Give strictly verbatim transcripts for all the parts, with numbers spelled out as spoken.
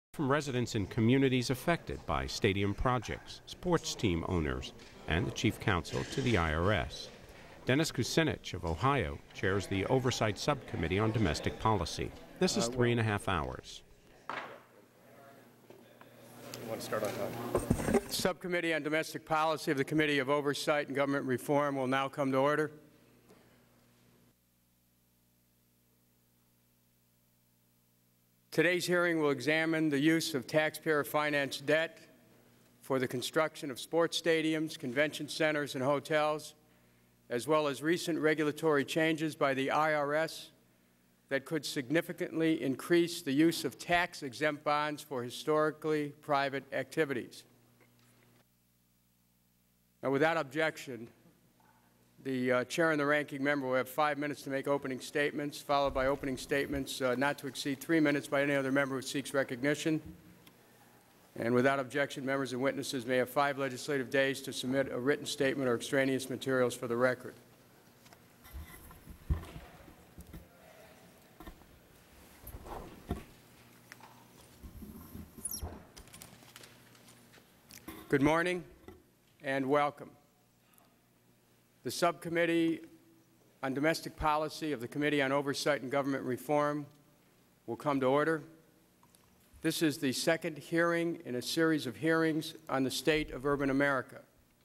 from residents in communities affected by stadium projects, sports team owners, and the Chief Counsel to the I R S. Dennis Kucinich of Ohio chairs the Oversight Subcommittee on Domestic Policy. This is three and a half hours. You want to start on time? Subcommittee on Domestic Policy of the Committee of Oversight and Government Reform will now come to order. Today's hearing will examine the use of taxpayer-financed debt for the construction of sports stadiums, convention centers, and hotels, as well as recent regulatory changes by the I R S that could significantly increase the use of tax-exempt bonds for historically private activities. Now, without objection, the uh, chair and the ranking member will have five minutes to make opening statements, followed by opening statements uh, not to exceed three minutes by any other member who seeks recognition. And without objection, members and witnesses may have five legislative days to submit a written statement or extraneous materials for the record. Good morning and welcome. The Subcommittee on Domestic Policy of the Committee on Oversight and Government Reform will come to order. This is the second hearing in a series of hearings on the state of urban America.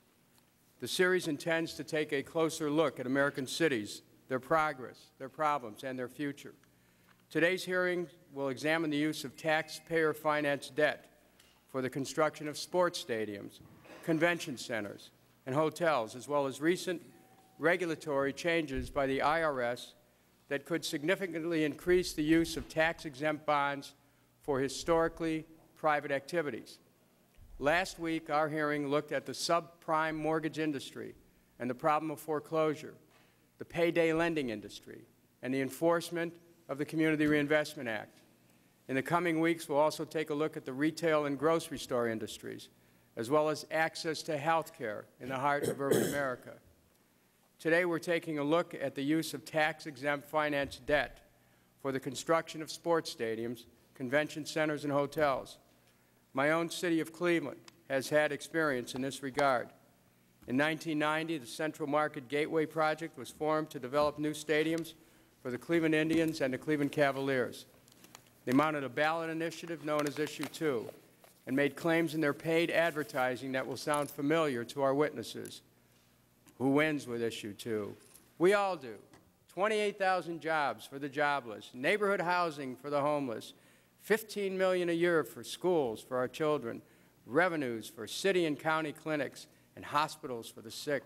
The series intends to take a closer look at American cities, their progress, their problems, and their future. Today's hearing will examine the use of taxpayer-financed debt for the construction of sports stadiums, convention centers, and hotels, as well as recent regulatory changes by the I R S that could significantly increase the use of tax-exempt bonds for historically private activities. Last week, our hearing looked at the subprime mortgage industry and the problem of foreclosure, the payday lending industry, and the enforcement of the Community Reinvestment Act. In the coming weeks, we'll also take a look at the retail and grocery store industries, as well as access to health care in the heart of urban America. Today, we're taking a look at the use of tax-exempt financed debt for the construction of sports stadiums, convention centers, and hotels. My own city of Cleveland has had experience in this regard. In nineteen ninety, the Central Market Gateway Project was formed to develop new stadiums for the Cleveland Indians and the Cleveland Cavaliers. They mounted a ballot initiative known as Issue two and made claims in their paid advertising that will sound familiar to our witnesses. Who wins with Issue two? We all do. twenty-eight thousand jobs for the jobless, neighborhood housing for the homeless, fifteen million dollars a year for schools for our children, revenues for city and county clinics and hospitals for the sick,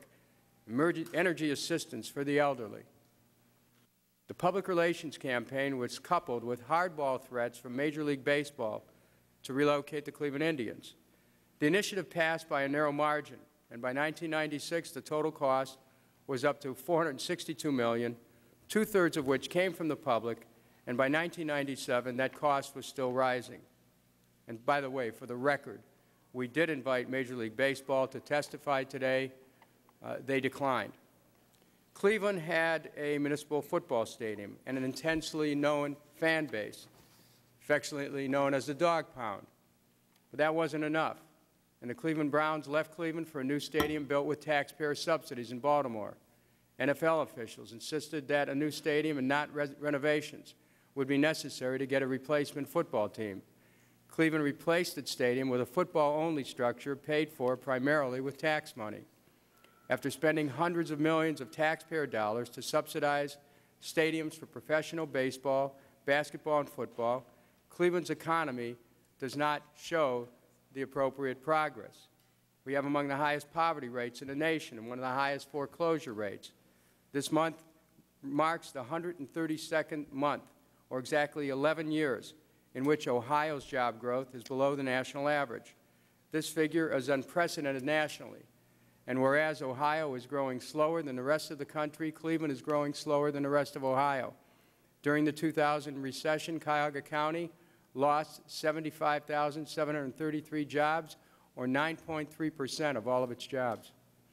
energy assistance for the elderly. The public relations campaign was coupled with hardball threats from Major League Baseball to relocate the Cleveland Indians. The initiative passed by a narrow margin, and by nineteen ninety-six, the total cost was up to four hundred sixty-two million dollars, two-thirds of which came from the public, and by nineteen ninety-seven, that cost was still rising. And by the way, for the record, we did invite Major League Baseball to testify today. Uh, they declined. Cleveland had a municipal football stadium and an intensely known fan base, affectionately known as the Dog Pound. But that wasn't enough, and the Cleveland Browns left Cleveland for a new stadium built with taxpayer subsidies in Baltimore. N F L officials insisted that a new stadium and not re renovations would be necessary to get a replacement football team. Cleveland replaced its stadium with a football-only structure paid for primarily with tax money. After spending hundreds of millions of taxpayer dollars to subsidize stadiums for professional baseball, basketball, and football, Cleveland's economy does not show the appropriate progress. We have among the highest poverty rates in the nation and one of the highest foreclosure rates. This month marks the one hundred thirty-second month, or exactly eleven years, in which Ohio's job growth is below the national average. This figure is unprecedented nationally. And whereas Ohio is growing slower than the rest of the country, Cleveland is growing slower than the rest of Ohio. During the two thousand recession, Cuyahoga County lost seventy-five thousand seven hundred thirty-three jobs, or nine point three percent of all of its jobs.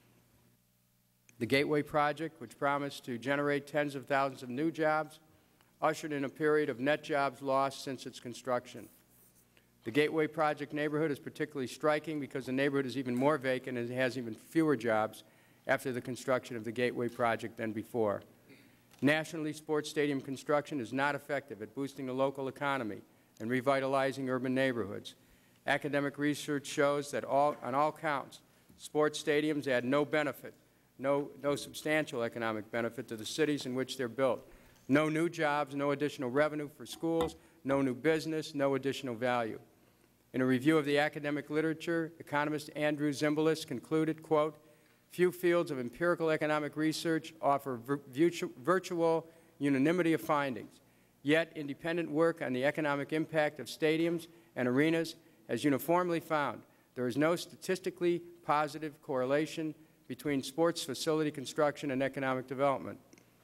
The Gateway Project, which promised to generate tens of thousands of new jobs, ushered in a period of net jobs lost since its construction. The Gateway Project neighborhood is particularly striking because the neighborhood is even more vacant and has even fewer jobs after the construction of the Gateway Project than before. Nationally, sports stadium construction is not effective at boosting the local economy and revitalizing urban neighborhoods. Academic research shows that all, on all counts, sports stadiums add no benefit, no, no substantial economic benefit to the cities in which they're built. No new jobs, no additional revenue for schools, no new business, no additional value. In a review of the academic literature, economist Andrew Zimbalist concluded, quote, "Few fields of empirical economic research offer vir virtual unanimity of findings. Yet, independent work on the economic impact of stadiums and arenas has uniformly found there is no statistically positive correlation between sports facility construction and economic development."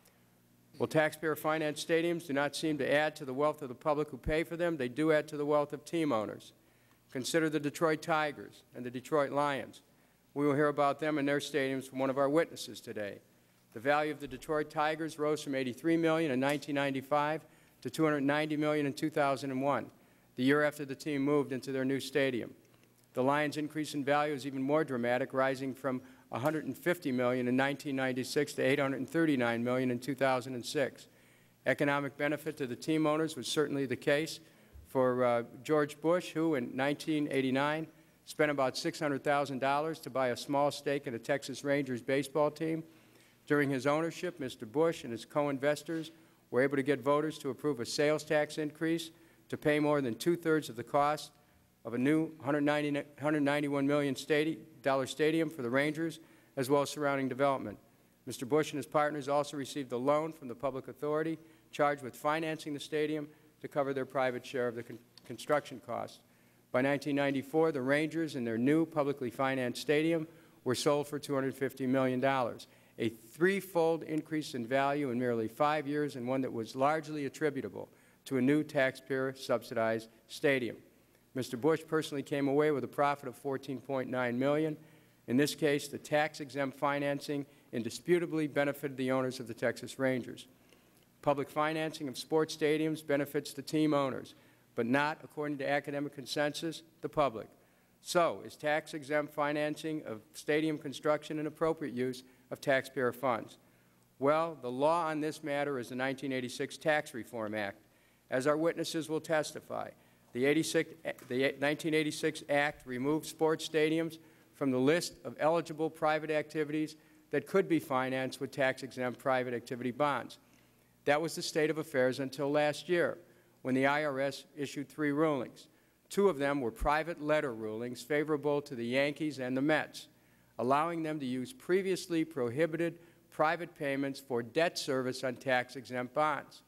While taxpayer-financed stadiums do not seem to add to the wealth of the public who pay for them, they do add to the wealth of team owners. Consider the Detroit Tigers and the Detroit Lions. We will hear about them and their stadiums from one of our witnesses today. The value of the Detroit Tigers rose from eighty-three million dollars in nineteen ninety-five to two hundred ninety million dollars in two thousand one, the year after the team moved into their new stadium. The Lions' increase in value is even more dramatic, rising from one hundred fifty million dollars in nineteen ninety-six to eight hundred thirty-nine million dollars in two thousand six. Economic benefit to the team owners was certainly the case for uh, George Bush, who in nineteen eighty-nine spent about six hundred thousand dollars to buy a small stake in a Texas Rangers baseball team. During his ownership, Mister Bush and his co-investors were able to get voters to approve a sales tax increase to pay more than two-thirds of the cost of a new one hundred ninety-one million dollars stadium for the Rangers, as well as surrounding development. Mister Bush and his partners also received a loan from the public authority charged with financing the stadium to cover their private share of the con construction costs. By nineteen ninety-four, the Rangers and their new publicly financed stadium were sold for two hundred fifty million dollars, a threefold increase in value in merely five years, and one that was largely attributable to a new taxpayer-subsidized stadium. Mister Bush personally came away with a profit of fourteen point nine million dollars. In this case, the tax-exempt financing indisputably benefited the owners of the Texas Rangers. Public financing of sports stadiums benefits the team owners, but not, according to academic consensus, the public. So, is tax-exempt financing of stadium construction an appropriate use of taxpayer funds? Well, the law on this matter is the nineteen eighty-six Tax Reform Act. As our witnesses will testify, the, eighty-six, the nineteen eighty-six Act removed sports stadiums from the list of eligible private activities that could be financed with tax-exempt private activity bonds. That was the state of affairs until last year, when the I R S issued three rulings. Two of them were private letter rulings favorable to the Yankees and the Mets, allowing them to use previously prohibited private payments for debt service on tax-exempt bonds.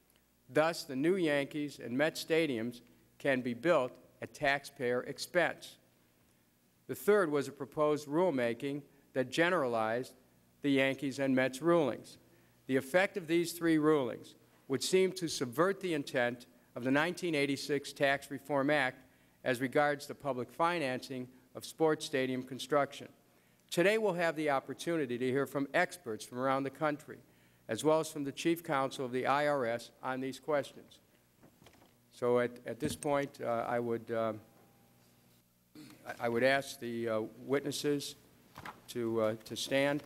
Thus, the new Yankees and Mets stadiums can be built at taxpayer expense. The third was a proposed rulemaking that generalized the Yankees and Mets rulings. The effect of these three rulings would seem to subvert the intent of the nineteen eighty-six Tax Reform Act as regards the public financing of sports stadium construction. Today we'll have the opportunity to hear from experts from around the country, as well as from the Chief Counsel of the I R S on these questions. So at, at this point, uh, I, would, uh, I would ask the uh, witnesses to, uh, to stand.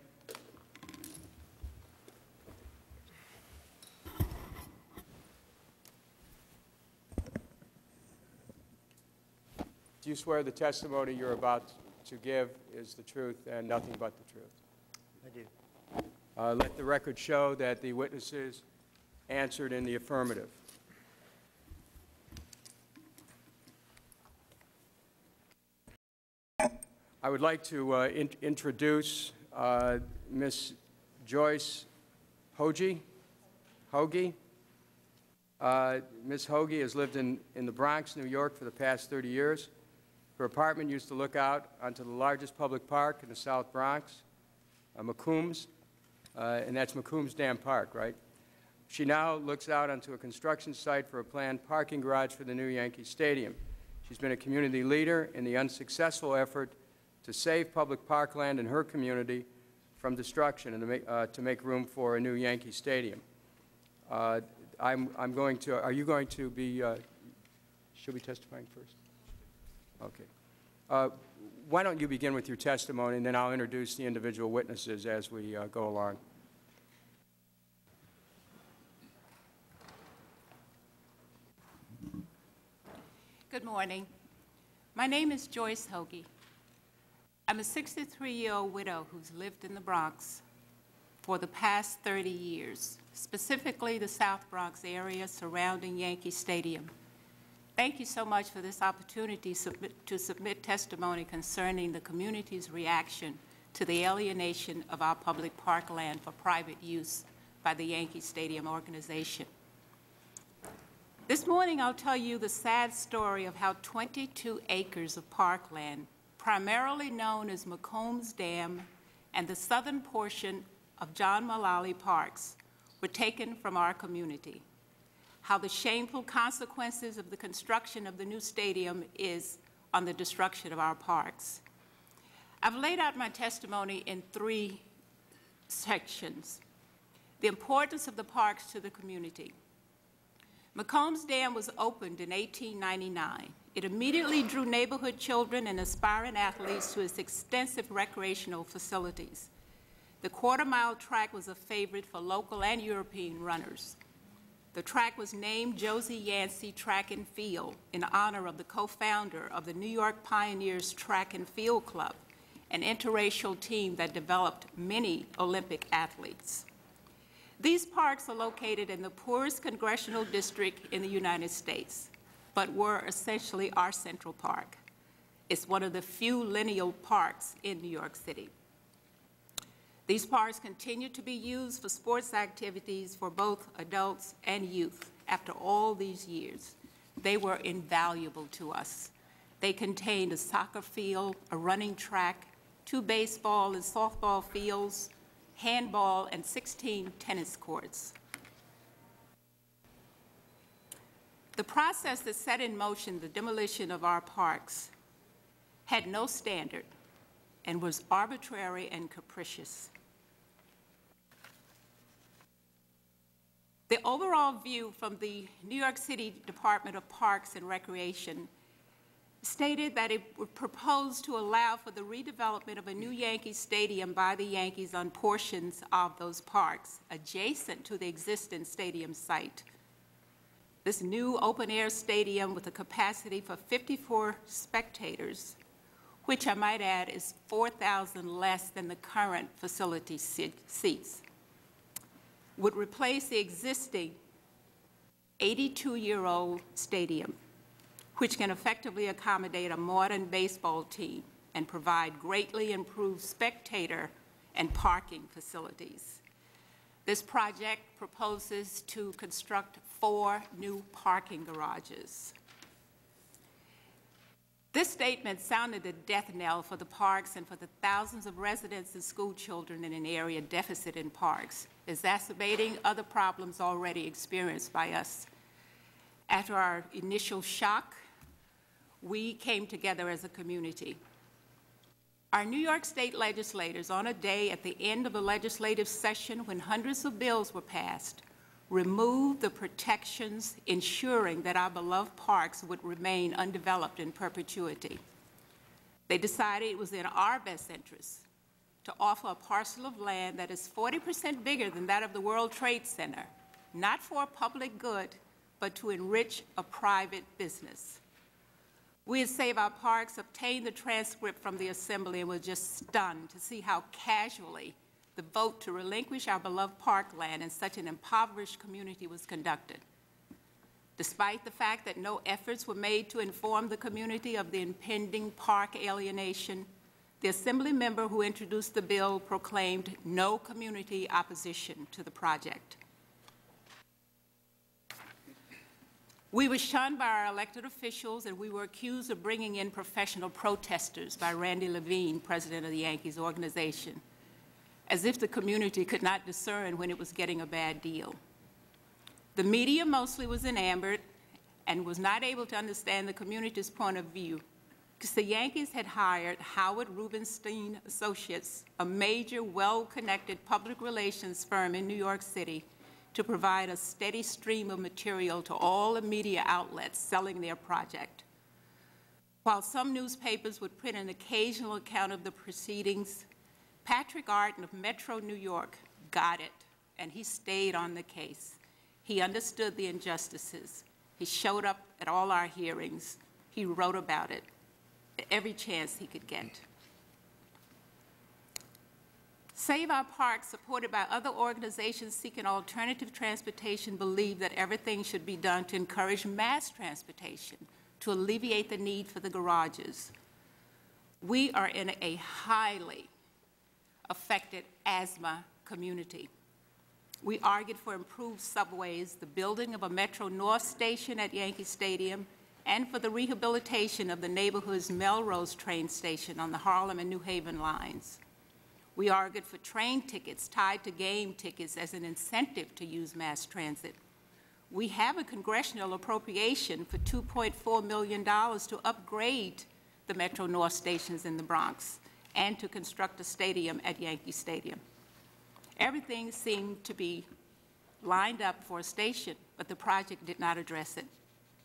Do you swear the testimony you're about to give is the truth and nothing but the truth? I do. Uh, let the record show that the witnesses answered in the affirmative. I would like to uh, in introduce uh, Miz Joyce Hoge. Hoge. Uh, Miz Hoge has lived in, in the Bronx, New York for the past thirty years. Her apartment used to look out onto the largest public park in the South Bronx, uh, McCombs, uh, and that's McCombs Dam Park, right? She now looks out onto a construction site for a planned parking garage for the new Yankee Stadium. She's been a community leader in the unsuccessful effort to save public parkland in her community from destruction and to make, uh, to make room for a new Yankee Stadium. Uh, I'm, I'm going to, are you going to be, uh, She'll be testifying first? Okay. Uh, why don't you begin with your testimony, and then I'll introduce the individual witnesses as we uh, go along. Good morning. My name is Joyce Hoagie. I'm a sixty-three-year-old widow who's lived in the Bronx for the past thirty years, specifically the South Bronx area surrounding Yankee Stadium. Thank you so much for this opportunity submit, to submit testimony concerning the community's reaction to the alienation of our public parkland for private use by the Yankee Stadium organization. This morning, I'll tell you the sad story of how twenty-two acres of parkland, primarily known as McCombs Dam and the southern portion of John Mullally Parks, were taken from our community. How the shameful consequences of the construction of the new stadium is on the destruction of our parks. I've laid out my testimony in three sections. The importance of the parks to the community. McCombs Dam was opened in eighteen ninety-nine. It immediately drew neighborhood children and aspiring athletes to its extensive recreational facilities. The quarter-mile track was a favorite for local and European runners. The track was named Josie Yancey Track and Field in honor of the co-founder of the New York Pioneers Track and Field Club, an interracial team that developed many Olympic athletes. These parks are located in the poorest congressional district in the United States, but were essentially our Central Park. It's one of the few lineal parks in New York City. These parks continue to be used for sports activities for both adults and youth after all these years. They were invaluable to us. They contained a soccer field, a running track, two baseball and softball fields, handball, and sixteen tennis courts. The process that set in motion the demolition of our parks had no standard and was arbitrary and capricious. The overall view from the New York City Department of Parks and Recreation stated that it would propose to allow for the redevelopment of a new Yankee Stadium by the Yankees on portions of those parks adjacent to the existing stadium site. This new open-air stadium with a capacity for fifty-four spectators, which I might add is four thousand less than the current facility seats, would replace the existing eighty-two-year-old stadium, which can effectively accommodate a modern baseball team and provide greatly improved spectator and parking facilities. This project proposes to construct four new parking garages. This statement sounded a death knell for the parks and for the thousands of residents and school children in an area deficit in parks, exacerbating other problems already experienced by us. After our initial shock, we came together as a community. Our New York State legislators, on a day at the end of a legislative session when hundreds of bills were passed, removed the protections ensuring that our beloved parks would remain undeveloped in perpetuity. They decided it was in our best interest to offer a parcel of land that is forty percent bigger than that of the World Trade Center, not for public good, but to enrich a private business. We at Save Our Parks obtained the transcript from the Assembly and were just stunned to see how casually the vote to relinquish our beloved parkland in such an impoverished community was conducted. Despite the fact that no efforts were made to inform the community of the impending park alienation, the Assembly member who introduced the bill proclaimed no community opposition to the project. We were shunned by our elected officials, and we were accused of bringing in professional protesters by Randy Levine, president of the Yankees organization, as if the community could not discern when it was getting a bad deal. The media mostly was enamored and was not able to understand the community's point of view, because the Yankees had hired Howard Rubenstein Associates, a major, well-connected public relations firm in New York City, to provide a steady stream of material to all the media outlets selling their project. While some newspapers would print an occasional account of the proceedings, Patrick Arden of Metro New York got it, and he stayed on the case. He understood the injustices. He showed up at all our hearings. He wrote about it every chance he could get. Save Our Parks, supported by other organizations seeking alternative transportation, believe that everything should be done to encourage mass transportation, to alleviate the need for the garages. We are in a highly affected asthma community. We argued for improved subways, the building of a Metro North station at Yankee Stadium, and for the rehabilitation of the neighborhood's Melrose train station on the Harlem and New Haven lines. We argued for train tickets tied to game tickets as an incentive to use mass transit. We have a congressional appropriation for two point four million dollars to upgrade the Metro North stations in the Bronx and to construct a stadium at Yankee Stadium. Everything seemed to be lined up for a station, but the project did not address it.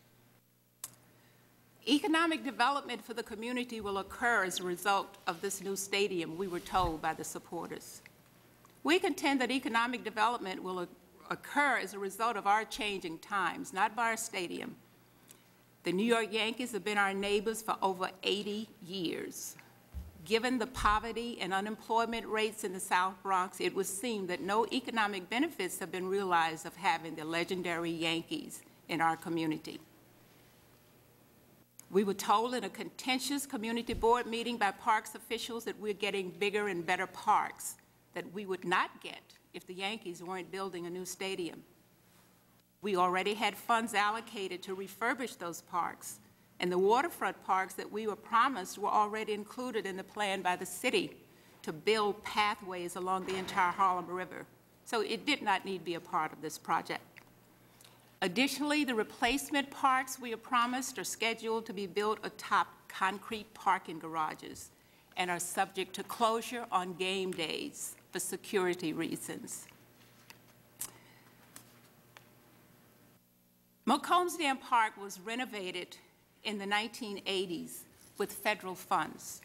Economic development for the community will occur as a result of this new stadium, we were told by the supporters. We contend that economic development will occur as a result of our changing times, not by our stadium. The New York Yankees have been our neighbors for over eighty years. Given the poverty and unemployment rates in the South Bronx, it would seem that no economic benefits have been realized of having the legendary Yankees in our community. We were told in a contentious community board meeting by parks officials that we're getting bigger and better parks that we would not get if the Yankees weren't building a new stadium. We already had funds allocated to refurbish those parks, and the waterfront parks that we were promised were already included in the plan by the city to build pathways along the entire Harlem River. So it did not need to be a part of this project. Additionally, the replacement parks we are promised are scheduled to be built atop concrete parking garages and are subject to closure on game days for security reasons. McCombs Dam Park was renovated in the nineteen eighties with federal funds.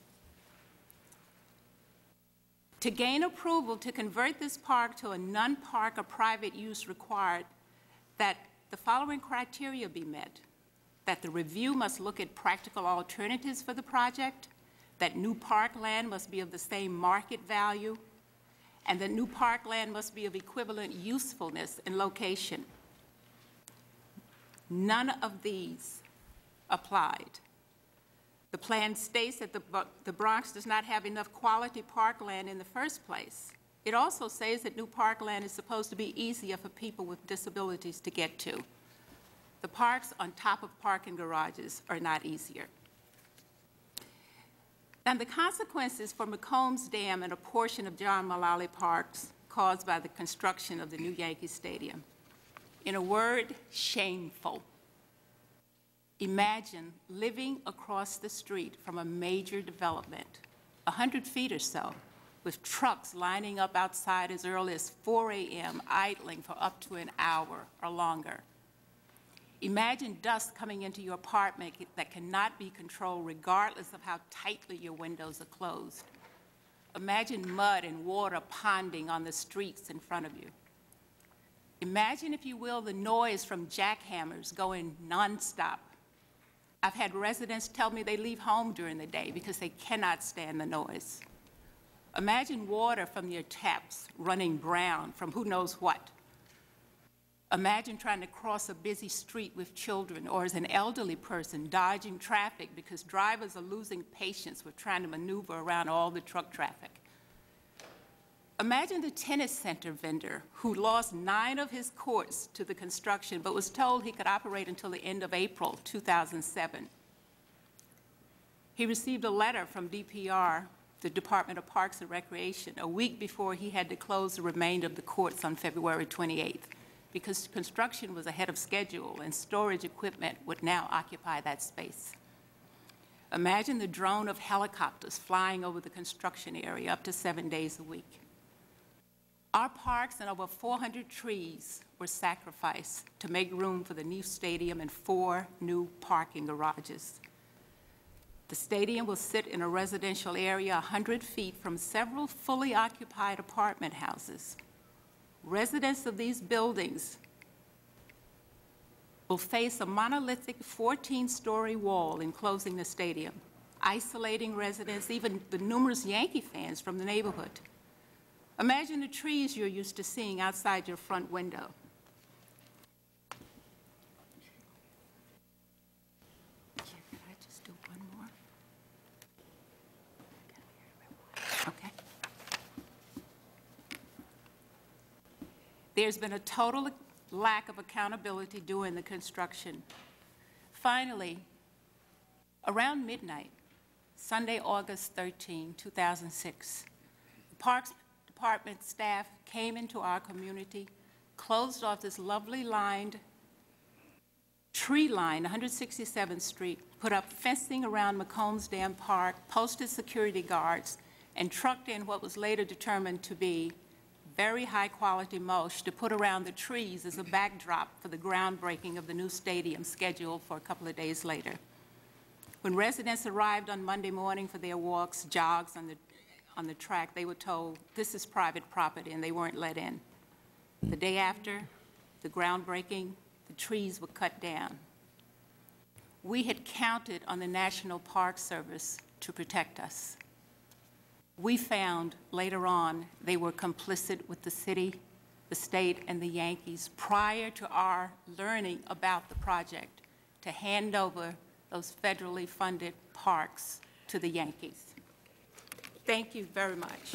To gain approval to convert this park to a non-park or private use required that the following criteria be met: that the review must look at practical alternatives for the project, that new parkland must be of the same market value, and that new parkland must be of equivalent usefulness and location. None of these applied. The plan states that the, the Bronx does not have enough quality parkland in the first place. It also says that new parkland is supposed to be easier for people with disabilities to get to. The parks on top of parking garages are not easier. And the consequences for McCombs Dam and a portion of John Mullally Parks caused by the construction of the new Yankee Stadium. In a word, shameful. Imagine living across the street from a major development, one hundred feet or so, with trucks lining up outside as early as four A M, idling for up to an hour or longer. Imagine dust coming into your apartment that cannot be controlled regardless of how tightly your windows are closed. Imagine mud and water ponding on the streets in front of you. Imagine, if you will, the noise from jackhammers going nonstop. I've had residents tell me they leave home during the day because they cannot stand the noise. Imagine water from your taps running brown from who knows what. Imagine trying to cross a busy street with children, or as an elderly person dodging traffic because drivers are losing patience with trying to maneuver around all the truck traffic. Imagine the tennis center vendor who lost nine of his courts to the construction but was told he could operate until the end of April two thousand seven. He received a letter from D P R, the Department of Parks and Recreation, a week before he had to close the remainder of the courts on February twenty-eighth, because construction was ahead of schedule and storage equipment would now occupy that space. Imagine the drone of helicopters flying over the construction area up to seven days a week. Our parks and over four hundred trees were sacrificed to make room for the new stadium and four new parking garages. The stadium will sit in a residential area one hundred feet from several fully occupied apartment houses. Residents of these buildings will face a monolithic fourteen-story wall enclosing the stadium, isolating residents, even the numerous Yankee fans from the neighborhood. Imagine the trees you're used to seeing outside your front window. Can I just do one more? Okay. There's been a total lack of accountability during the construction. Finally, around midnight, Sunday, August thirteenth, two thousand six, the Parks Department staff came into our community, closed off this lovely lined, tree line, one hundred sixty-seventh Street, put up fencing around McCombs Dam Park, posted security guards, and trucked in what was later determined to be very high-quality mulch to put around the trees as a backdrop for the groundbreaking of the new stadium scheduled for a couple of days later. When residents arrived on Monday morning for their walks, jogs on the, on the track, they were told, this is private property, and they weren't let in. The day after the groundbreaking, the trees were cut down. We had counted on the National Park Service to protect us. We found later on they were complicit with the city, the state, and the Yankees prior to our learning about the project to hand over those federally funded parks to the Yankees. Thank you very much.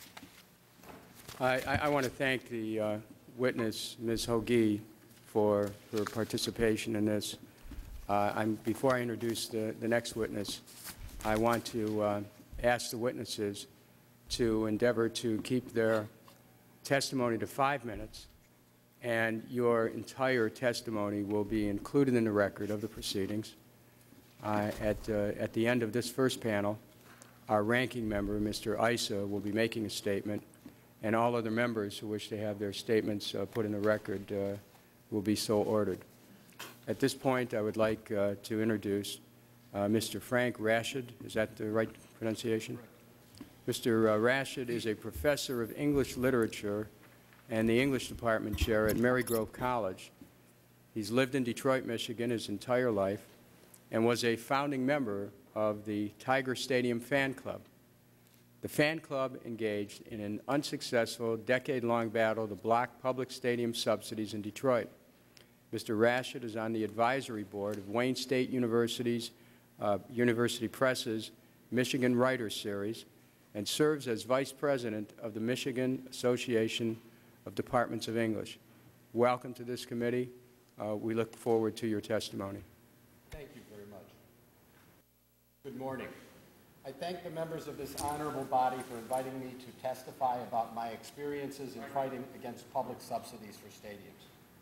I, I, I want to thank the uh, witness, Miz Hoagie, for her participation in this. Uh, I'm, before I introduce the, the next witness, I want to uh, ask the witnesses to endeavor to keep their testimony to five minutes, and your entire testimony will be included in the record of the proceedings. Uh, at, uh, at the end of this first panel, our ranking member, Mister Issa, will be making a statement, and all other members who wish to have their statements uh, put in the record uh, will be so ordered. At this point, I would like uh, to introduce uh, Mister Frank Rashid. Is that the right pronunciation? Correct. Mister Uh, Rashid is a professor of English literature and the English department chair at Marygrove College. He's lived in Detroit, Michigan his entire life and was a founding member of the Tiger Stadium Fan Club. The fan club engaged in an unsuccessful, decade-long battle to block public stadium subsidies in Detroit. Mister Rashid is on the advisory board of Wayne State University's uh, University Press's Michigan Writers Series and serves as vice president of the Michigan Association of Departments of English. Welcome to this committee. Uh, we look forward to your testimony. Thank you very much. Good morning. I thank the members of this honorable body for inviting me to testify about my experiences in fighting against public subsidies for stadiums.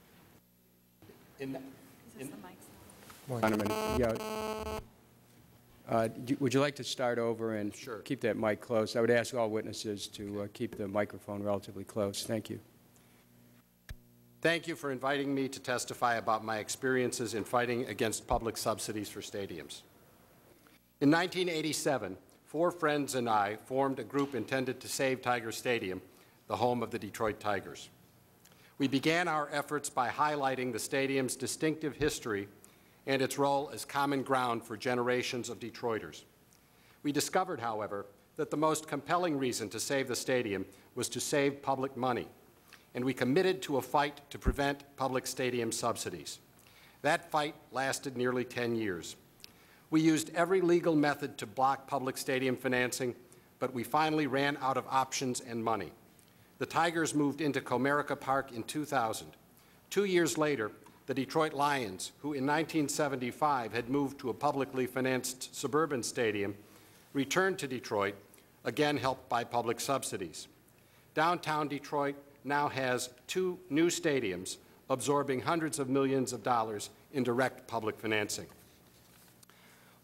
In, in, On a minute. Yeah. Uh, do, would you like to start over and Sure. keep that mic close? I would ask all witnesses to uh, keep the microphone relatively close. Thank you. Thank you for inviting me to testify about my experiences in fighting against public subsidies for stadiums. In nineteen eighty-seven, four friends and I formed a group intended to save Tiger Stadium, the home of the Detroit Tigers. We began our efforts by highlighting the stadium's distinctive history and its role as common ground for generations of Detroiters. We discovered, however, that the most compelling reason to save the stadium was to save public money, and we committed to a fight to prevent public stadium subsidies. That fight lasted nearly ten years. We used every legal method to block public stadium financing, but we finally ran out of options and money. The Tigers moved into Comerica Park in two thousand. Two years later, the Detroit Lions, who in nineteen seventy-five had moved to a publicly financed suburban stadium, returned to Detroit, again helped by public subsidies. Downtown Detroit now has two new stadiums, absorbing hundreds of millions of dollars in direct public financing.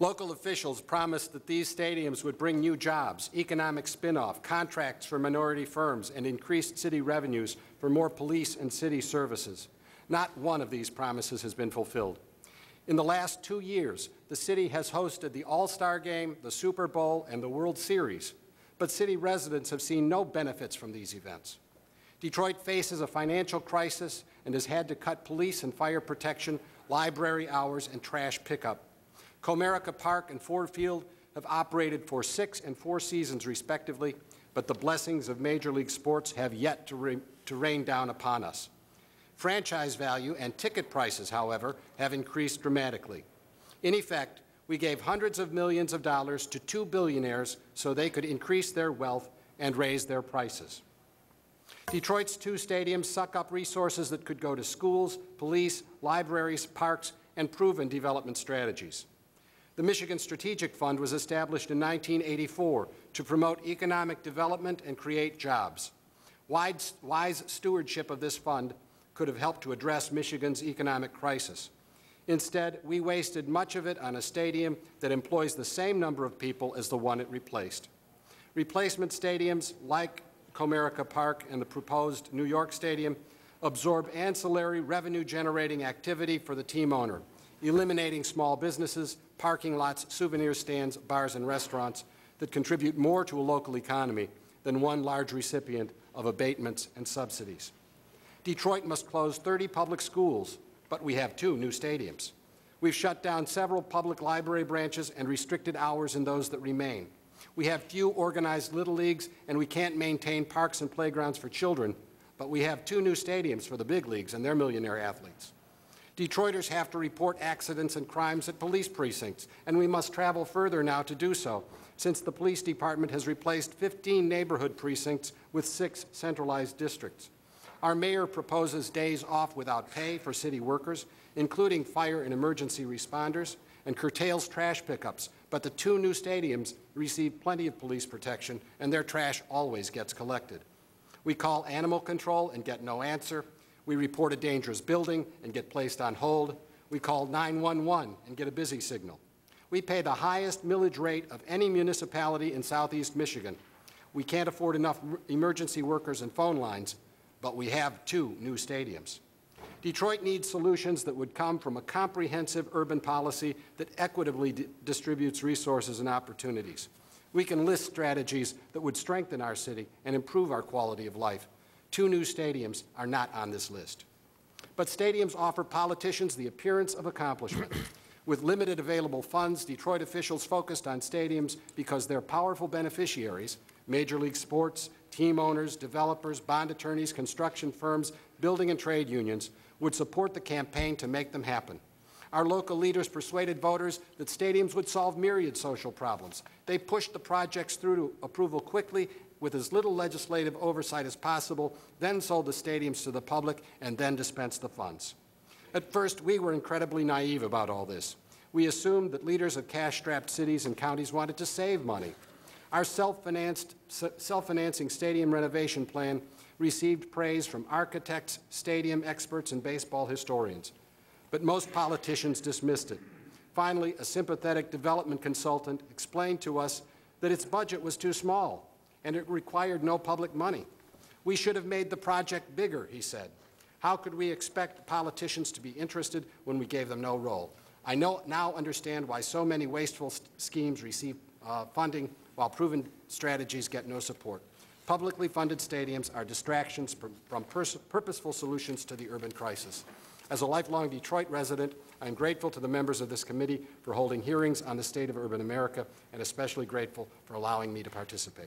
Local officials promised that these stadiums would bring new jobs, economic spin-off, contracts for minority firms, and increased city revenues for more police and city services. Not one of these promises has been fulfilled. In the last two years, the city has hosted the All-Star Game, the Super Bowl, and the World Series, but city residents have seen no benefits from these events. Detroit faces a financial crisis and has had to cut police and fire protection, library hours, and trash pickup. Comerica Park and Ford Field have operated for six and four seasons, respectively, but the blessings of Major League Sports have yet to, re to rain down upon us. Franchise value and ticket prices, however, have increased dramatically. In effect, we gave hundreds of millions of dollars to two billionaires so they could increase their wealth and raise their prices. Detroit's two stadiums suck up resources that could go to schools, police, libraries, parks, and proven development strategies. The Michigan Strategic Fund was established in nineteen eighty-four to promote economic development and create jobs. Wise, wise stewardship of this fund could have helped to address Michigan's economic crisis. Instead, we wasted much of it on a stadium that employs the same number of people as the one it replaced. Replacement stadiums like Comerica Park and the proposed New York Stadium absorb ancillary revenue-generating activity for the team owner, eliminating small businesses, parking lots, souvenir stands, bars, and restaurants that contribute more to a local economy than one large recipient of abatements and subsidies. Detroit must close thirty public schools, but we have two new stadiums. We've shut down several public library branches and restricted hours in those that remain. We have few organized little leagues, and we can't maintain parks and playgrounds for children, but we have two new stadiums for the big leagues and their millionaire athletes. Detroiters have to report accidents and crimes at police precincts, and we must travel further now to do so, since the police department has replaced fifteen neighborhood precincts with six centralized districts. Our mayor proposes days off without pay for city workers, including fire and emergency responders, and curtails trash pickups, but the two new stadiums receive plenty of police protection, and their trash always gets collected. We call animal control and get no answer. We report a dangerous building and get placed on hold. We call nine one one and get a busy signal. We pay the highest millage rate of any municipality in southeast Michigan. We can't afford enough emergency workers and phone lines, but we have two new stadiums. Detroit needs solutions that would come from a comprehensive urban policy that equitably di- distributes resources and opportunities. We can list strategies that would strengthen our city and improve our quality of life. Two new stadiums are not on this list. But stadiums offer politicians the appearance of accomplishment. With limited available funds, Detroit officials focused on stadiums because their powerful beneficiaries, Major League Sports, team owners, developers, bond attorneys, construction firms, building and trade unions, would support the campaign to make them happen. Our local leaders persuaded voters that stadiums would solve myriad social problems. They pushed the projects through to approval quickly with as little legislative oversight as possible, then sold the stadiums to the public, and then dispensed the funds. At first, we were incredibly naive about all this. We assumed that leaders of cash-strapped cities and counties wanted to save money. Our self-financed, self-financing stadium renovation plan received praise from architects, stadium experts, and baseball historians. But most politicians dismissed it. Finally, a sympathetic development consultant explained to us that its budget was too small and it required no public money. We should have made the project bigger, he said. How could we expect politicians to be interested when we gave them no role? I know, now understand why so many wasteful schemes receive uh, funding while proven strategies get no support. Publicly funded stadiums are distractions from purposeful solutions to the urban crisis. As a lifelong Detroit resident, I am grateful to the members of this committee for holding hearings on the state of urban America, and especially grateful for allowing me to participate.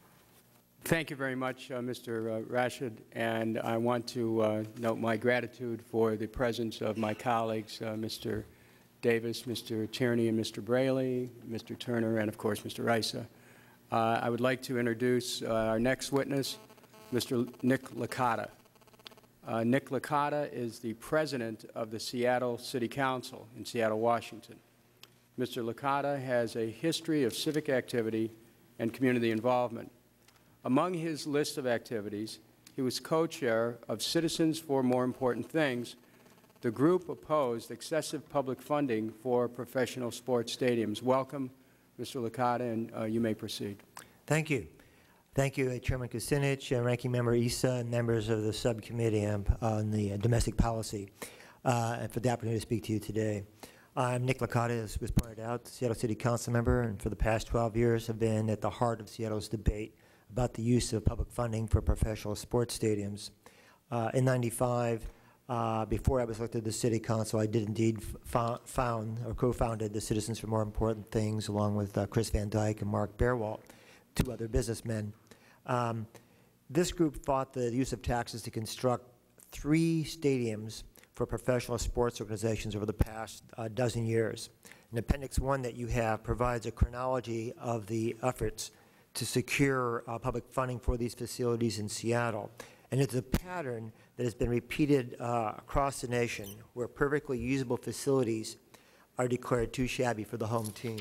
Thank you very much, uh, Mister Uh, Rashid, and I want to uh, note my gratitude for the presence of my colleagues, uh, Mister Davis, Mister Tierney, and Mister Braley, Mister Turner, and of course Mister Issa. Uh, I would like to introduce uh, our next witness, Mister Nick Licata. Uh, Nick Licata is the president of the Seattle City Council in Seattle, Washington. Mister Licata has a history of civic activity and community involvement. Among his list of activities, he was co-chair of Citizens for More Important Things, The group opposed excessive public funding for professional sports stadiums. Welcome, Mister Licata, and uh, you may proceed. Thank you. Thank you, uh, Chairman Kucinich, uh, Ranking Member Issa, and members of the subcommittee on, on the uh, domestic policy, uh, and for the opportunity to speak to you today. I'm Nick Licata, as was pointed out, Seattle City Council member, and for the past twelve years have been at the heart of Seattle's debate about the use of public funding for professional sports stadiums. Uh, in ninety-five, uh, before I was elected to the City Council, I did indeed found or co-founded the Citizens for More Important Things, along with uh, Chris Van Dyke and Mark Bearwalt, two other businessmen. Um, this group fought the use of taxes to construct three stadiums for professional sports organizations over the past uh, dozen years. And Appendix one that you have provides a chronology of the efforts to secure uh, public funding for these facilities in Seattle. And it's a pattern that has been repeated uh, across the nation, where perfectly usable facilities are declared too shabby for the home team.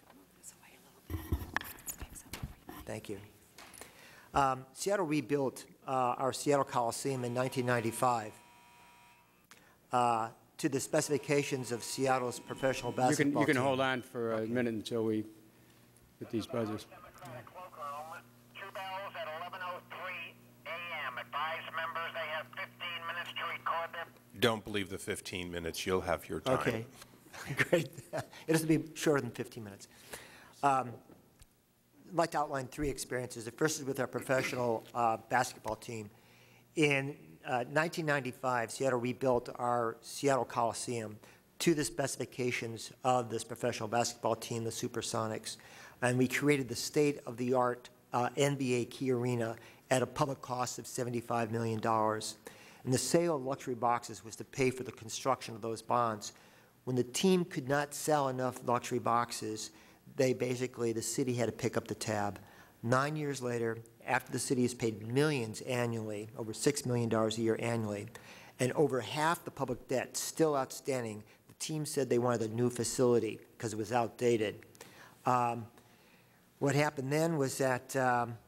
Thank you. Um, Seattle rebuilt uh, our Seattle Coliseum in nineteen ninety-five uh, to the specifications of Seattle's professional basketball You can, you can team. hold on for a minute until we get these buzzers. Two bells at eleven oh three a m Advise members they have fifteen minutes to record their... Don't believe the fifteen minutes. You'll have your time. Okay, great. It has to be shorter than fifteen minutes. Um, I'd like to outline three experiences. The first is with our professional uh, basketball team. In uh, nineteen ninety-five, Seattle rebuilt our Seattle Coliseum to the specifications of this professional basketball team, the Supersonics. And we created the state-of-the-art uh, N B A Key Arena at a public cost of seventy-five million dollars. And the sale of luxury boxes was to pay for the construction of those bonds. When the team could not sell enough luxury boxes, they basically, the city had to pick up the tab. Nine years later, after the city has paid millions annually, over six million dollars a year annually, and over half the public debt still outstanding, the team said they wanted a new facility because it was outdated. Um, what happened then was that um,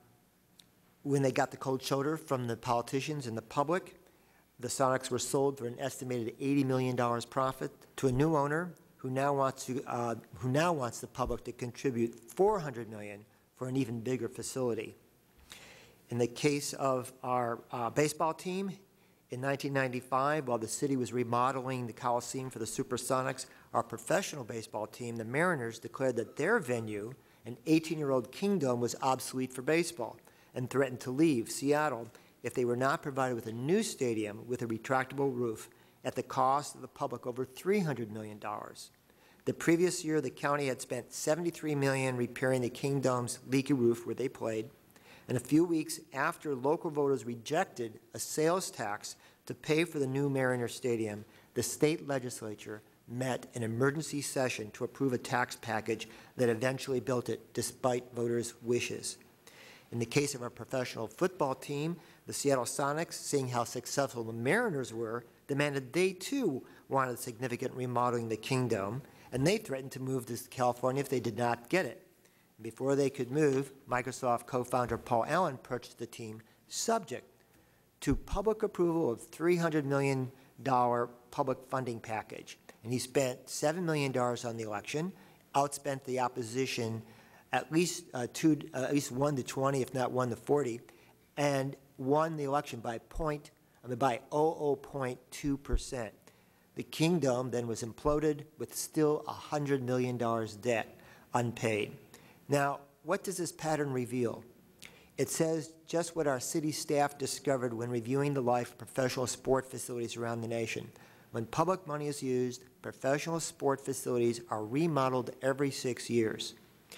when they got the cold shoulder from the politicians and the public, the Sonics were sold for an estimated eighty million dollars profit to a new owner who now wants to, uh, who now wants the public to contribute four hundred million dollars for an even bigger facility. In the case of our uh, baseball team, in nineteen ninety-five, while the city was remodeling the Coliseum for the Supersonics, our professional baseball team, the Mariners, declared that their venue, an eighteen-year-old Kingdom, was obsolete for baseball and threatened to leave Seattle if they were not provided with a new stadium with a retractable roof at the cost of the public over three hundred million dollars. The previous year, the county had spent seventy-three million dollars repairing the Kingdom's leaky roof where they played. And a few weeks after local voters rejected a sales tax to pay for the new Mariner Stadium, the state legislature met an emergency session to approve a tax package that eventually built it despite voters' wishes. In the case of our professional football team, the Seattle Sonics, seeing how successful the Mariners were, demanded they too wanted significant remodeling of the Kingdom, and they threatened to move to California if they did not get it. Before they could move, Microsoft co-founder Paul Allen purchased the team subject to public approval of three hundred million dollars public funding package. And he spent seven million dollars on the election, outspent the opposition at least, uh, two, uh, at least one to twenty, if not one to forty, and won the election by point, I mean, by zero point zero two percent. The Kingdom then was imploded with still one hundred million dollars debt unpaid. Now, what does this pattern reveal? It says just what our city staff discovered when reviewing the life of professional sport facilities around the nation. When public money is used, professional sport facilities are remodeled every six years.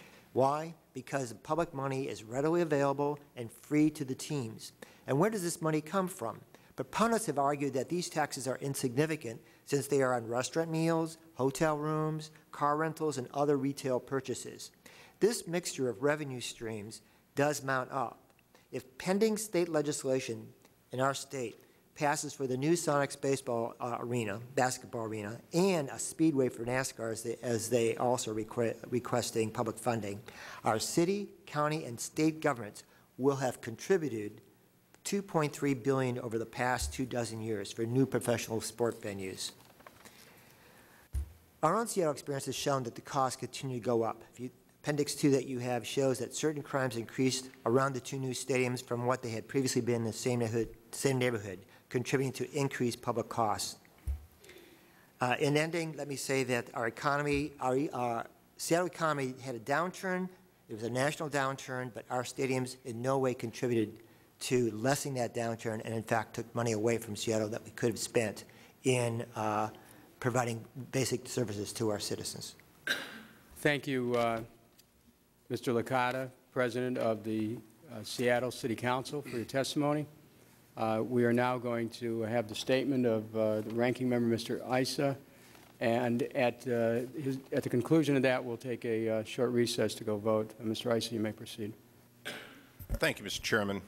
Why? Because public money is readily available and free to the teams. And where does this money come from? Proponents have argued that these taxes are insignificant since they are on restaurant meals, hotel rooms, car rentals, and other retail purchases. This mixture of revenue streams does mount up. If pending state legislation in our state passes for the new Sonics baseball uh, arena, basketball arena, and a speedway for NASCAR as they, as they also requ requesting public funding, our city, county, and state governments will have contributed two point three billion dollars over the past two dozen years for new professional sport venues. Our own Seattle experience has shown that the costs continue to go up. If you, Appendix two that you have shows that certain crimes increased around the two new stadiums from what they had previously been in the same neighborhood, same neighborhood contributing to increased public costs. Uh, in ending, let me say that our economy, our uh, Seattle economy had a downturn. It was a national downturn, but our stadiums in no way contributed to lessening that downturn, and in fact took money away from Seattle that we could have spent in uh, providing basic services to our citizens. Thank you, uh, Mister Licata, President of the uh, Seattle City Council, for your testimony. Uh, we are now going to have the statement of uh, the ranking member, Mister Issa, and at, uh, his, at the conclusion of that, we'll take a uh, short recess to go vote. Uh, Mister Issa, you may proceed. Thank you, Mister Chairman.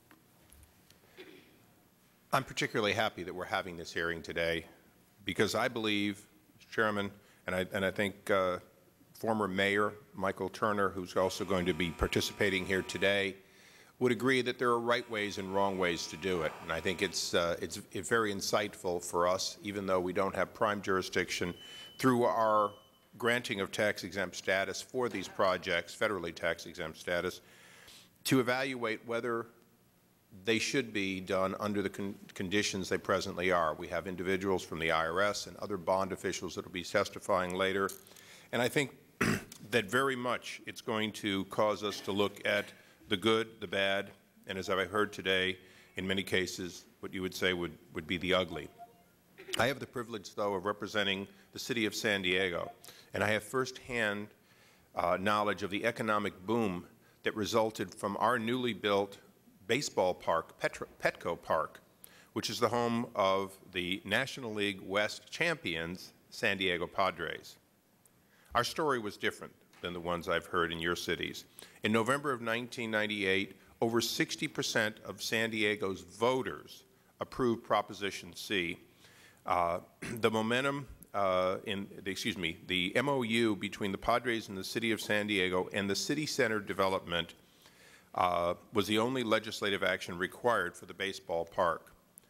I'm particularly happy that we're having this hearing today because I believe, Mister Chairman, and I, and I think uh, former Mayor Michael Turner, who's also going to be participating here today, would agree that there are right ways and wrong ways to do it. And I think it's, uh, it's, it's very insightful for us, even though we don't have prime jurisdiction, through our granting of tax-exempt status for these projects, federally tax-exempt status, to evaluate whether they should be done under the con conditions they presently are. We have individuals from the I R S and other bond officials that will be testifying later. And I think that very much it's going to cause us to look at the good, the bad, and as I've heard today, in many cases, what you would say would, would be the ugly. I have the privilege, though, of representing the city of San Diego, and I have firsthand uh, knowledge of the economic boom that resulted from our newly built baseball park, Petro Petco Park, which is the home of the National League West champions, San Diego Padres. Our story was different than the ones I've heard in your cities. In November of nineteen ninety-eight, over sixty percent of San Diego's voters approved Proposition C. Uh, the momentum uh, in, the, excuse me, the M O U between the Padres and the City of San Diego and the city center development uh, was the only legislative action required for the baseball park.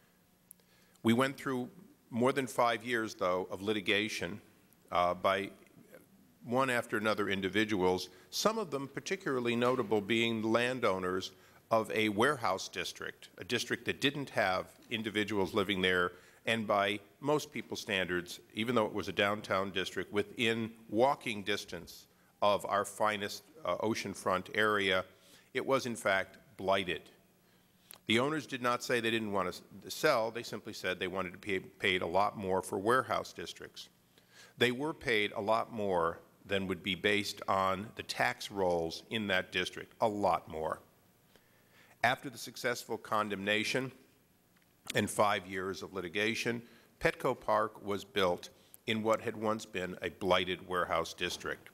We went through more than five years, though, of litigation uh, by one after another individuals, some of them particularly notable being landowners of a warehouse district, a district that didn't have individuals living there, and by most people's standards, even though it was a downtown district, within walking distance of our finest uh, oceanfront area, it was in fact blighted. The owners did not say they didn't want to sell, they simply said they wanted to be paid a lot more for warehouse districts. They were paid a lot more than would be based on the tax rolls in that district, a lot more. After the successful condemnation and five years of litigation, Petco Park was built in what had once been a blighted warehouse district.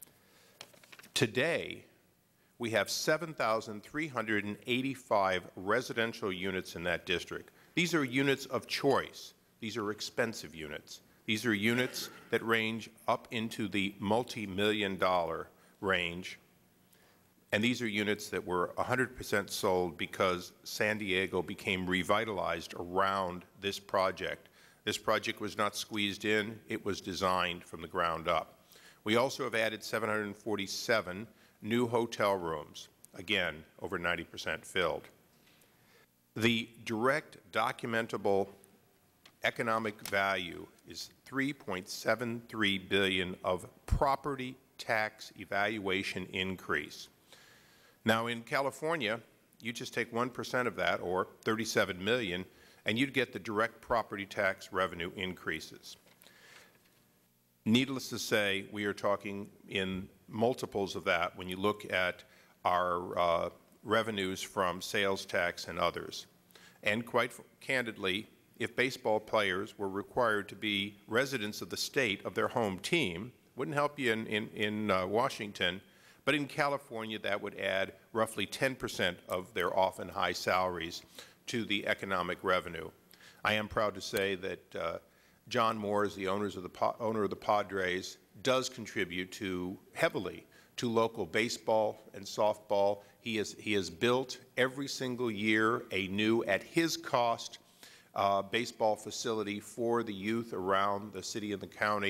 Today, we have seven thousand three hundred eighty-five residential units in that district. These are units of choice. These are expensive units. These are units that range up into the multi-million dollar range. And these are units that were one hundred percent sold because San Diego became revitalized around this project. This project was not squeezed in, it was designed from the ground up. We also have added seven hundred forty-seven new hotel rooms, again, over ninety percent filled. The direct documentable economic value is three point seven three billion dollars of property tax evaluation increase. Now, in California, you just take one percent of that, or thirty-seven million dollars, and you'd get the direct property tax revenue increases. Needless to say, we are talking in multiples of that when you look at our uh, revenues from sales tax and others. And quite candidly, if baseball players were required to be residents of the state of their home team, wouldn't help you in, in, in uh, Washington, but in California that would add roughly ten percent of their often high salaries to the economic revenue. I am proud to say that uh, John Moores, the owners of the owner of the Padres, does contribute to heavily to local baseball and softball. He has, he has built every single year a new, at his cost, uh, baseball facility for the youth around the city and the county.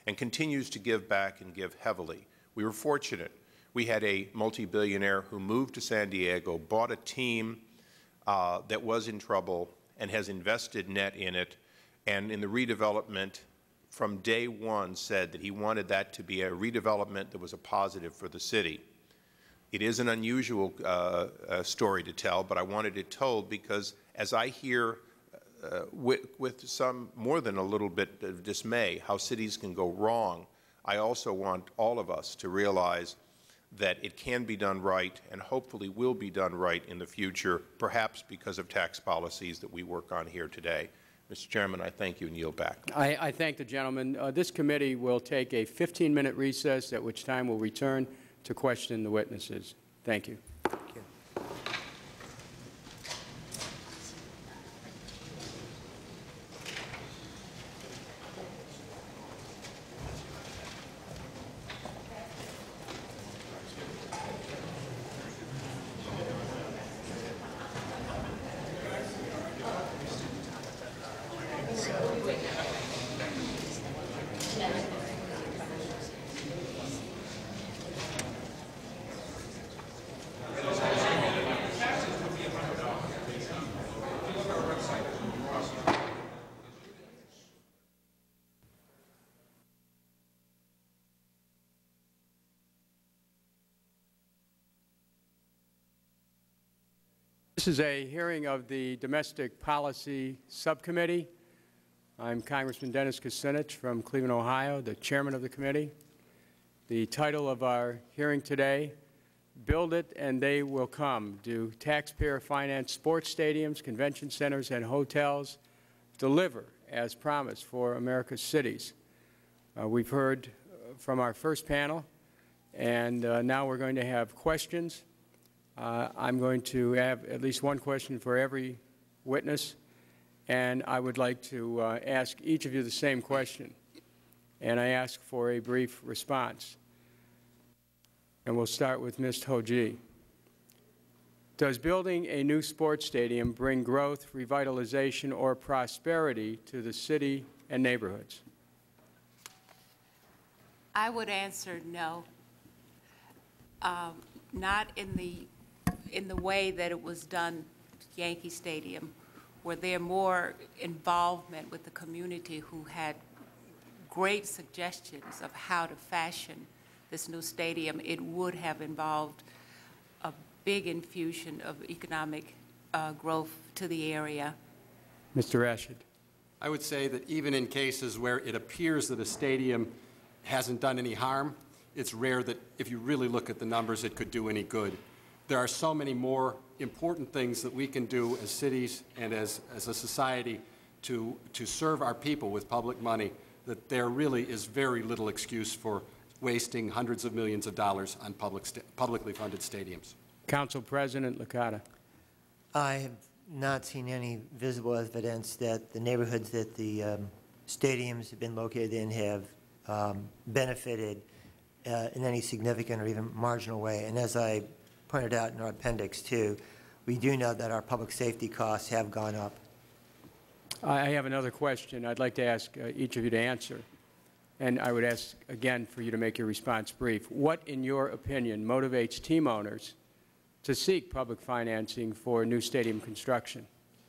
and continues to give back and give heavily. We were fortunate. We had a multi-billionaire who moved to San Diego, bought a team uh, that was in trouble, and has invested net in it, and in the redevelopment from day one said that he wanted that to be a redevelopment that was a positive for the city. It is an unusual uh, uh, story to tell, but I wanted it told because as I hear uh, with, with some more than a little bit of dismay how cities can go wrong, I also want all of us to realize that it can be done right and hopefully will be done right in the future, perhaps because of tax policies that we work on here today. Mister Chairman, I thank you and yield back. I, I thank the gentleman. Uh, this committee will take a fifteen minute recess, at which time we'll return to question the witnesses. Thank you. Thank you. This is a hearing of the Domestic Policy Subcommittee. I'm Congressman Dennis Kucinich from Cleveland, Ohio, the chairman of the committee. The title of our hearing today, Build It and They Will Come. Do taxpayer-financed sports stadiums, convention centers, and hotels deliver as promised for America's cities? Uh, we've heard from our first panel, and uh, now we're going to have questions. Uh, I'm going to have at least one question for every witness, and I would like to uh, ask each of you the same question, and I ask for a brief response. And we'll start with Miz Hoji. Does building a new sports stadium bring growth, revitalization, or prosperity to the city and neighborhoods? I would answer no. Um, not in the in the way that it was done at Yankee Stadium, where there more involvement with the community who had great suggestions of how to fashion this new stadium. It would have involved a big infusion of economic uh, growth to the area. Mister Rashid. I would say that even in cases where it appears that a stadium hasn't done any harm, it's rare that if you really look at the numbers, it could do any good. There are so many more important things that we can do as cities and as, as a society to, to serve our people with public money that there really is very little excuse for wasting hundreds of millions of dollars on public publicly funded stadiums. Council President Licata. I have not seen any visible evidence that the neighborhoods that the um, stadiums have been located in have um, benefited uh, in any significant or even marginal way. And as I pointed out in our appendix two, we do know that our public safety costs have gone up. I have another question I'd like to ask uh, each of you to answer. And I would ask again for you to make your response brief. What, in your opinion, motivates team owners to seek public financing for new stadium construction?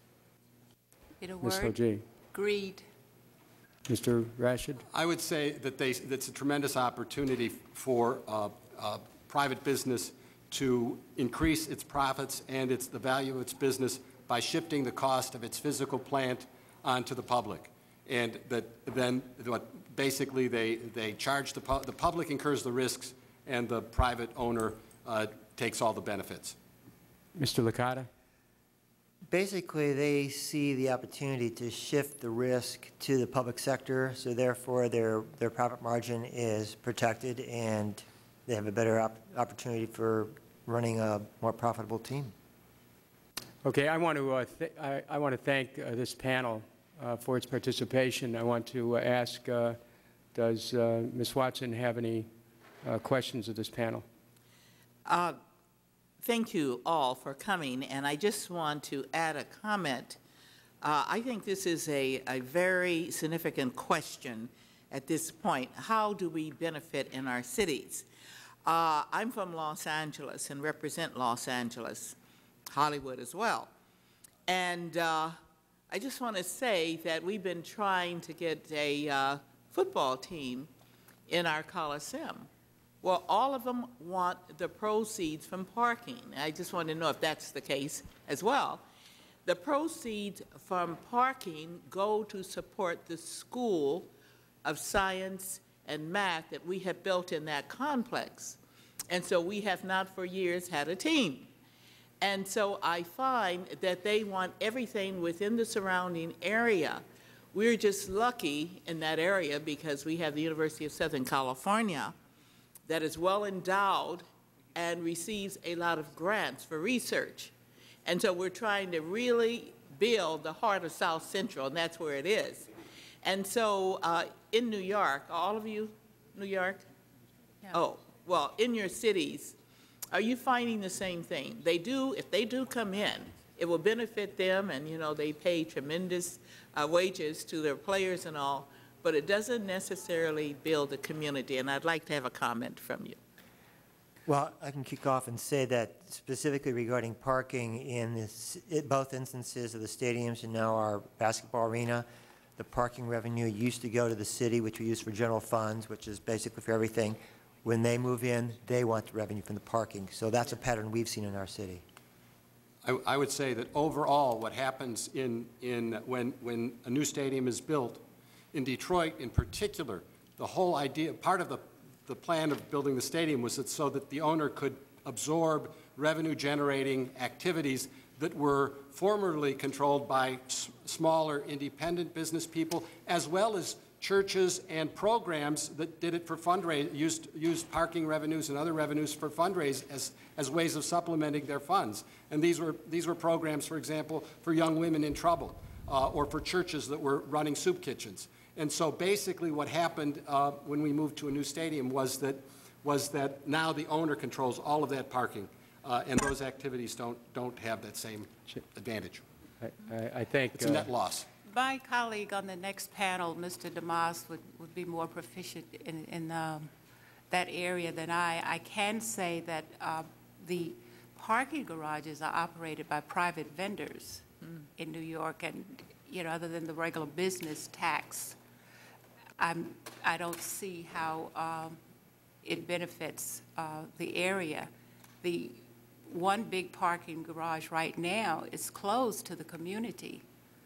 In a Miz word, Hoji. greed. Mister Rashid. I would say that they, that's a tremendous opportunity for uh, uh, private business to increase its profits and its, the value of its business by shifting the cost of its physical plant onto the public. And that then what basically they, they charge the, pu the public incurs the risks and the private owner uh, takes all the benefits. Mister Licata. Basically, they see the opportunity to shift the risk to the public sector, so therefore their, their profit margin is protected and they have a better op opportunity for running a more profitable team. Okay, I want to, uh, th I, I want to thank uh, this panel uh, for its participation. I want to uh, ask, uh, does uh, Miz Watson have any uh, questions of this panel? Uh, thank you all for coming, and I just want to add a comment. Uh, I think this is a, a very significant question, at this point. How do we benefit in our cities? Uh, I'm from Los Angeles and represent Los Angeles, Hollywood as well. And uh, I just want to say that we've been trying to get a uh, football team in our Coliseum. Well, all of them want the proceeds from parking. I just want to know if that's the case as well. The proceeds from parking go to support the School of Science and Math that we have built in that complex. And so we have not for years had a team. And so I find that they want everything within the surrounding area. We're just lucky in that area because we have the University of Southern California that is well endowed and receives a lot of grants for research. And so we're trying to really build the heart of South Central, and that's where it is. And so uh, in New York, all of you, New York? Yeah. Oh, well, in your cities, are you finding the same thing? They do, if they do come in, it will benefit them, and you know, they pay tremendous uh, wages to their players and all, but it doesn't necessarily build a community, and I'd like to have a comment from you. Well, I can kick off and say that specifically regarding parking in this, it, both instances of the stadiums and now our basketball arena, the parking revenue used to go to the city, which we use for general funds, which is basically for everything. When they move in, they want the revenue from the parking. So that's a pattern we've seen in our city. I, I would say that overall what happens in, in when, when a new stadium is built, in Detroit in particular, the whole idea, part of the The plan of building the stadium was that so that the owner could absorb revenue-generating activities that were formerly controlled by s smaller independent business people, as well as churches and programs that did it for fundraise, used, used parking revenues and other revenues for fundraise as, as ways of supplementing their funds. And these were, these were programs, for example, for young women in trouble, uh, or for churches that were running soup kitchens. And so basically what happened uh, when we moved to a new stadium was that, was that now the owner controls all of that parking, uh, and those activities don't, don't have that same advantage. I, I, I think It's a net uh, loss. My colleague on the next panel, Mister DeMoss, would, would be more proficient in, in um, that area than I. I can say that uh, the parking garages are operated by private vendors mm. in New York, and you know, other than the regular business tax, I'm, I don't see how um, it benefits uh, the area. The one big parking garage right now is closed to the community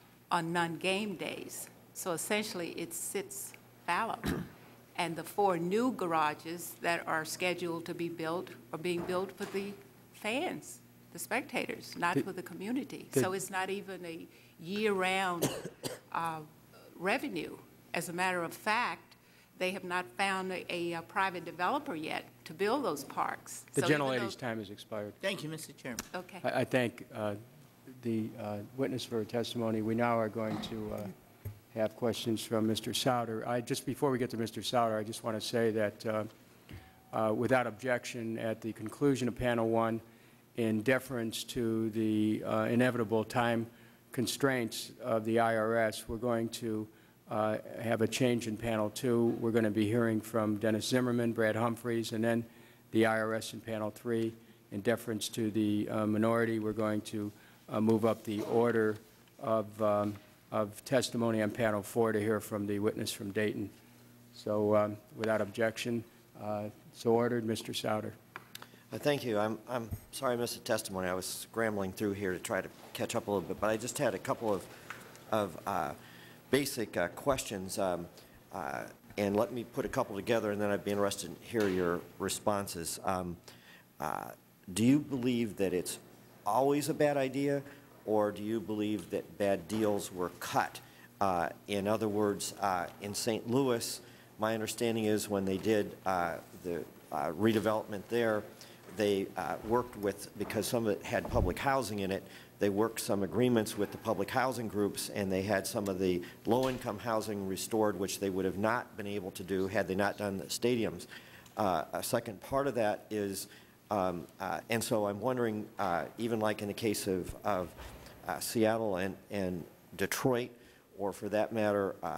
on non-game days. So essentially it sits fallow. And the four new garages that are scheduled to be built are being built for the fans, the spectators, not Did, for the community. did, so it's not even a year-round uh, revenue. As a matter of fact, they have not found a, a, a private developer yet to build those parks. The so gentlelady's time has expired. Thank you, Mister Chairman. Okay. I, I thank uh, the uh, witness for her testimony. We now are going to uh, have questions from Mister Souter. I, just before we get to Mister Souter, I just want to say that uh, uh, without objection, at the conclusion of panel one, in deference to the uh, inevitable time constraints of the I R S, we're going to uh, have a change in panel two. We're going to be hearing from Dennis Zimmerman, Brad Humphreys, and then the I R S in panel three. In deference to the uh, minority, we're going to uh, move up the order of, um, of testimony on panel four to hear from the witness from Dayton. So um, without objection, uh, so ordered. Mister Souter. Uh, thank you. I'm, I'm sorry I missed the testimony. I was scrambling through here to try to catch up a little bit, but I just had a couple of, of uh, basic uh, questions, um, uh, and let me put a couple together, and then I'd be interested to hear your responses. Um, uh, do you believe that it's always a bad idea, or do you believe that bad deals were cut? Uh, in other words, uh, in Saint Louis, my understanding is when they did uh, the uh, redevelopment there, they uh, worked with, because some of it had public housing in it, they worked some agreements with the public housing groups, and they had some of the low-income housing restored, which they would have not been able to do had they not done the stadiums. Uh, a second part of that is, um, uh, and so I'm wondering, uh, even like in the case of, of uh, Seattle and, and Detroit, or for that matter, uh,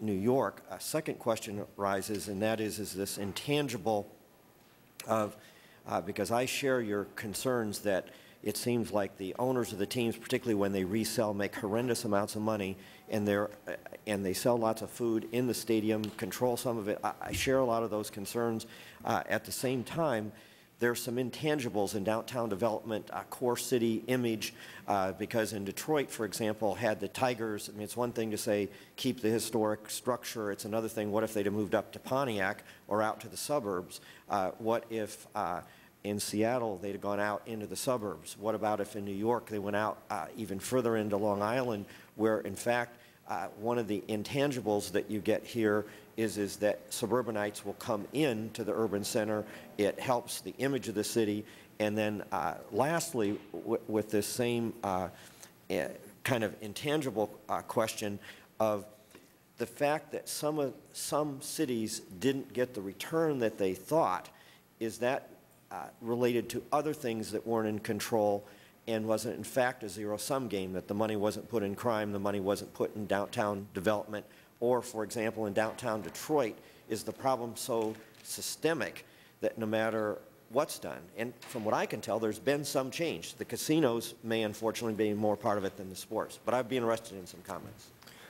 New York. A second question arises, and that is, is this intangible of, uh, because I share your concerns that it seems like the owners of the teams, particularly when they resell, make horrendous amounts of money, and they're uh, and they sell lots of food in the stadium, control some of it. I, I share a lot of those concerns. Uh, at the same time, there's some intangibles in downtown development, uh, core city image, uh, because in Detroit, for example, had the Tigers. I mean, it's one thing to say keep the historic structure. It's another thing, what if they'd have moved up to Pontiac or out to the suburbs? Uh, what if uh, in Seattle they'd have gone out into the suburbs? What about if in New York they went out uh, even further into Long Island, where in fact uh, one of the intangibles that you get here is, is that suburbanites will come in to the urban center. It helps the image of the city. And then uh, lastly, w with this same uh, uh, kind of intangible uh, question of the fact that some, of, some cities didn't get the return that they thought, is that uh, related to other things that weren't in control, and wasn't in fact a zero-sum game, that the money wasn't put in crime, the money wasn't put in downtown development? Or, for example, in downtown Detroit, is the problem so systemic that no matter what's done, and from what I can tell, there's been some change. The casinos may unfortunately be more part of it than the sports, but I'd be interested in some comments.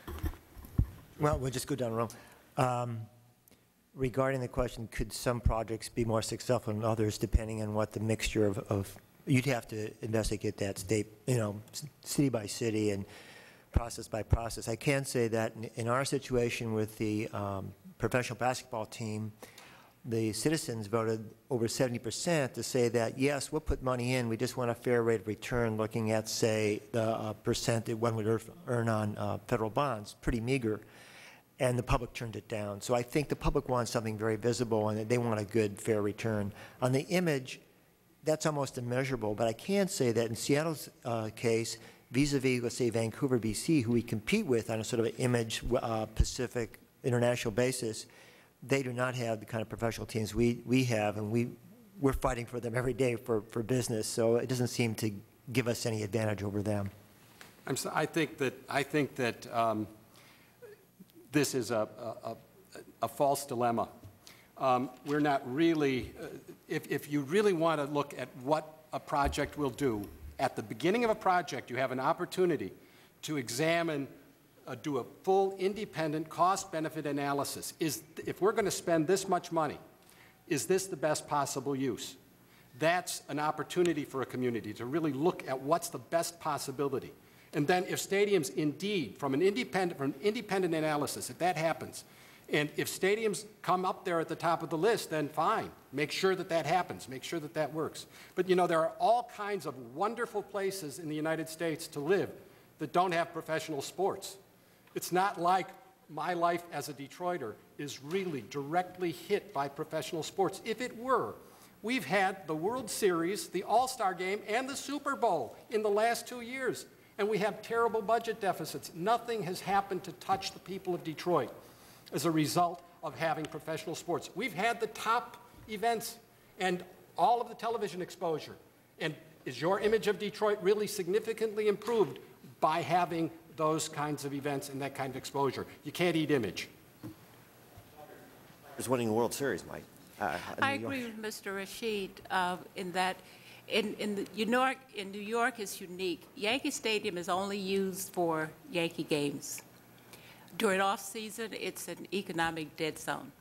Well, we'll just go down the row. Um, regarding the question, could some projects be more successful than others, depending on what the mixture of, of you'd have to investigate that state, you know, city by city and process by process. I can say that in, in our situation with the um, professional basketball team, the citizens voted over seventy percent to say that, yes, we'll put money in, we just want a fair rate of return, looking at, say, the uh, percent that one would earn on uh, federal bonds, pretty meager, and the public turned it down. So I think the public wants something very visible, and they want a good, fair return. On the image, that's almost immeasurable, but I can say that in Seattle's uh, case, vis-a-vis, let's say, Vancouver, B C, who we compete with on a sort of an image uh, Pacific international basis, they do not have the kind of professional teams we, we have, and we, we're fighting for them every day for, for business, so it doesn't seem to give us any advantage over them. I'm so, I think that, I think that um, this is a, a, a false dilemma. Um, we're not really, uh, if, if you really want to look at what a project will do, at the beginning of a project, you have an opportunity to examine, uh, do a full independent cost-benefit analysis. Is, if we're going to spend this much money, is this the best possible use? That's an opportunity for a community to really look at what's the best possibility. And then if stadiums indeed, from an independent, from an independent analysis, if that happens, and if stadiums come up there at the top of the list, then fine. Make sure that that happens. Make sure that that works. But, you know, there are all kinds of wonderful places in the United States to live that don't have professional sports. It's not like my life as a Detroiter is really directly hit by professional sports. If it were, we've had the World Series, the All-Star Game, and the Super Bowl in the last two years, and we have terrible budget deficits. Nothing has happened to touch the people of Detroit as a result of having professional sports. We've had the top events and all of the television exposure. And is your image of Detroit really significantly improved by having those kinds of events and that kind of exposure? You can't eat image. Is winning the World Series, Mike. Uh, I agree with Mister Rashid uh, in that in, in, the, New York, in New York is unique. Yankee Stadium is only used for Yankee games. During off-season, it's an economic dead zone.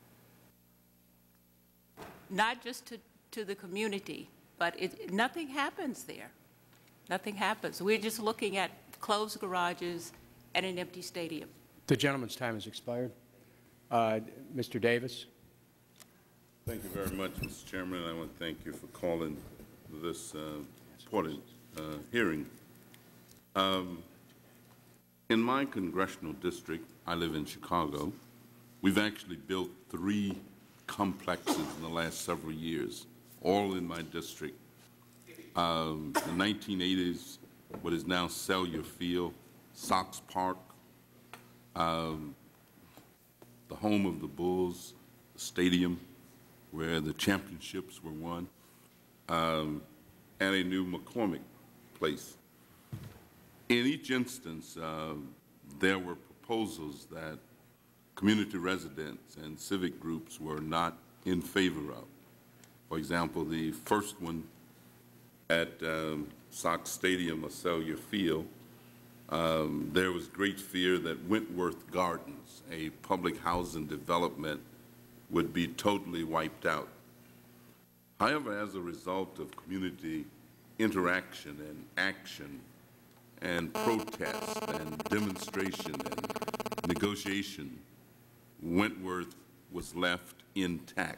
Not just to, to the community, but it, nothing happens there. Nothing happens. We're just looking at closed garages and an empty stadium. The gentleman's time has expired. Uh, Mister Davis. Thank you very much, Mister Chairman, and I want to thank you for calling this uh, important uh, hearing. Um, In my congressional district, I live in Chicago, we've actually built three complexes in the last several years, all in my district. Um, the nineteen eighties, what is now Cellular Field, Sox Park, um, the home of the Bulls, the stadium where the championships were won, um, and a new McCormick Place. In each instance, uh, there were proposals that community residents and civic groups were not in favor of. For example, the first one at um, Sox Stadium or Cellular Field, um, there was great fear that Wentworth Gardens, a public housing development, would be totally wiped out. However, as a result of community interaction and action and protest and demonstration and negotiation, Wentworth was left intact.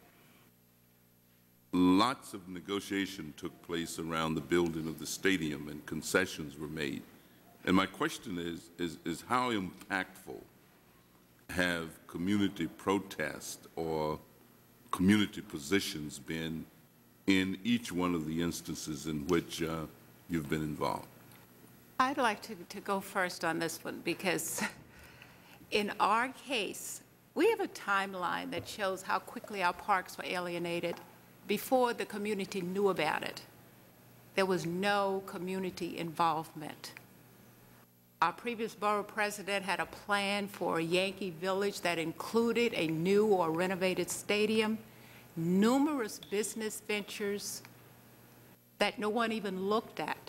Lots of negotiation took place around the building of the stadium and concessions were made. And my question is, is, is how impactful have community protest or community positions been in each one of the instances in which uh, you've been involved? I'd like to, to go first on this one because in our case, we have a timeline that shows how quickly our parks were alienated before the community knew about it. There was no community involvement. Our previous borough president had a plan for a Yankee Village that included a new or renovated stadium, numerous business ventures that no one even looked at.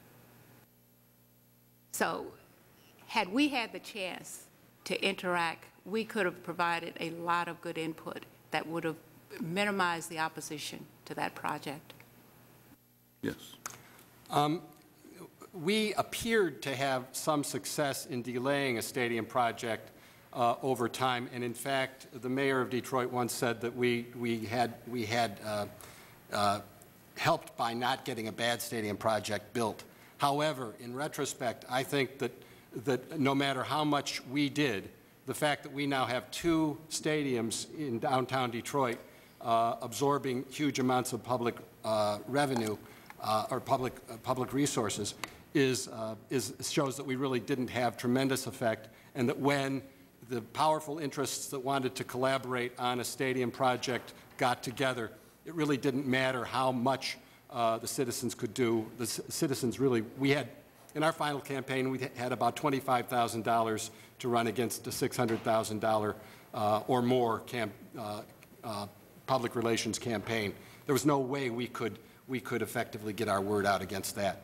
So had we had the chance to interact, we could have provided a lot of good input that would have minimized the opposition to that project. Yes. Um, we appeared to have some success in delaying a stadium project uh, over time, and in fact, the mayor of Detroit once said that we we had we had uh, uh, helped by not getting a bad stadium project built. However, in retrospect, I think that that no matter how much we did, the fact that we now have two stadiums in downtown Detroit uh, absorbing huge amounts of public uh, revenue uh, or public uh, public resources is uh, is shows that we really didn't have tremendous effect, and that when the powerful interests that wanted to collaborate on a stadium project got together, it really didn't matter how much uh, the citizens could do. The c citizens really, we had, in our final campaign, we had about twenty-five thousand dollars to run against a six hundred thousand dollars uh, or more camp, uh, uh, public relations campaign. There was no way we could, we could effectively get our word out against that.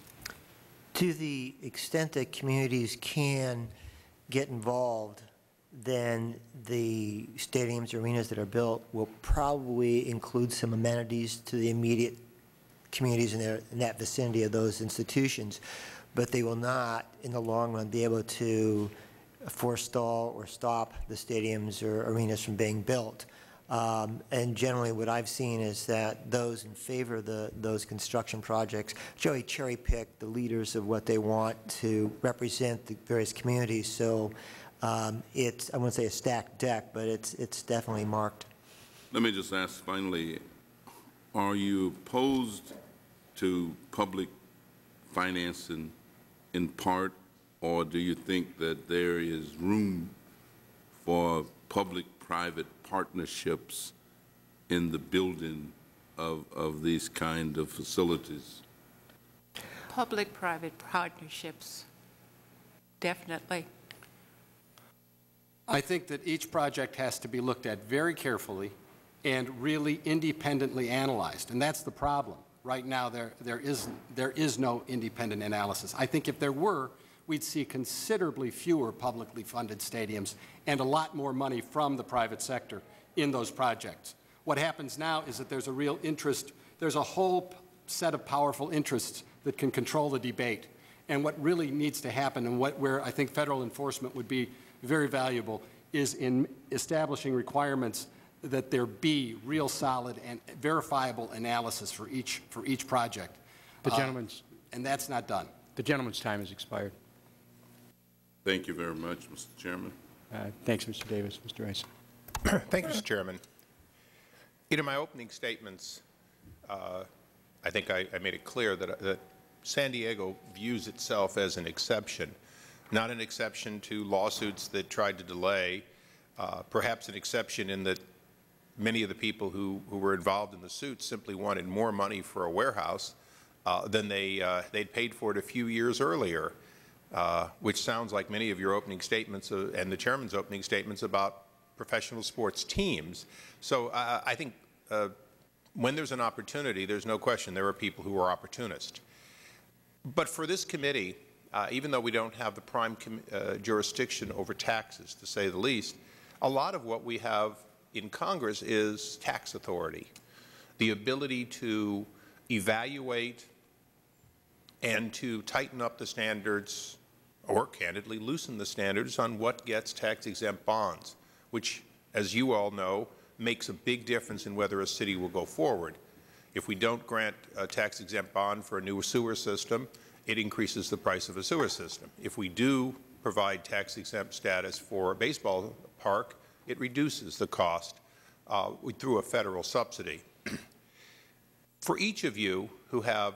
To the extent that communities can get involved, then the stadiums, arenas that are built will probably include some amenities to the immediate communities in, their, in that vicinity of those institutions, but they will not, in the long run, be able to forestall or stop the stadiums or arenas from being built. Um, and generally what I've seen is that those in favor of the, those construction projects generally cherry pick the leaders of what they want to represent the various communities. So um, it's, I wouldn't say a stacked deck, but it's, it's definitely marked. Let me just ask finally, are you opposed to public financing in part, or do you think that there is room for public-private partnerships in the building of, of these kind of facilities? Public-private partnerships, definitely. I think that each project has to be looked at very carefully and really independently analyzed, and that's the problem. Right now, there, there, is, there is no independent analysis. I think if there were, we'd see considerably fewer publicly funded stadiums and a lot more money from the private sector in those projects. What happens now is that there's a real interest, there's a whole set of powerful interests that can control the debate. And what really needs to happen, and what, where I think federal enforcement would be very valuable, is in establishing requirements that there be real solid and verifiable analysis for each, for each project. The Uh, gentleman's, and that's not done. the gentleman's time has expired. Thank you very much, Mister Chairman. Uh, thanks, Mister Davis. Mister Rice. Thank you, Mister Chairman. In my opening statements, uh, I think I, I made it clear that, that San Diego views itself as an exception, not an exception to lawsuits that tried to delay, uh, perhaps an exception in that many of the people who, who were involved in the suit simply wanted more money for a warehouse uh, than they, uh, they'd paid for it a few years earlier. uh, which sounds like many of your opening statements uh, and the chairman's opening statements about professional sports teams. So uh, I think uh, when there's an opportunity, there's no question there are people who are opportunists. But for this committee, uh, even though we don't have the prime uh, jurisdiction over taxes, to say the least, a lot of what we have in Congress is tax authority, the ability to evaluate and to tighten up the standards, or candidly loosen the standards on what gets tax-exempt bonds, which, as you all know, makes a big difference in whether a city will go forward. If we don't grant a tax-exempt bond for a new sewer system, it increases the price of a sewer system. If we do provide tax-exempt status for a baseball park, it reduces the cost uh, through a federal subsidy. For each of you who have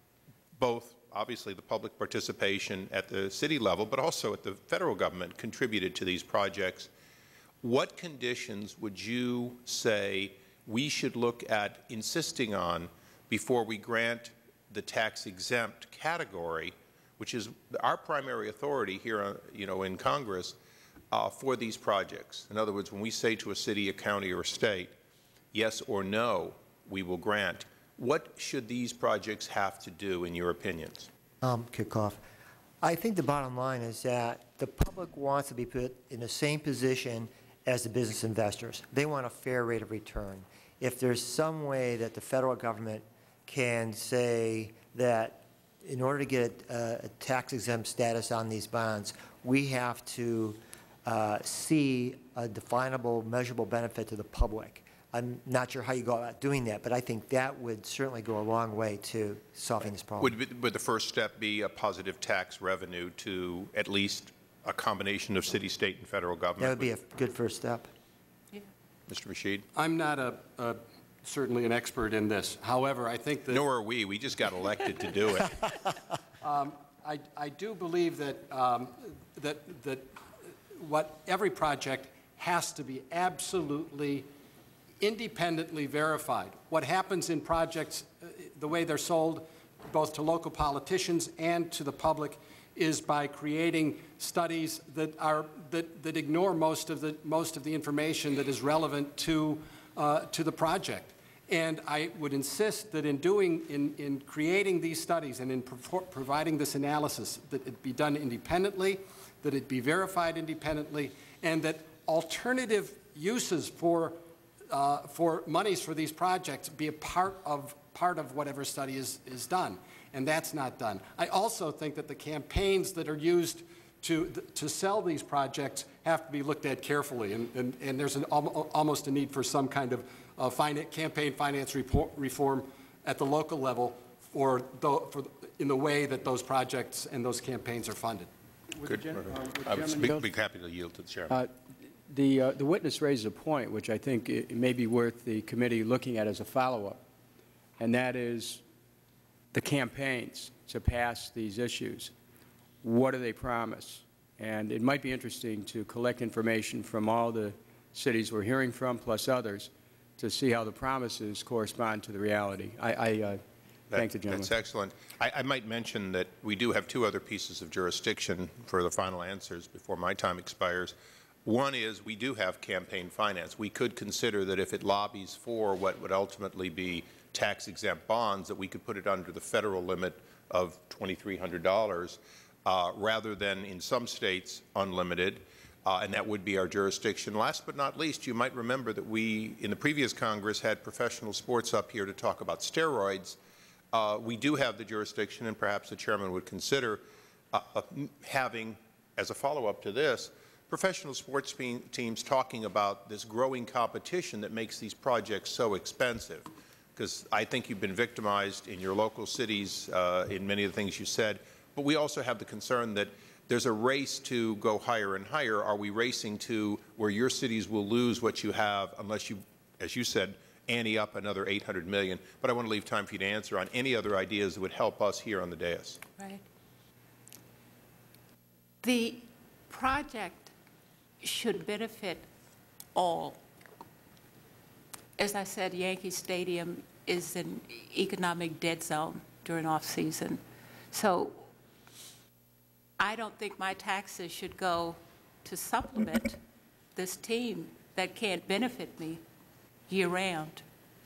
both, obviously, the public participation at the city level, but also at the federal government contributed to these projects, what conditions would you say we should look at insisting on before we grant the tax-exempt category, which is our primary authority here, uh, you know, in Congress, uh, for these projects? In other words, when we say to a city, a county, or a state, yes or no, we will grant, what should these projects have to do, in your opinions? Um, kick off. I think the bottom line is that the public wants to be put in the same position as the business investors. They want a fair rate of return. If there's some way that the federal government can say that in order to get a, a tax-exempt status on these bonds, we have to uh, see a definable, measurable benefit to the public. I'm not sure how you go about doing that, but I think that would certainly go a long way to solving this problem. Would, would the first step be a positive tax revenue to at least a combination of city, state, and federal government? That would be a good first step. Yeah. Mister Rashid? I'm not a, a certainly an expert in this. However, I think that... Nor are we. We just got elected to do it. um, I, I do believe that, um, that, that what every project has to be absolutely independently verified. What happens in projects, uh, the way they're sold both to local politicians and to the public, is by creating studies that are that, that ignore most of the most of the information that is relevant to uh, to the project. And I would insist that in doing in in creating these studies and in pro providing this analysis, that it be done independently, that it be verified independently, and that alternative uses for Uh, for monies for these projects be a part of part of whatever study is is done, and that's not done. I also think that the campaigns that are used to to sell these projects have to be looked at carefully, and and, and there's an almost a need for some kind of uh, finance, campaign finance report, reform at the local level, for the, for the, in the way that those projects and those campaigns are funded. Good. Uh, I would be, be happy to yield to the chairman. Uh, The, uh, the witness raises a point which I think it may be worth the committee looking at as a follow-up, and that is the campaigns to pass these issues. What do they promise? And it might be interesting to collect information from all the cities we're hearing from, plus others, to see how the promises correspond to the reality. I, I uh, thank the gentleman. That's excellent. I, I might mention that we do have two other pieces of jurisdiction for the final answers before my time expires. One is we do have campaign finance. We could consider that if it lobbies for what would ultimately be tax-exempt bonds, that we could put it under the federal limit of twenty-three hundred dollars uh, rather than in some states unlimited, uh, and that would be our jurisdiction. Last but not least, you might remember that we, in the previous Congress, had professional sports up here to talk about steroids. Uh, we do have the jurisdiction, and perhaps the chairman would consider uh, uh, having, as a follow-up to this, professional sports teams talking about this growing competition that makes these projects so expensive. Because I think you've been victimized in your local cities uh, in many of the things you said, but we also have the concern that there's a race to go higher and higher. Are we racing to where your cities will lose what you have unless you, as you said, ante up another eight hundred million dollars? But I want to leave time for you to answer on any other ideas that would help us here on the dais. Right. The project should benefit all. As I said, Yankee Stadium is an economic dead zone during off-season. So I don't think my taxes should go to supplement this team that can't benefit me year-round.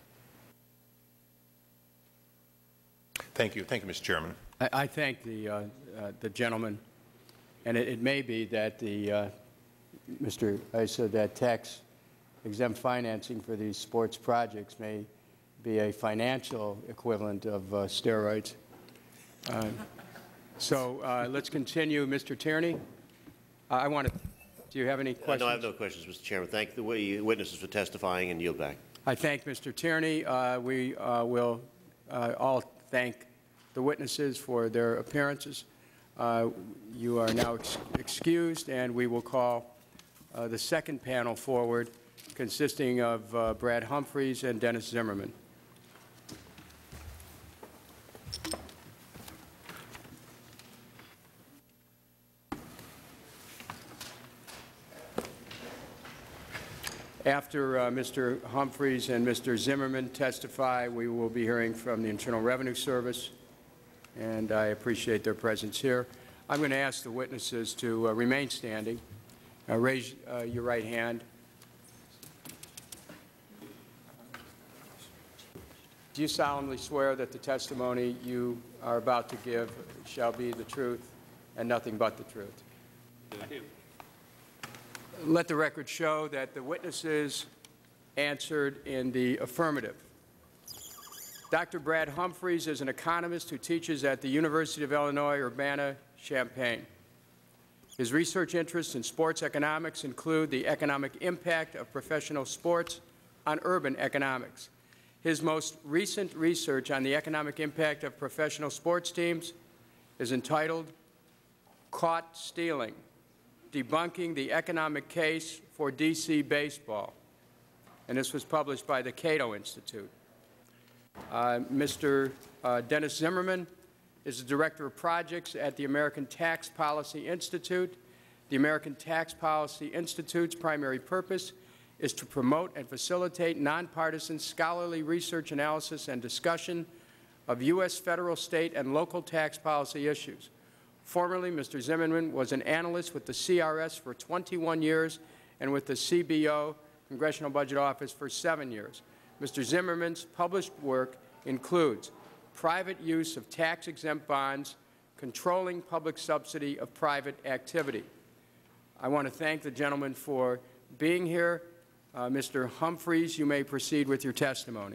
Thank you. Thank you, Mister Chairman. I, I thank the, uh, uh, the gentleman, and it, it may be that the, uh, Mister Issa, that tax-exempt financing for these sports projects may be a financial equivalent of uh, steroids. Uh, so uh, let's continue. Mister Tierney, uh, I want to, do you have any questions? Uh, no, I have no questions, Mister Chairman. Thank the witnesses for testifying and yield back. I thank Mister Tierney. Uh, we uh, will uh, all thank the witnesses for their appearances. Uh, you are now ex excused, and we will call uh, the second panel forward, consisting of uh, Brad Humphreys and Dennis Zimmerman. After uh, Mister Humphreys and Mister Zimmerman testify, we will be hearing from the Internal Revenue Service, and I appreciate their presence here. I'm going to ask the witnesses to uh, remain standing. Uh, raise uh, your right hand. Do you solemnly swear that the testimony you are about to give shall be the truth and nothing but the truth? I do. Let the record show that the witnesses answered in the affirmative. Doctor Brad Humphreys is an economist who teaches at the University of Illinois Urbana-Champaign. His research interests in sports economics include the economic impact of professional sports on urban economics. His most recent research on the economic impact of professional sports teams is entitled Caught Stealing: Debunking the Economic Case for D C Baseball, and this was published by the Cato Institute. Uh, Mister Uh, Dennis Zimmerman is the Director of Projects at the American Tax Policy Institute. The American Tax Policy Institute's primary purpose is to promote and facilitate nonpartisan scholarly research, analysis, and discussion of U S federal, state, and local tax policy issues. Formerly, Mister Zimmerman was an analyst with the C R S for twenty-one years and with the C B O, Congressional Budget Office, for seven years. Mister Zimmerman's published work includes private use of tax-exempt bonds, controlling public subsidy of private activity. I want to thank the gentleman for being here. Uh, Mister Humphreys, you may proceed with your testimony.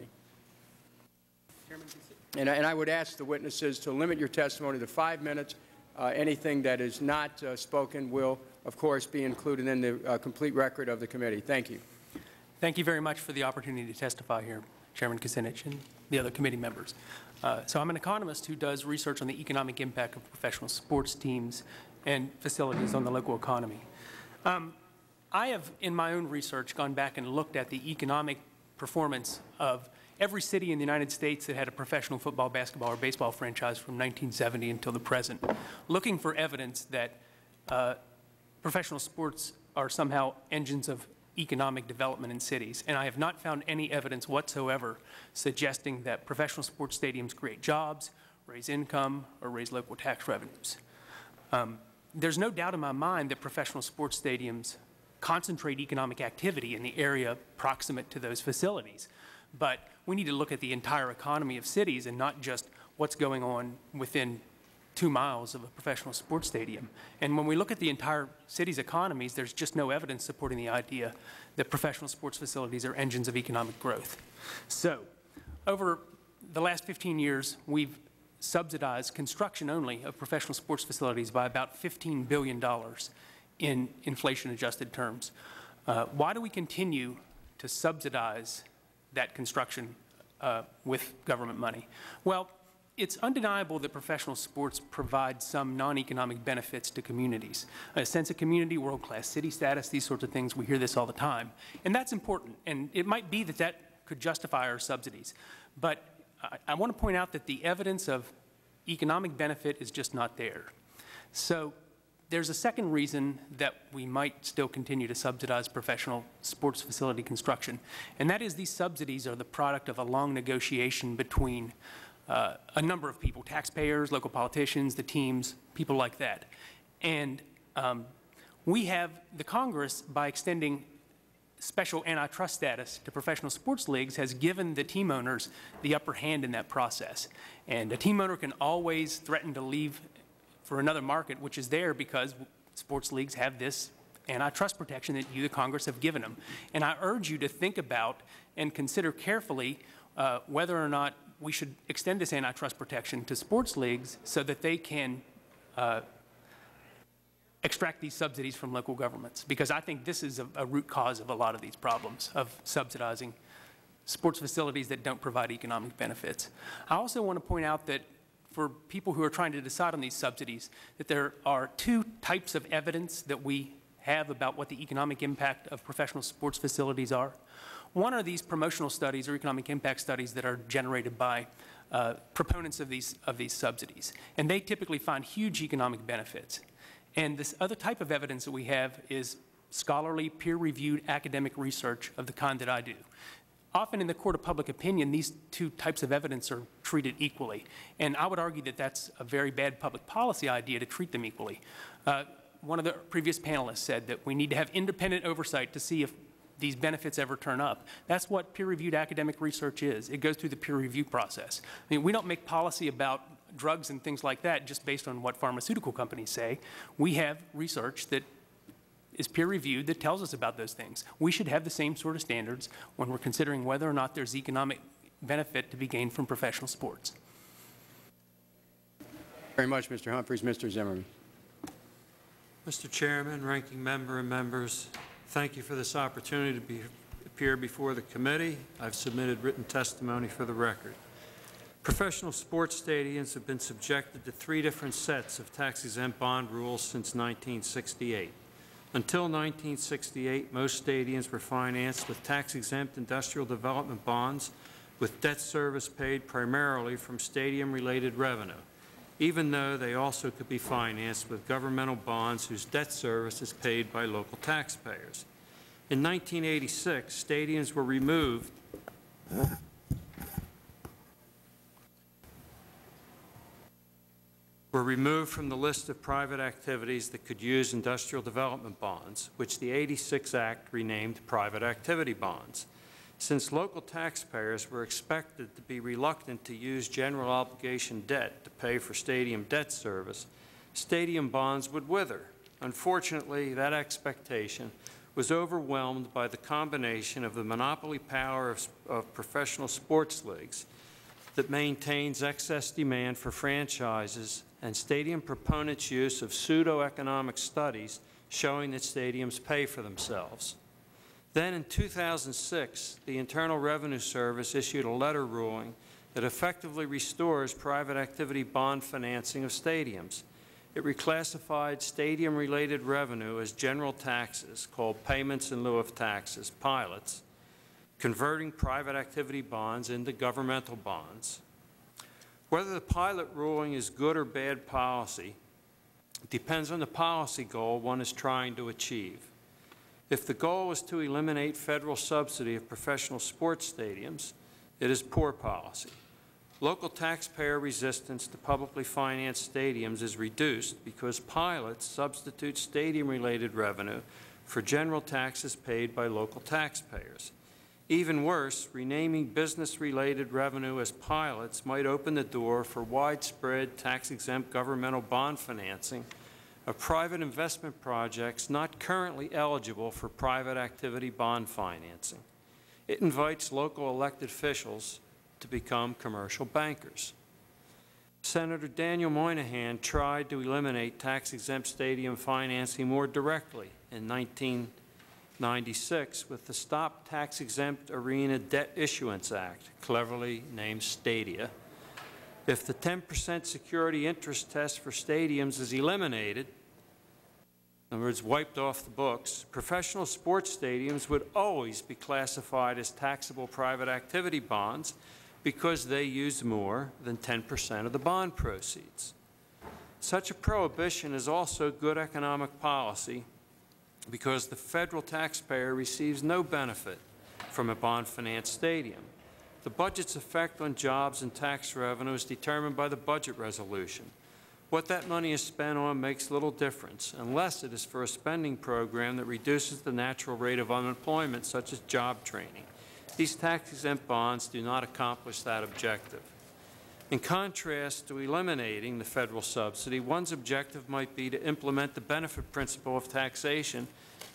And, and I would ask the witnesses to limit your testimony to five minutes. Uh, anything that is not uh, spoken will, of course, be included in the uh, complete record of the committee. Thank you. Thank you very much for the opportunity to testify here, Chairman Kucinich and the other committee members. Uh, so I'm an economist who does research on the economic impact of professional sports teams and facilities on the local economy. Um, I have, in my own research, gone back and looked at the economic performance of every city in the United States that had a professional football, basketball, or baseball franchise from nineteen seventy until the present, looking for evidence that uh, professional sports are somehow engines of economic development in cities. And I have not found any evidence whatsoever suggesting that professional sports stadiums create jobs, raise income, or raise local tax revenues. Um, there's no doubt in my mind that professional sports stadiums concentrate economic activity in the area proximate to those facilities. But we need to look at the entire economy of cities and not just what's going on within two miles of a professional sports stadium. And when we look at the entire city's economies, there's just no evidence supporting the idea that professional sports facilities are engines of economic growth. So, over the last fifteen years, we've subsidized construction only of professional sports facilities by about fifteen billion dollars in inflation-adjusted terms. Uh, why do we continue to subsidize that construction uh, with government money? Well, it's undeniable that professional sports provide some non-economic benefits to communities. A sense of community, world-class city status, these sorts of things, we hear this all the time. And that's important, and it might be that that could justify our subsidies. But I, I want to point out that the evidence of economic benefit is just not there. So there's a second reason that we might still continue to subsidize professional sports facility construction, and that is these subsidies are the product of a long negotiation between uh, a number of people, taxpayers, local politicians, the teams, people like that. And um, we have the Congress, by extending special antitrust status to professional sports leagues, has given the team owners the upper hand in that process. And a team owner can always threaten to leave for another market, which is there because sports leagues have this antitrust protection that you, the Congress, have given them. And I urge you to think about and consider carefully uh, whether or not we should extend this antitrust protection to sports leagues so that they can uh, extract these subsidies from local governments, because I think this is a, a root cause of a lot of these problems of subsidizing sports facilities that don't provide economic benefits. I also want to point out that for people who are trying to decide on these subsidies, that there are two types of evidence that we have about what the economic impact of professional sports facilities are. One are these promotional studies or economic impact studies that are generated by uh, proponents of these, of these subsidies, and they typically find huge economic benefits. And this other type of evidence that we have is scholarly, peer-reviewed academic research of the kind that I do. Often in the court of public opinion, these two types of evidence are treated equally. And I would argue that that's a very bad public policy idea to treat them equally. Uh, one of the previous panelists said that we need to have independent oversight to see if these benefits ever turn up. That's what peer-reviewed academic research is. It goes through the peer review process. I mean, we don't make policy about drugs and things like that just based on what pharmaceutical companies say. We have research that is peer-reviewed that tells us about those things. We should have the same sort of standards when we're considering whether or not there's economic benefit to be gained from professional sports. Very much, Mister Humphreys. Mister Zimmerman. Mister Chairman, Ranking Member, and members, thank you for this opportunity to be, appear before the committee. I've submitted written testimony for the record. Professional sports stadiums have been subjected to three different sets of tax-exempt bond rules since nineteen sixty-eight. Until nineteen sixty-eight, most stadiums were financed with tax-exempt industrial development bonds with debt service paid primarily from stadium-related revenue, even though they also could be financed with governmental bonds whose debt service is paid by local taxpayers. In nineteen eighty-six, stadiums were removed were removed from the list of private activities that could use industrial development bonds, which the eighty-six Act renamed private activity bonds. Since local taxpayers were expected to be reluctant to use general obligation debt to pay for stadium debt service, stadium bonds would wither. Unfortunately, that expectation was overwhelmed by the combination of the monopoly power of, of professional sports leagues that maintains excess demand for franchises and stadium proponents' use of pseudo-economic studies showing that stadiums pay for themselves. Then in two thousand six, the Internal Revenue Service issued a letter ruling that effectively restores private activity bond financing of stadiums. It reclassified stadium-related revenue as general taxes, called payments in lieu of taxes, pilots, converting private activity bonds into governmental bonds. Whether the pilot ruling is good or bad policy depends on the policy goal one is trying to achieve. If the goal is to eliminate federal subsidy of professional sports stadiums, it is poor policy. Local taxpayer resistance to publicly financed stadiums is reduced because pilots substitute stadium-related revenue for general taxes paid by local taxpayers. Even worse, renaming business-related revenue as pilots might open the door for widespread tax-exempt governmental bond financing of private investment projects not currently eligible for private activity bond financing. It invites local elected officials to become commercial bankers. Senator Daniel Moynihan tried to eliminate tax-exempt stadium financing more directly in nineteen ninety-six with the Stop Tax-Exempt Arena Debt Issuance Act, cleverly named STADIA. If the ten percent security interest test for stadiums is eliminated, in other words, wiped off the books, professional sports stadiums would always be classified as taxable private activity bonds because they use more than ten percent of the bond proceeds. Such a prohibition is also good economic policy because the federal taxpayer receives no benefit from a bond-financed stadium. The budget's effect on jobs and tax revenue is determined by the budget resolution. What that money is spent on makes little difference unless it is for a spending program that reduces the natural rate of unemployment, such as job training. These tax-exempt bonds do not accomplish that objective. In contrast to eliminating the federal subsidy, one's objective might be to implement the benefit principle of taxation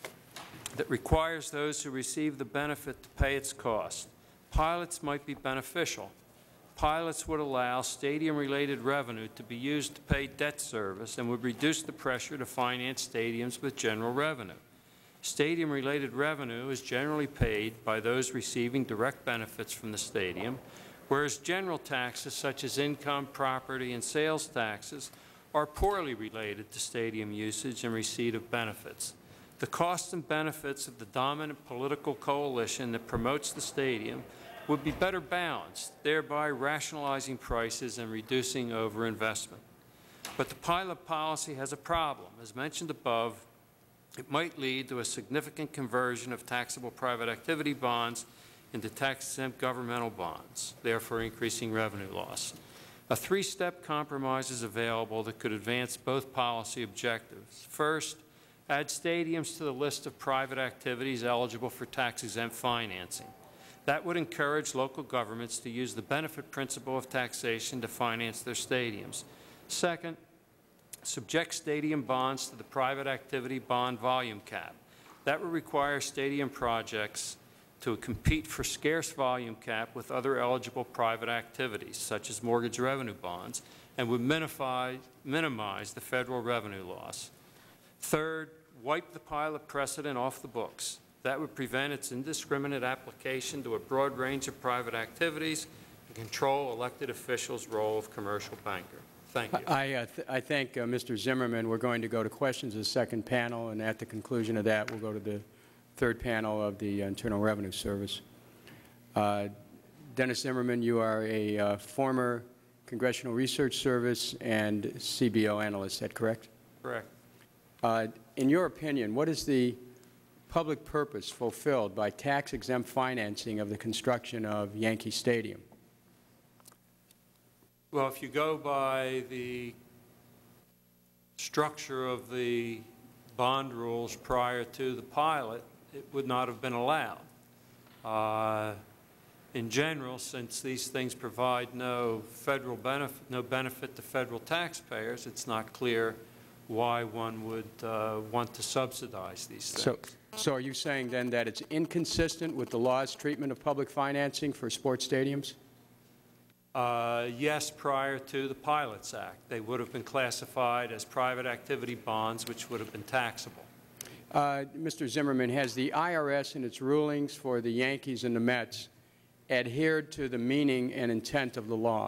that requires those who receive the benefit to pay its cost. Pilots might be beneficial. Pilots would allow stadium-related revenue to be used to pay debt service and would reduce the pressure to finance stadiums with general revenue. Stadium-related revenue is generally paid by those receiving direct benefits from the stadium, whereas general taxes such as income, property, and sales taxes are poorly related to stadium usage and receipt of benefits. The costs and benefits of the dominant political coalition that promotes the stadium would be better balanced, thereby rationalizing prices and reducing overinvestment. But the pilot policy has a problem. As mentioned above, it might lead to a significant conversion of taxable private activity bonds into tax-exempt governmental bonds, therefore increasing revenue loss. A three-step compromise is available that could advance both policy objectives. First, add stadiums to the list of private activities eligible for tax-exempt financing. That would encourage local governments to use the benefit principle of taxation to finance their stadiums. Second, subject stadium bonds to the private activity bond volume cap. That would require stadium projects to compete for scarce volume cap with other eligible private activities, such as mortgage revenue bonds, and would minimize, minimize the federal revenue loss. Third, wipe the pilot precedent off the books. That would prevent its indiscriminate application to a broad range of private activities and control elected officials' role of commercial banker. Thank you. I, uh, th I thank uh, Mister Zimmerman. We're going to go to questions of the second panel, and at the conclusion of that, we'll go to the third panel of the Internal Revenue Service. Uh, Dennis Zimmerman, you are a uh, former Congressional Research Service and C B O analyst. Is that correct? Correct. Uh, in your opinion, what is the public purpose fulfilled by tax-exempt financing of the construction of Yankee Stadium? Well, if you go by the structure of the bond rules prior to the pilot, it would not have been allowed. Uh, in general, since these things provide no federal benefit, no benefit to federal taxpayers, it's not clear why one would uh, want to subsidize these things. So, so are you saying then that it's inconsistent with the law's treatment of public financing for sports stadiums? Uh, yes, prior to the Pilots Act. They would have been classified as private activity bonds, which would have been taxable. Uh, Mister Zimmerman, has the I R S in its rulings for the Yankees and the Mets adhered to the meaning and intent of the law?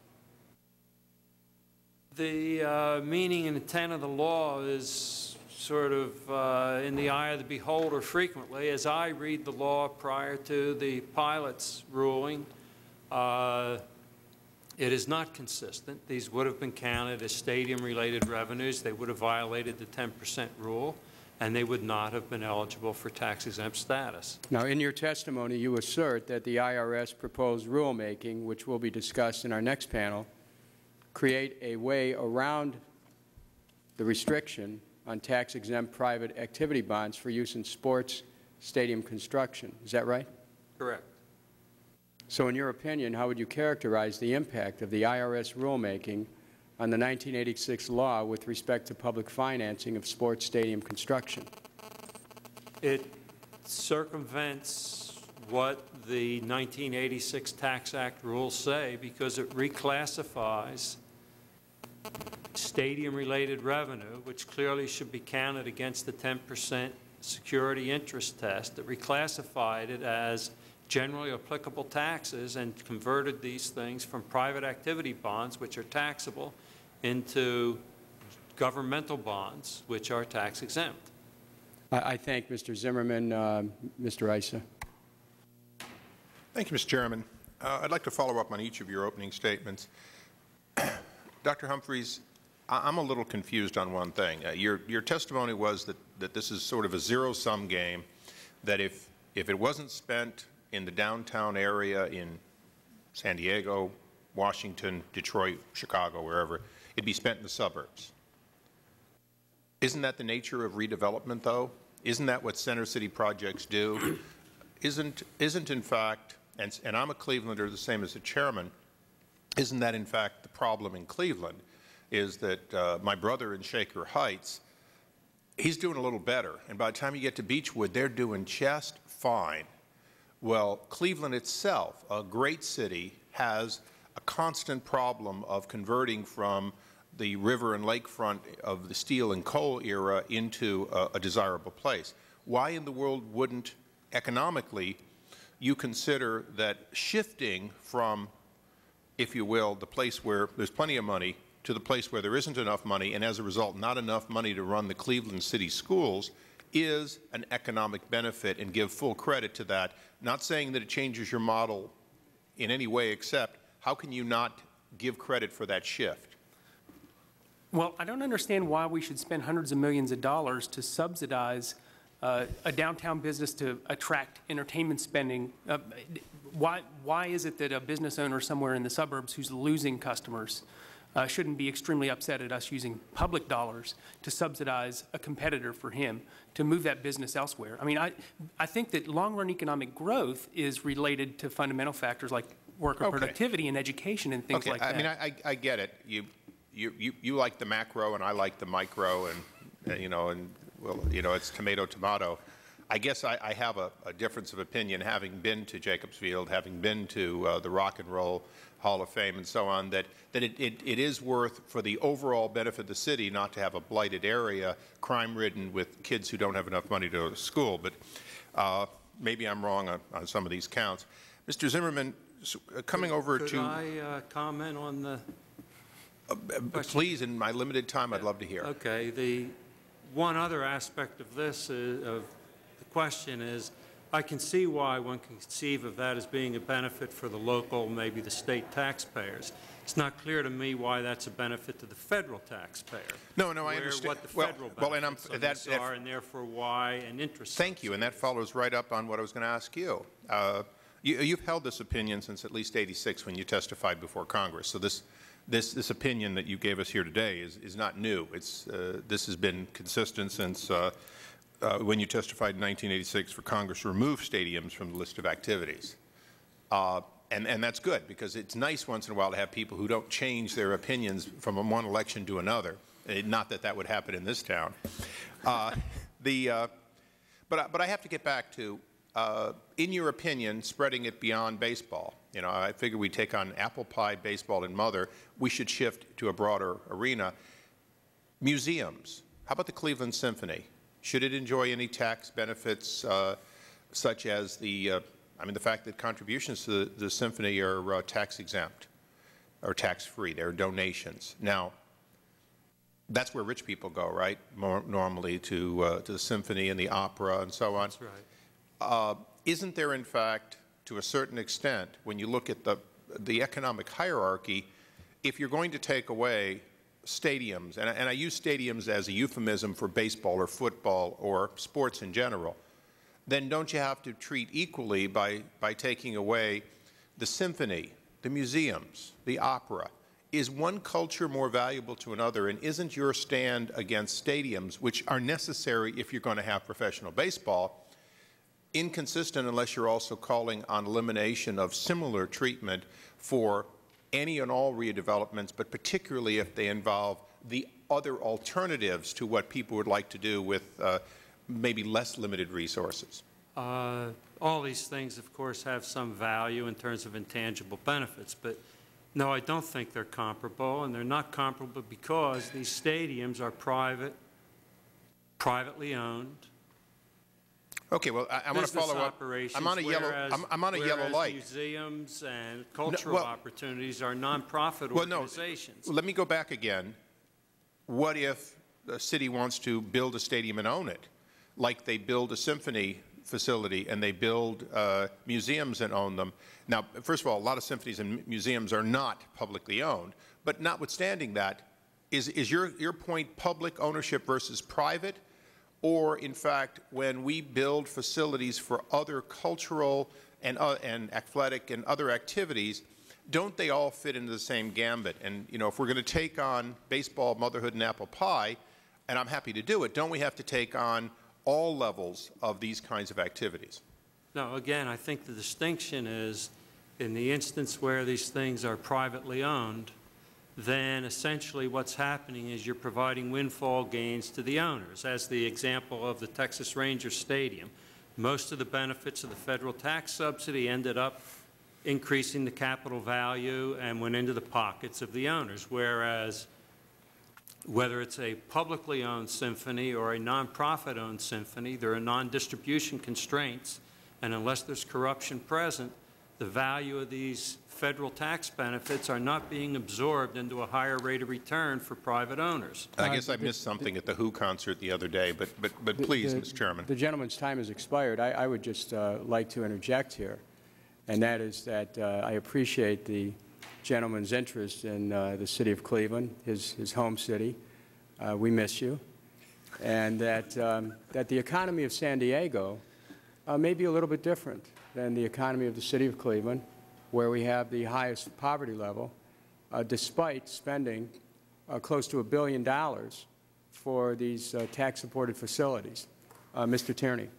The uh, meaning and intent of the law is sort of uh, in the eye of the beholder frequently. As I read the law prior to the pilot's ruling, uh, it is not consistent. These would have been counted as stadium-related revenues. They would have violated the ten percent rule, and they would not have been eligible for tax-exempt status. Now, in your testimony, you assert that the I R S proposed rulemaking, which will be discussed in our next panel, create a way around the restriction on tax-exempt private activity bonds for use in sports stadium construction. Is that right? Correct. So in your opinion, how would you characterize the impact of the I R S rulemaking on the nineteen eighty-six law with respect to public financing of sports stadium construction? It circumvents what the nineteen eighty-six Tax Act rules say because it reclassifies stadium-related revenue, which clearly should be counted against the ten percent security interest test. It reclassified it as generally applicable taxes and converted these things from private activity bonds, which are taxable, into governmental bonds, which are tax exempt. I, I thank Mister Zimmerman. Uh, Mister Issa. Thank you, Mister Chairman. Uh, I'd like to follow up on each of your opening statements. Doctor Humphreys, I I'm a little confused on one thing. Uh, your, your testimony was that, that this is sort of a zero-sum game, that if, if it wasn't spent in the downtown area in San Diego, Washington, Detroit, Chicago, wherever, it'd be spent in the suburbs. Isn't that the nature of redevelopment, though? Isn't that what center city projects do? Isn't, isn't in fact, and, and I'm a Clevelander the same as the chairman, isn't that in fact the problem in Cleveland, is that uh, my brother in Shaker Heights, he's doing a little better, and by the time you get to Beechwood, they're doing just fine. Well, Cleveland itself, a great city, has a constant problem of converting from the river and lakefront of the steel and coal era into a, a desirable place. Why in the world wouldn't, economically, you consider that shifting from, if you will, the place where there's plenty of money to the place where there isn't enough money, and as a result not enough money to run the Cleveland city schools, is an economic benefit, and give full credit to that. Not saying that it changes your model in any way, except how can you not give credit for that shift? Well, I don't understand why we should spend hundreds of millions of dollars to subsidize uh, a downtown business to attract entertainment spending. Uh, why, why is it that a business owner somewhere in the suburbs who's losing customers Uh, shouldn't be extremely upset at us using public dollars to subsidize a competitor for him to move that business elsewhere? I mean, I, I think that long-run economic growth is related to fundamental factors like worker Okay. productivity and education and things okay, like I that. mean, I, I get it. You, you, you, you like the macro, and I like the micro, and, uh, you know, and, well, you know, it's tomato, tomato. I guess I, I have a, a difference of opinion, having been to Jacobs Field, having been to uh, the Rock and Roll Hall of Fame and so on, that, that it, it, it is worth, for the overall benefit of the city, not to have a blighted area, crime-ridden with kids who don't have enough money to go to school. But uh, maybe I'm wrong on, on some of these counts. Mister Zimmerman, so, uh, coming could, over could to... I uh, comment on the uh, Please, in my limited time, I'd love to hear. Okay. The one other aspect of this, is, of the question is, I can see why one can conceive of that as being a benefit for the local, maybe the state taxpayers. It's not clear to me why that's a benefit to the federal taxpayer. No, no, I where, understand. What the well, federal well, and I'm, benefits of that, this that, are, and therefore why an interest. Thank you, and that follows right up on what I was going to ask you. Uh, you. You've held this opinion since at least eighty-six when you testified before Congress. So this, this, this opinion that you gave us here today is, is not new. It's, uh, this has been consistent since uh, uh, when you testified in nineteen eighty-six for Congress to remove stadiums from the list of activities. Uh, And, and that's good, because it's nice once in a while to have people who don't change their opinions from one election to another. Not that that would happen in this town. Uh, the, uh, but, I, but I have to get back to, uh, in your opinion, spreading it beyond baseball. You know, I figure we take on apple pie, baseball, and mother. We should shift to a broader arena. Museums. How about the Cleveland Symphony? Should it enjoy any tax benefits uh, such as the uh, I mean, the fact that contributions to the, the symphony are uh, tax exempt or tax free, they're donations. Now, that's where rich people go, right? More normally to uh, to the symphony and the opera and so on. That's right. Uh, isn't there, in fact, to a certain extent, when you look at the the economic hierarchy, if you're going to take away stadiums, and, and I use stadiums as a euphemism for baseball or football or sports in general, then don't you have to treat equally by, by taking away the symphony, the museums, the opera? Is one culture more valuable to another, and isn't your stand against stadiums, which are necessary if you're going to have professional baseball, inconsistent unless you're also calling on elimination of similar treatment for any and all redevelopments, but particularly if they involve the other alternatives to what people would like to do with uh, maybe less limited resources? Uh, all these things, of course, have some value in terms of intangible benefits, but no, I don't think they're comparable, and they're not comparable because these stadiums are private, privately owned. Okay, well, I, I want to follow up. I'm on a yellow. Whereas, I'm, I'm on a yellow light. Museums and cultural no, well, opportunities are nonprofit well, organizations. No, let me go back again. What if the city wants to build a stadium and own it, like they build a symphony facility and they build uh, museums and own them? Now, first of all, a lot of symphonies and museums are not publicly owned, but notwithstanding that, is, is your, your point public ownership versus private? Or, in fact, when we build facilities for other cultural and, uh, and athletic and other activities, don't they all fit into the same gambit? And, you know, if we're going to take on baseball, motherhood, and apple pie, and I'm happy to do it, don't we have to take on all levels of these kinds of activities? No, again, I think the distinction is in the instance where these things are privately owned, then essentially what's happening is you're providing windfall gains to the owners. As the example of the Texas Rangers Stadium, most of the benefits of the federal tax subsidy ended up increasing the capital value and went into the pockets of the owners, whereas whether it's a publicly owned symphony or a nonprofit owned symphony, there are non-distribution constraints, and unless there's corruption present, the value of these federal tax benefits are not being absorbed into a higher rate of return for private owners. I guess I missed something at the Who concert the other day, but, but, but please, the, Mister Chairman. The gentleman's time has expired. I, I would just uh, like to interject here, and that is that uh, I appreciate the gentleman's interest in uh, the city of Cleveland, his, his home city. Uh, we miss you. And that, um, that the economy of San Diego uh, may be a little bit different than the economy of the city of Cleveland, where we have the highest poverty level, uh, despite spending uh, close to a billion dollars for these uh, tax-supported facilities. Uh, Mister Tierney.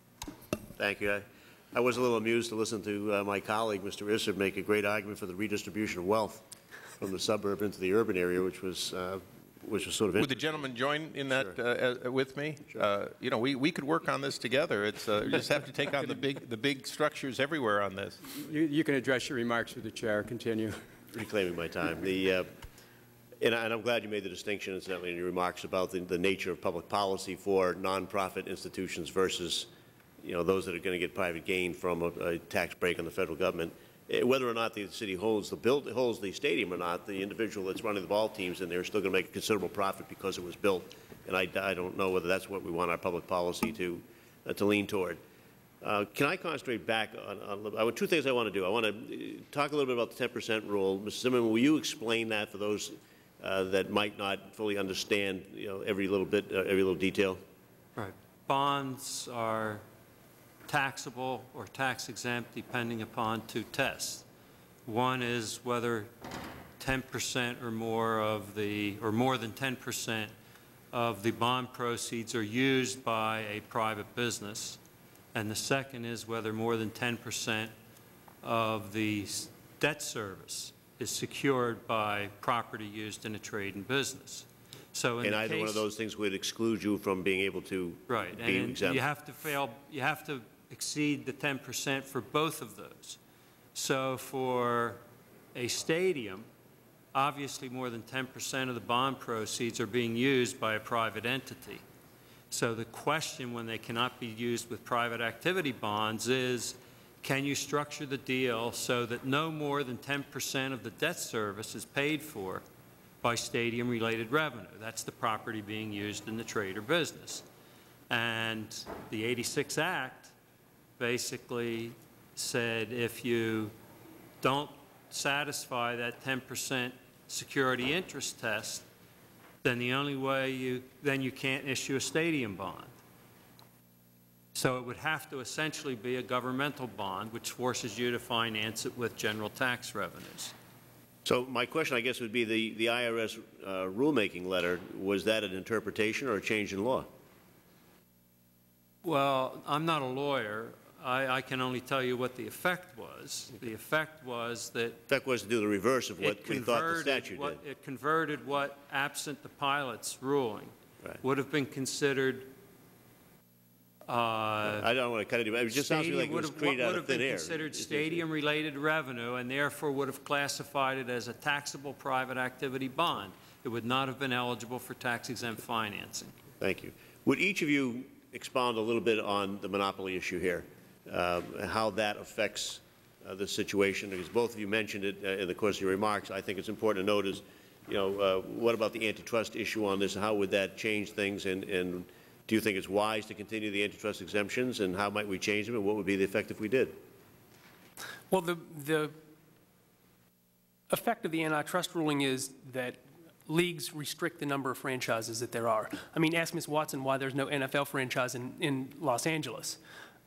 Thank you. I, I was a little amused to listen to uh, my colleague, Mister Isser, make a great argument for the redistribution of wealth from the suburb into the urban area, which was uh, which was sort of. Would the gentleman join in that Sure. uh, uh, with me? Sure. Uh, you know, we, we could work on this together. It's uh, we just have to take on the big the big structures everywhere on this. You, you can address your remarks with the chair. Continue. Reclaiming my time. The uh, and, I, and I'm glad you made the distinction, incidentally, in your remarks about the, the nature of public policy for nonprofit institutions versus, you know, those that are going to get private gain from a, a tax break on the federal government. Whether or not the city holds the build, holds the stadium or not, the individual that's running the ball teams in there is still going to make a considerable profit because it was built. And I, I don't know whether that's what we want our public policy to uh, to lean toward. Uh, can I concentrate back on, on I want two things I want to do. I want to talk a little bit about the ten percent rule. Mister Zimmerman, will you explain that for those uh, that might not fully understand, you know, every little bit, uh, every little detail? Right. Bonds are taxable or tax exempt depending upon two tests. One is whether ten percent or more of the, or more than ten percent of the bond proceeds are used by a private business. And the second is whether more than ten percent of the debt service is secured by property used in a trade and business. So in and the either case, one of those things would exclude you from being able to right, be and exempt. you have to fail, you have to exceed the ten percent for both of those. So for a stadium, obviously more than ten percent of the bond proceeds are being used by a private entity. So the question when they cannot be used with private activity bonds is, can you structure the deal so that no more than ten percent of the debt service is paid for by stadium-related revenue? That's the property being used in the trade or business. And the eighty-six Act basically said if you don't satisfy that ten percent security interest test, then the only way you, then you can't issue a stadium bond. So it would have to essentially be a governmental bond, which forces you to finance it with general tax revenues. So my question, I guess, would be the, the I R S uh, rulemaking letter, was that an interpretation or a change in law? Well, I'm not a lawyer. I, I can only tell you what the effect was. The effect was that The effect was to do the reverse of what we thought the statute what, did. It converted what, absent the pilot's ruling, Right. would have been considered uh, I don't want to cut it. It just sounds to me like it was created out of thin air. Would have been considered stadium-related revenue and therefore would have classified it as a taxable private activity bond. It would not have been eligible for tax-exempt financing. Thank you. Would each of you expound a little bit on the monopoly issue here, um, how that affects uh, the situation? Because both of you mentioned it uh, in the course of your remarks. I think it's important to note is, you know, uh, what about the antitrust issue on this? How would that change things? And, and do you think it's wise to continue the antitrust exemptions? And how might we change them? And what would be the effect if we did? Well, the, the effect of the antitrust ruling is that leagues restrict the number of franchises that there are. I mean, ask Miz Watson why there's no N F L franchise in, in Los Angeles.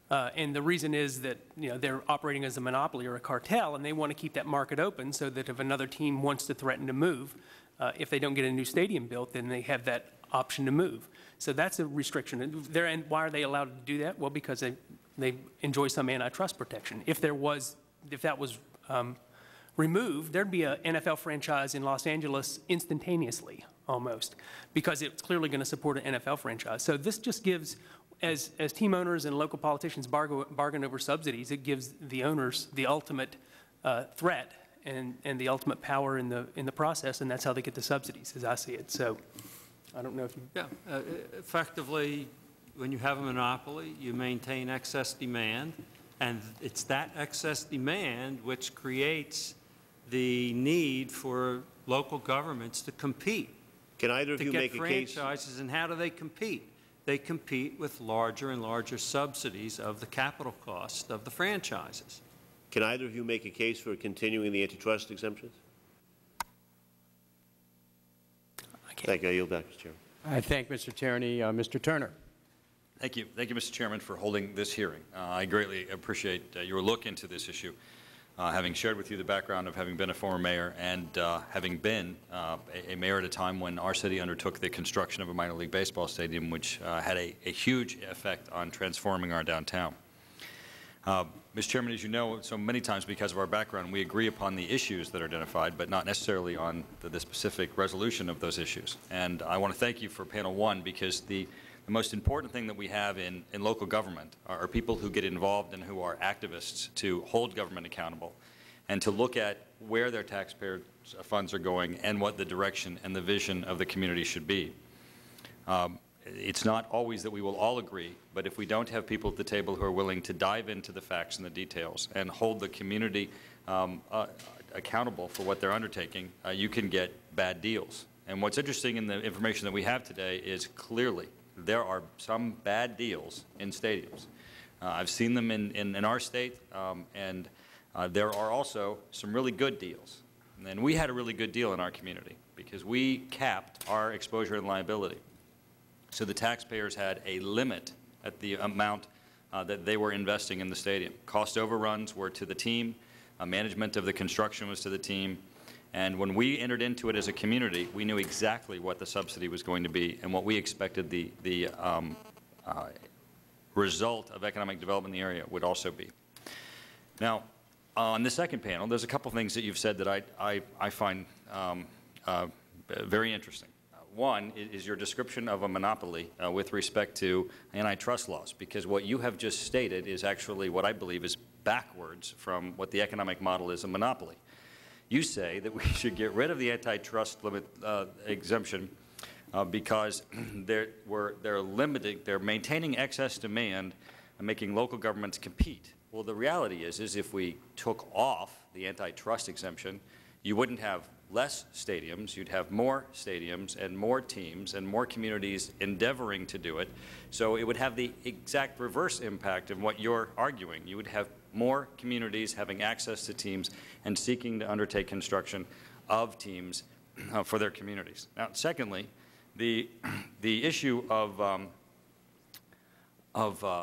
Uh, and the reason is that, you know, they're operating as a monopoly or a cartel, and they want to keep that market open so that if another team wants to threaten to move, uh, if they don't get a new stadium built, then they have that option to move. So that's a restriction. And, they're, and why are they allowed to do that? Well, because they, they enjoy some antitrust protection. If there was, if that was um, removed, there'd be an N F L franchise in Los Angeles instantaneously, almost, because it's clearly going to support an N F L franchise. So this just gives, as, as team owners and local politicians bargain, bargain over subsidies, it gives the owners the ultimate uh, threat and, and the ultimate power in the, in the process, and that's how they get the subsidies, as I see it. So I don't know if you... Yeah, uh, effectively, when you have a monopoly, you maintain excess demand, and it's that excess demand which creates the need for local governments to compete. Can either of you make a case? To get franchises, and how do they compete? They compete with larger and larger subsidies of the capital cost of the franchises. Can either of you make a case for continuing the antitrust exemptions? Thank you. I yield back, Mister Chairman. I thank Mister Tierney. Uh, Mister Turner. Thank you. Thank you, Mister Chairman, for holding this hearing. Uh, I greatly appreciate uh, your look into this issue. Uh, having shared with you the background of having been a former mayor and uh, having been uh, a, a mayor at a time when our city undertook the construction of a minor league baseball stadium, which uh, had a, a huge effect on transforming our downtown. Uh, Mister Chairman, as you know, so many times because of our background, we agree upon the issues that are identified, but not necessarily on the, the specific resolution of those issues. And I want to thank you for panel one, because the, the most important thing that we have in, in local government are, are people who get involved and who are activists to hold government accountable and to look at where their taxpayer funds are going and what the direction and the vision of the community should be. Um, It's not always that we will all agree, but if we don't have people at the table who are willing to dive into the facts and the details and hold the community um, uh, accountable for what they're undertaking, uh, you can get bad deals. And what's interesting in the information that we have today is clearly there are some bad deals in stadiums. Uh, I've seen them in, in, in our state, um, and uh, there are also some really good deals. And we had a really good deal in our community because we capped our exposure and liability. So the taxpayers had a limit at the amount uh, that they were investing in the stadium. Cost overruns were to the team. Uh, management of the construction was to the team. And when we entered into it as a community, we knew exactly what the subsidy was going to be and what we expected the, the um, uh, result of economic development in the area would also be. Now, on the second panel, there's a couple things that you've said that I, I, I find um, uh, very interesting. One is your description of a monopoly uh, with respect to antitrust laws, because what you have just stated is actually what I believe is backwards from what the economic model is, a monopoly. You say that we should get rid of the antitrust limit uh, exemption uh, because they're, we're, they're limiting, they're maintaining excess demand and making local governments compete. Well, the reality is, is if we took off the antitrust exemption, you wouldn't have less stadiums, you'd have more stadiums and more teams and more communities endeavoring to do it. So it would have the exact reverse impact of what you're arguing. You would have more communities having access to teams and seeking to undertake construction of teams uh, for their communities. Now, secondly, the, the issue of, um, of, uh,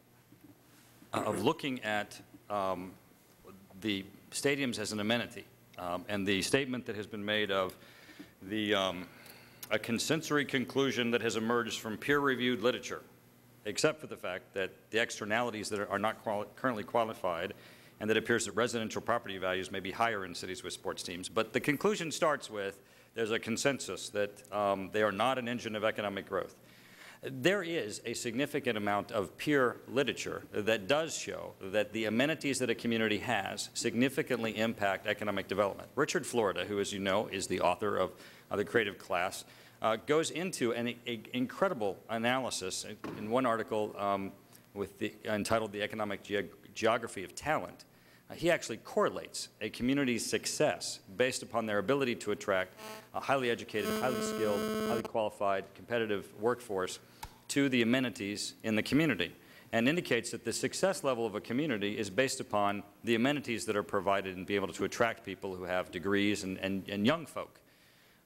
of looking at um, the stadiums as an amenity. Um, and the statement that has been made of the, um, a consensory conclusion that has emerged from peer-reviewed literature, except for the fact that the externalities that are, are not quali currently qualified, and that it appears that residential property values may be higher in cities with sports teams. But the conclusion starts with there's a consensus that um, they are not an engine of economic growth. There is a significant amount of peer literature that does show that the amenities that a community has significantly impact economic development. Richard Florida, who, as you know, is the author of uh, The Creative Class, uh, goes into an a, incredible analysis in one article um, with the, entitled The Economic Ge Geography of Talent. Uh, he actually correlates a community's success based upon their ability to attract a highly educated, highly skilled, highly qualified, competitive workforce to the amenities in the community, and indicates that the success level of a community is based upon the amenities that are provided and be able to attract people who have degrees and, and, and young folk.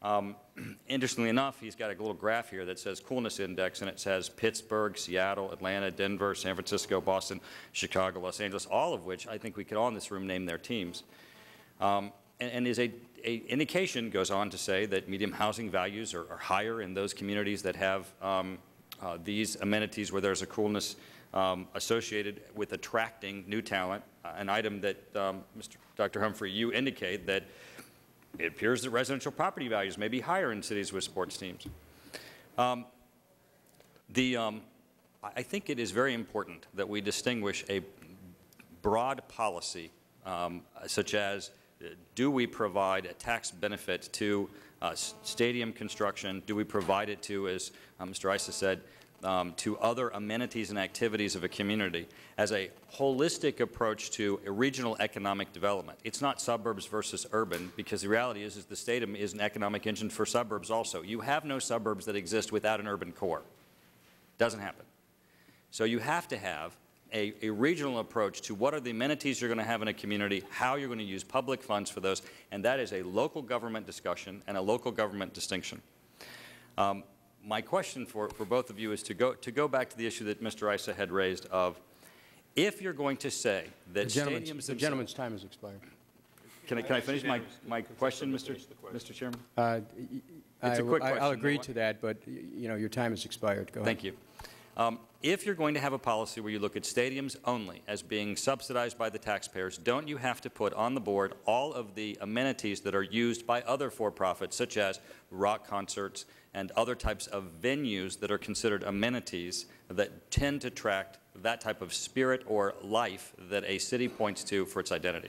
Um, interestingly enough, he's got a little graph here that says coolness index, and it says Pittsburgh, Seattle, Atlanta, Denver, San Francisco, Boston, Chicago, Los Angeles, all of which I think we could all in this room name their teams. Um, and, and is a, a indication, goes on to say, that medium housing values are, are higher in those communities that have um, uh, these amenities where there's a coolness um, associated with attracting new talent, uh, an item that, um, Mister Doctor Humphrey, you indicate that it appears that residential property values may be higher in cities with sports teams. Um, the, um, I think it is very important that we distinguish a broad policy um, such as uh, do we provide a tax benefit to uh, stadium construction? Do we provide it to, as uh, Mister Issa said, Um, to other amenities and activities of a community as a holistic approach to a regional economic development. It's not suburbs versus urban, because the reality is, is the stadium is an economic engine for suburbs also. You have no suburbs that exist without an urban core. Doesn't happen. So you have to have a, a regional approach to what are the amenities you're going to have in a community, how you're going to use public funds for those, and that is a local government discussion and a local government distinction. Um, My question for, for both of you is to go, to go back to the issue that Mister Issa had raised of, if you're going to say that The gentleman's, stadiums the gentleman's time has expired. Can I, can I finish my, my question, Mister Mister Chairman? Uh, It's a I- quick I- I'll question. agree to that, but, you know, your time has expired. Go ahead. Thank you. Um, if you're going to have a policy where you look at stadiums only as being subsidized by the taxpayers, don't you have to put on the board all of the amenities that are used by other for-profits, such as rock concerts and other types of venues that are considered amenities that tend to attract that type of spirit or life that a city points to for its identity?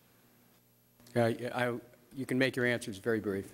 Uh, I, you can make your answers very brief.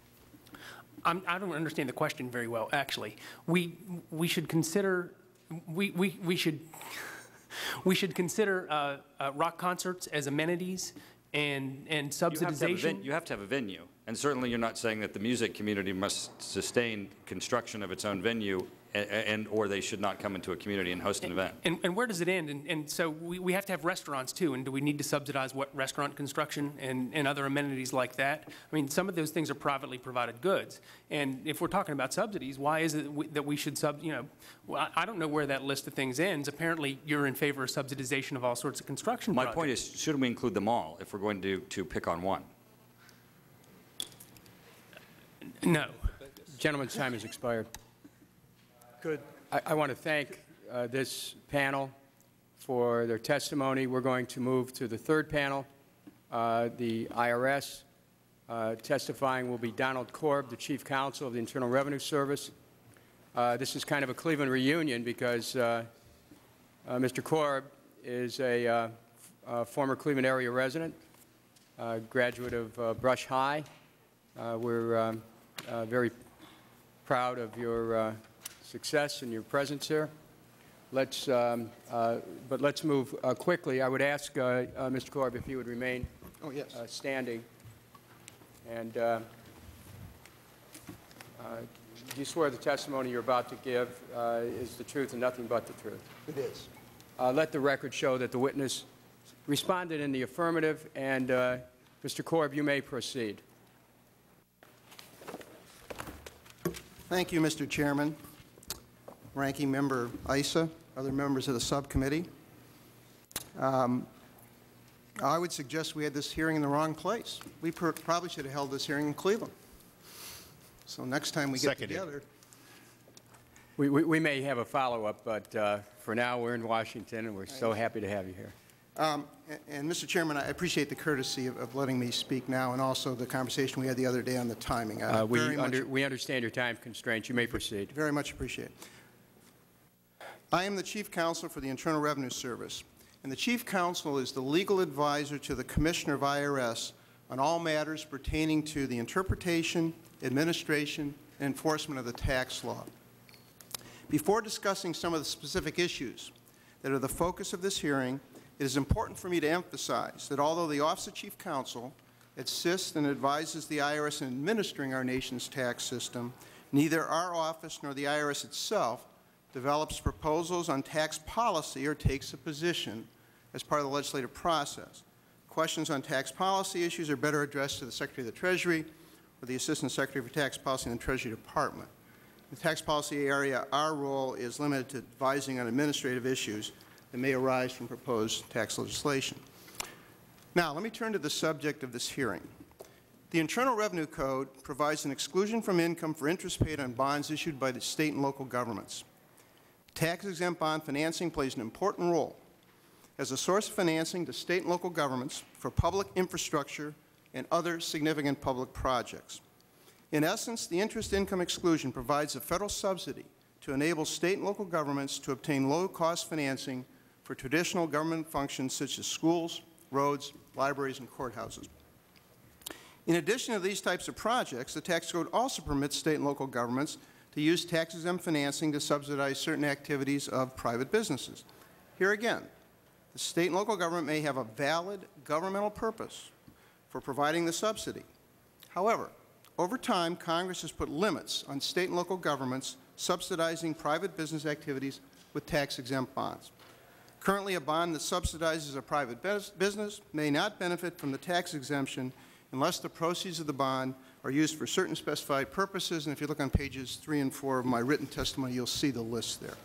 I'm, I don't understand the question very well, actually. We, we should consider, we, we, we should, we should consider uh, uh, rock concerts as amenities and, and subsidization. You have to have a venue, and certainly you're not saying that the music community must sustain construction of its own venue, and, and or they should not come into a community and host an event. And, and where does it end? And, and so we, we have to have restaurants too, and do we need to subsidize what restaurant construction and, and other amenities like that? I mean, some of those things are privately provided goods, and if we're talking about subsidies, why is it that we, that we should sub, you know, well, I, I don't know where that list of things ends. Apparently you're in favor of subsidization of all sorts of construction My projects. point is, should we include them all if we're going to, to pick on one? No. Gentleman's time has expired. Good. I, I want to thank uh, this panel for their testimony. We're going to move to the third panel. Uh, the I R S uh, testifying will be Donald Korb, the Chief Counsel of the Internal Revenue Service. Uh, this is kind of a Cleveland reunion because uh, uh, Mister Korb is a, uh, a former Cleveland area resident, uh, graduate of uh, Brush High. Uh, we're um, uh, very proud of your uh, success and your presence here. Let's, um, uh, but let's move uh, quickly. I would ask uh, uh, Mister Korb if he would remain Oh, yes. uh, standing. And uh, uh, do you swear the testimony you're about to give uh, is the truth and nothing but the truth? It is. Uh, let the record show that the witness responded in the affirmative. And uh, Mister Korb, you may proceed. Thank you, Mister Chairman, Ranking Member Issa, other members of the subcommittee. Um, I would suggest we had this hearing in the wrong place. We pr probably should have held this hearing in Cleveland. So next time we get Seconded. together. We, we, we may have a follow-up, but uh, for now we're in Washington, and we're so happy to have you here. Um, and, and Mister Chairman, I appreciate the courtesy of, of letting me speak now, and also the conversation we had the other day on the timing. Uh, we, very under, much, we understand your time constraints. You may proceed. Very much appreciate. I am the Chief Counsel for the Internal Revenue Service, and the Chief Counsel is the legal advisor to the Commissioner of I R S on all matters pertaining to the interpretation, administration, and enforcement of the tax law. Before discussing some of the specific issues that are the focus of this hearing, it is important for me to emphasize that although the Office of Chief Counsel assists and advises the I R S in administering our nation's tax system, neither our office nor the I R S itself develops proposals on tax policy or takes a position as part of the legislative process. Questions on tax policy issues are better addressed to the Secretary of the Treasury with the Assistant Secretary for Tax Policy in the Treasury Department. In the tax policy area, our role is limited to advising on administrative issues that may arise from proposed tax legislation. Now, let me turn to the subject of this hearing. The Internal Revenue Code provides an exclusion from income for interest paid on bonds issued by the state and local governments. Tax-exempt bond financing plays an important role as a source of financing to state and local governments for public infrastructure and other significant public projects. In essence, the interest income exclusion provides a federal subsidy to enable state and local governments to obtain low-cost financing for traditional government functions such as schools, roads, libraries, and courthouses. In addition to these types of projects, the tax code also permits state and local governments to use tax-exempt financing to subsidize certain activities of private businesses. Here again, the state and local government may have a valid governmental purpose for providing the subsidy. However, over time, Congress has put limits on state and local governments subsidizing private business activities with tax-exempt bonds. Currently, a bond that subsidizes a private business may not benefit from the tax exemption unless the proceeds of the bond are used for certain specified purposes. And if you look on pages three and four of my written testimony, you'll see the list there.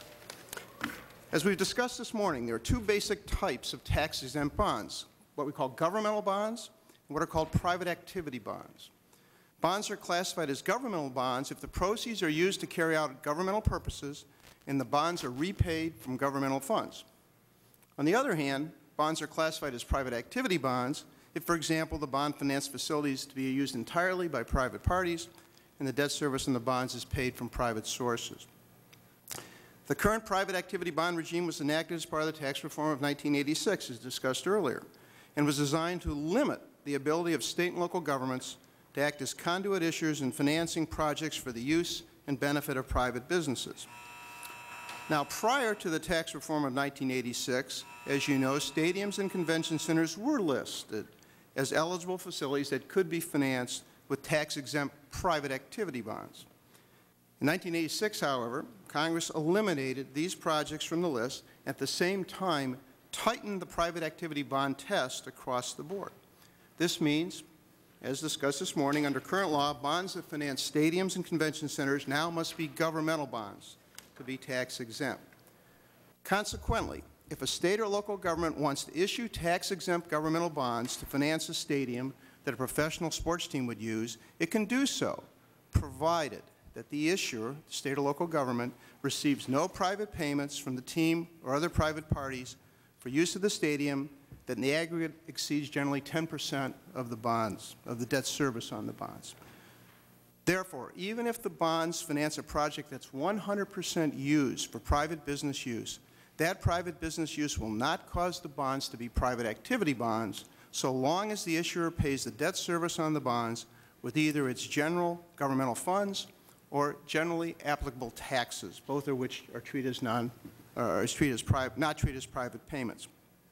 As we've discussed this morning, there are two basic types of tax-exempt bonds, what we call governmental bonds and what are called private activity bonds. Bonds are classified as governmental bonds if the proceeds are used to carry out governmental purposes and the bonds are repaid from governmental funds. On the other hand, bonds are classified as private activity bonds if, for example, the bond financed facilities to be used entirely by private parties and the debt service on the bonds is paid from private sources. The current private activity bond regime was enacted as part of the tax reform of nineteen eighty-six, as discussed earlier, and was designed to limit the ability of state and local governments to act as conduit issuers in financing projects for the use and benefit of private businesses. Now, prior to the tax reform of nineteen eighty-six, as you know, stadiums and convention centers were listed as eligible facilities that could be financed with tax-exempt private activity bonds. In nineteen eighty-six, however, Congress eliminated these projects from the list, at the same time tightened the private activity bond test across the board. This means, as discussed this morning, under current law, bonds that finance stadiums and convention centers now must be governmental bonds to be tax-exempt. Consequently, if a state or local government wants to issue tax-exempt governmental bonds to finance a stadium that a professional sports team would use, it can do so, provided that the issuer, the state or local government, receives no private payments from the team or other private parties for use of the stadium that in the aggregate exceeds generally ten percent of the bonds, of the debt service on the bonds. Therefore, even if the bonds finance a project that's one hundred percent used for private business use, that private business use will not cause the bonds to be private activity bonds so long as the issuer pays the debt service on the bonds with either its general governmental funds or generally applicable taxes, both of which are treated as non, uh, is treated as private, not treated as private payments.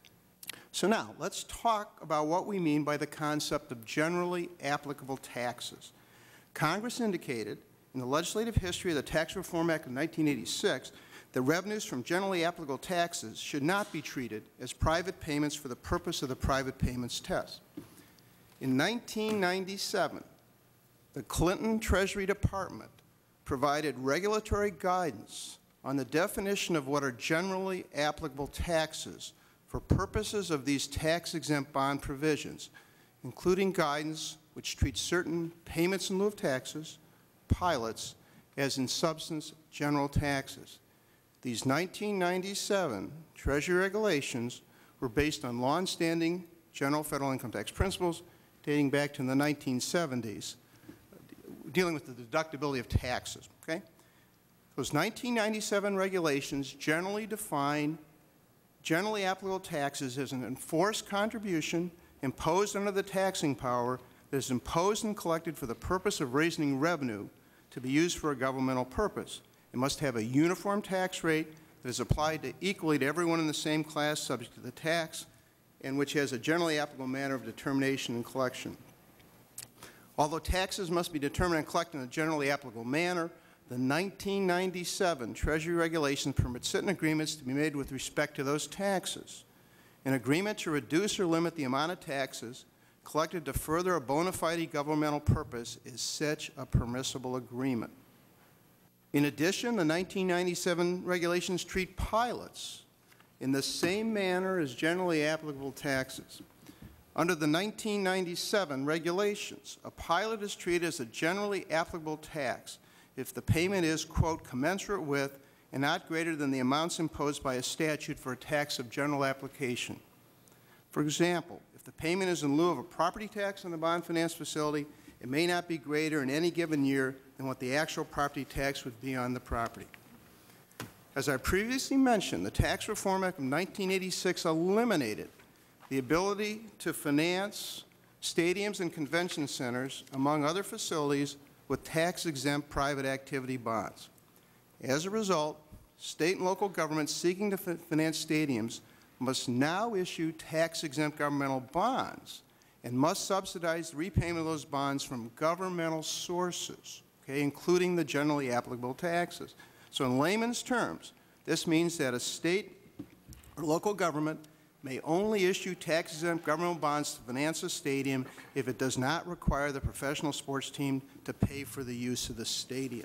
So now, let's talk about what we mean by the concept of generally applicable taxes. Congress indicated in the legislative history of the Tax Reform Act of nineteen eighty-six that revenues from generally applicable taxes should not be treated as private payments for the purpose of the private payments test. In nineteen ninety-seven, the Clinton Treasury Department provided regulatory guidance on the definition of what are generally applicable taxes for purposes of these tax-exempt bond provisions, including guidance which treats certain payments in lieu of taxes, pilots, as in substance general taxes. These nineteen ninety-seven Treasury regulations were based on long-standing general federal income tax principles dating back to the nineteen seventies, dealing with the deductibility of taxes. Okay? Those nineteen ninety-seven regulations generally define generally applicable taxes as an enforced contribution imposed under the taxing power that is imposed and collected for the purpose of raising revenue to be used for a governmental purpose. It must have a uniform tax rate that is applied to equally to everyone in the same class subject to the tax, and which has a generally applicable manner of determination and collection. Although taxes must be determined and collected in a generally applicable manner, the nineteen ninety-seven Treasury regulations permit certain agreements to be made with respect to those taxes. An agreement to reduce or limit the amount of taxes collected to further a bona fide governmental purpose is such a permissible agreement. In addition, the nineteen ninety-seven regulations treat pilots in the same manner as generally applicable taxes. Under the nineteen ninety-seven regulations, a pilot is treated as a generally applicable tax if the payment is, quote, commensurate with and not greater than the amounts imposed by a statute for a tax of general application. For example, if the payment is in lieu of a property tax on the bond finance facility, it may not be greater in any given year than what the actual property tax would be on the property. As I previously mentioned, the Tax Reform Act of nineteen eighty-six eliminated the ability to finance stadiums and convention centers, among other facilities, with tax-exempt private activity bonds. As a result, state and local governments seeking to finance stadiums must now issue tax-exempt governmental bonds and must subsidize the repayment of those bonds from governmental sources, okay, including the generally applicable taxes. So in layman's terms, this means that a state or local government may only issue tax-exempt governmental bonds to finance a stadium if it does not require the professional sports team to pay for the use of the stadium.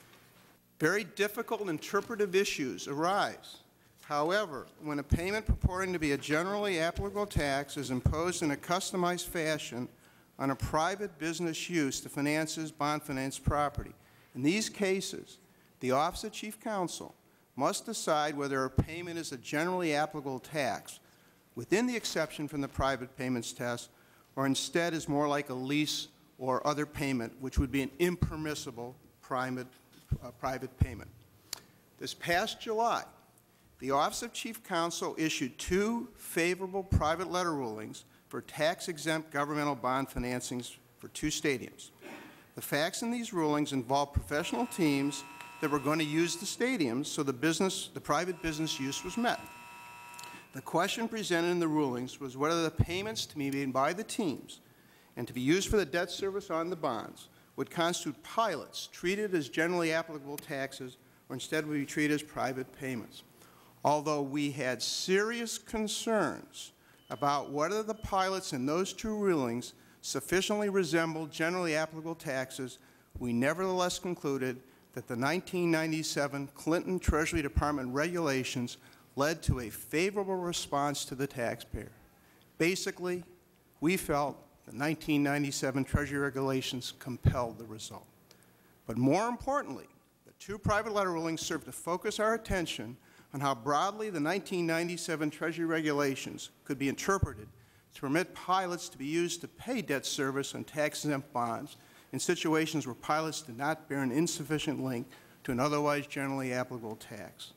Very difficult interpretive issues arise. However, when a payment purporting to be a generally applicable tax is imposed in a customized fashion on a private business use to finance bond finance property, in these cases, the Office of Chief Counsel must decide whether a payment is a generally applicable tax within the exception from the private payments test, or instead is more like a lease or other payment, which would be an impermissible private, uh, private payment. This past July, the Office of Chief Counsel issued two favorable private letter rulings for tax-exempt governmental bond financings for two stadiums. The facts in these rulings involve professional teams that were going to use the stadiums, so the business, the private business use was met. The question presented in the rulings was whether the payments to be made by the teams and to be used for the debt service on the bonds would constitute pilots treated as generally applicable taxes or instead would be treated as private payments. Although we had serious concerns about whether the pilots in those two rulings sufficiently resembled generally applicable taxes, we nevertheless concluded that the nineteen ninety-seven Clinton Treasury Department regulations led to a favorable response to the taxpayer. Basically, we felt the nineteen ninety-seven Treasury regulations compelled the result. But more importantly, the two private letter rulings serve to focus our attention on how broadly the nineteen ninety-seven Treasury regulations could be interpreted to permit pilots to be used to pay debt service on tax-exempt bonds in situations where pilots did not bear an insufficient link to an otherwise generally applicable tax.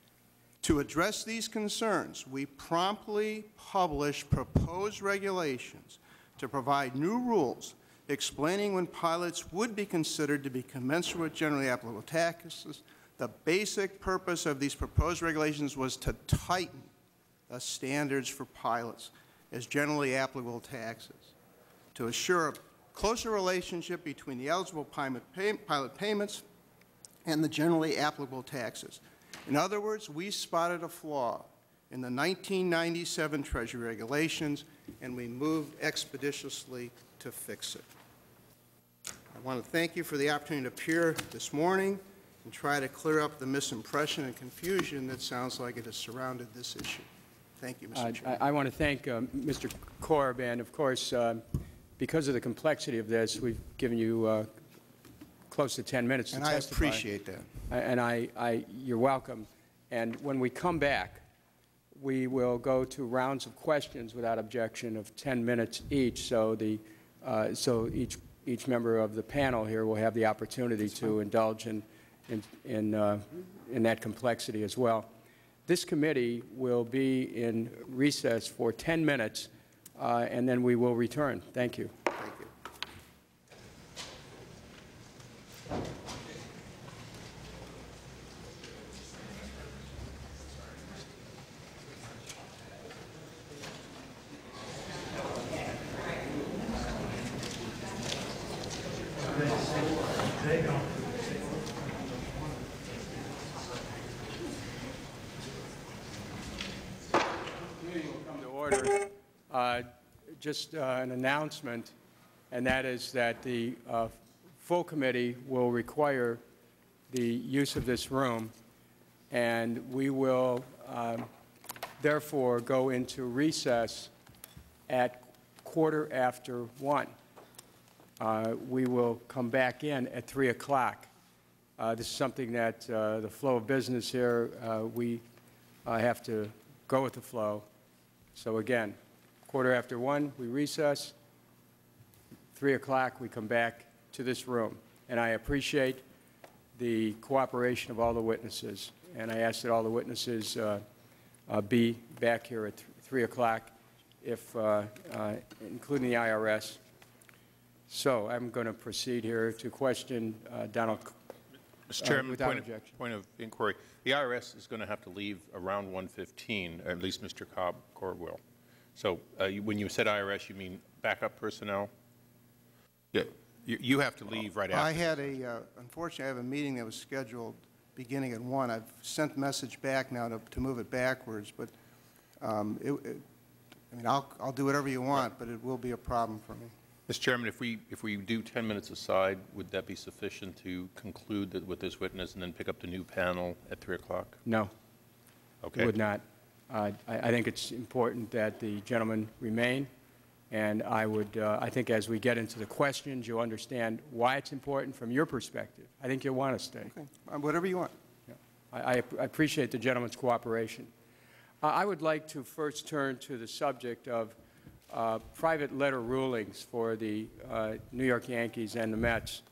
To address these concerns, we promptly published proposed regulations to provide new rules explaining when pilots would be considered to be commensurate with generally applicable taxes. The basic purpose of these proposed regulations was to tighten the standards for pilots as generally applicable taxes, to assure a closer relationship between the eligible pilot payments and the generally applicable taxes. In other words, we spotted a flaw in the nineteen ninety-seven Treasury regulations, and we moved expeditiously to fix it. I want to thank you for the opportunity to appear this morning and try to clear up the misimpression and confusion that sounds like it has surrounded this issue. Thank you, Mister Uh, Chairman. I, I want to thank uh, Mister Korb, and of course, uh, because of the complexity of this, we've given you uh, close to ten minutes to and testify. I appreciate that. And I, I, you're welcome. And when we come back, we will go to rounds of questions without objection of ten minutes each. So the, uh, so each each member of the panel here will have the opportunity That's to fine. indulge in in in, uh, in that complexity as well. This committee will be in recess for ten minutes, uh, and then we will return. Thank you. Thank you. Uh, just uh, an announcement, and that is that the uh, full committee will require the use of this room, and we will um, therefore go into recess at quarter after one. Uh, we will come back in at three o'clock. Uh, this is something that uh, the flow of business here, uh, we uh, have to go with the flow. So again, quarter after one, we recess. three o'clock, we come back to this room. And I appreciate the cooperation of all the witnesses. And I ask that all the witnesses uh, uh, be back here at th three o'clock, if, uh, uh, including the I R S. So I'm going to proceed here to question uh, Donald. Mister Chairman, uh, without point, objection. Of, point of inquiry. The I R S is going to have to leave around one fifteen, or at least Mister Cobb Core will. So uh, you, when you said I R S, you mean backup personnel? Yeah, you, you have to leave right after. I had a, uh, unfortunately, I have a meeting that was scheduled beginning at one. I've sent the message back now to, to move it backwards, but um, it, it, I mean, I'll, I'll do whatever you want, but it will be a problem for me. Mister Chairman, if we, if we do ten minutes aside, would that be sufficient to conclude that with this witness and then pick up the new panel at three o'clock? No. Okay. It would not. Uh, I, I think it's important that the gentleman remain, and I would, uh, I think as we get into the questions, you'll understand why it's important from your perspective. I think you'll want to stay. Okay. Uh, whatever you want. Yeah. I, I, I appreciate the gentleman's cooperation. Uh, I would like to first turn to the subject of uh, private letter rulings for the uh, New York Yankees and the Mets.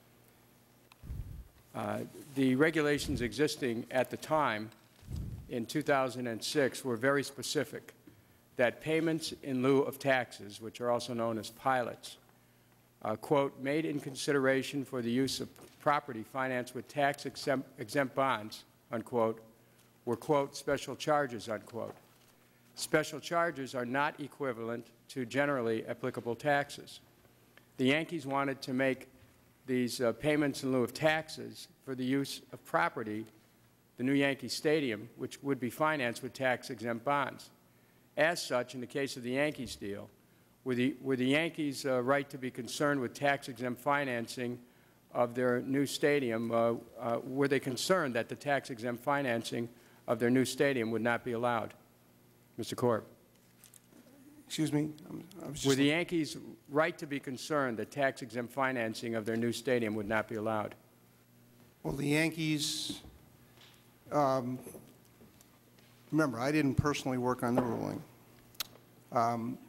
Uh, the regulations existing at the time in two thousand six were very specific, that payments in lieu of taxes, which are also known as pilots, uh, quote, made in consideration for the use of property financed with tax exempt, exempt bonds, unquote, were, quote, special charges, unquote. Special charges are not equivalent to generally applicable taxes. The Yankees wanted to make these uh, payments in lieu of taxes for the use of property, the new Yankee Stadium, which would be financed with tax-exempt bonds. As such, in the case of the Yankees deal, were the, were the Yankees' uh, right to be concerned with tax-exempt financing of their new stadium, uh, uh, were they concerned that the tax-exempt financing of their new stadium would not be allowed? Mister Corp. Excuse me? I'm, I was just Were the Yankees right to be concerned that tax-exempt financing of their new stadium would not be allowed? Well, the Yankees, um, remember, I didn't personally work on the ruling. Um,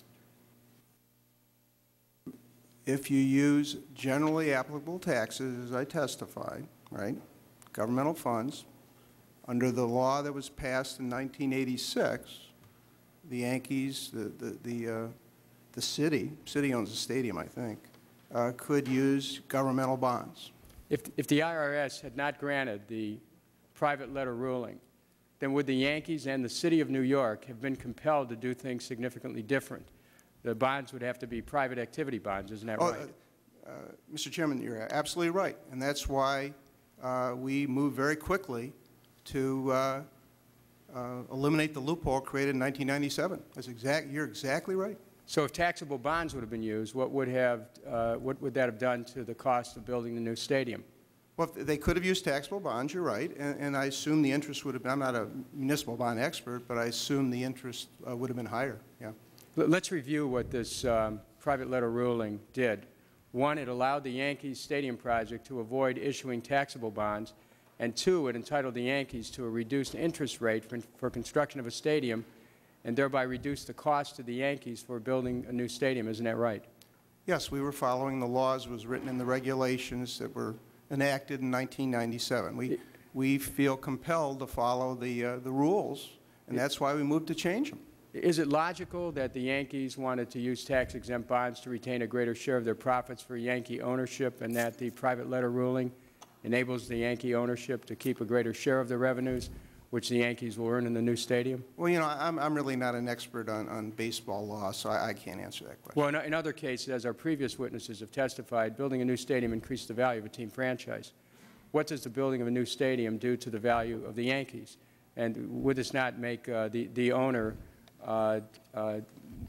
if you use generally applicable taxes, as I testified, right, governmental funds, under the law that was passed in nineteen eighty-six, the Yankees, the, the, the, uh, the city, city owns the stadium, I think, uh, could use governmental bonds. If, if the I R S had not granted the private letter ruling, then would the Yankees and the City of New York have been compelled to do things significantly different? The bonds would have to be private activity bonds, isn't that oh, right? Uh, uh, Mister Chairman, you're absolutely right, and that's why uh, we moved very quickly to uh, uh, eliminate the loophole created in nineteen ninety-seven. That's exact, you're exactly right. So if taxable bonds would have been used, what would, have, uh, what would that have done to the cost of building the new stadium? Well, they could have used taxable bonds, you're right, and, and I assume the interest would have been, I'm not a municipal bond expert, but I assume the interest uh, would have been higher, yeah. Let's review what this um, private letter ruling did. One, it allowed the Yankees Stadium project to avoid issuing taxable bonds, and two, it entitled the Yankees to a reduced interest rate for, for construction of a stadium, and thereby reduced the cost to the Yankees for building a new stadium. Isn't that right? Yes, we were following the laws, was written in the regulations that were enacted in nineteen ninety-seven. We, we feel compelled to follow the, uh, the rules, and that's why we moved to change them. Is it logical that the Yankees wanted to use tax-exempt bonds to retain a greater share of their profits for Yankee ownership, and that the private letter ruling enables the Yankee ownership to keep a greater share of the revenues, which the Yankees will earn in the new stadium? Well, you know, I'm, I'm really not an expert on, on baseball law, so I, I can't answer that question. Well, in, in other cases, as our previous witnesses have testified, building a new stadium increased the value of a team franchise. What does the building of a new stadium do to the value of the Yankees? And would this not make uh, the, the owner uh, uh,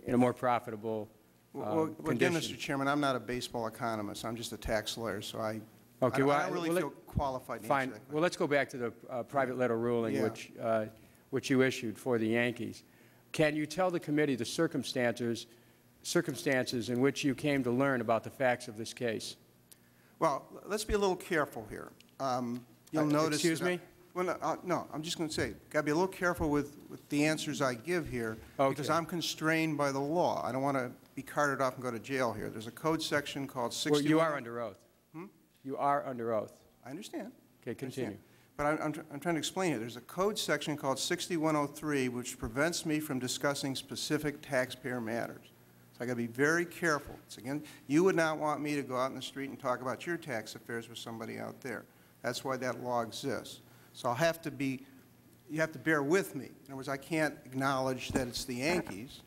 in a more profitable uh, Well, well, again, condition. Mister Chairman, I'm not a baseball economist. I'm just a tax lawyer, so I, Okay, I, well, I don't really well, feel qualified to Fine. answer that. Well, let's go back to the uh, private letter ruling Yeah. which, uh, which you issued for the Yankees. Can you tell the committee the circumstances, circumstances in which you came to learn about the facts of this case? Well, let's be a little careful here. Um, you'll Uh, notice. excuse that I- me? well, no, uh, no, I'm just going to say, got to be a little careful with, with the answers I give here, because Okay. I'm constrained by the law. I don't want to be carted off and go to jail here. There's a code section called Well, sixty-one. you are under oath. Hmm? You are under oath. I understand. Okay, I continue. understand. But I'm, I'm, tr I'm trying to explain it. There's a code section called sixty-one oh three, which prevents me from discussing specific taxpayer matters. So I got to be very careful. It's again, you would not want me to go out in the street and talk about your tax affairs with somebody out there. That's why that law exists. So I'll have to be, you have to bear with me. In other words, I can't acknowledge that it's the Yankees.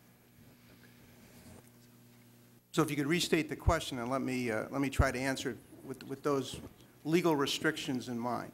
So if you could restate the question and let me, uh, let me try to answer it with, with those legal restrictions in mind.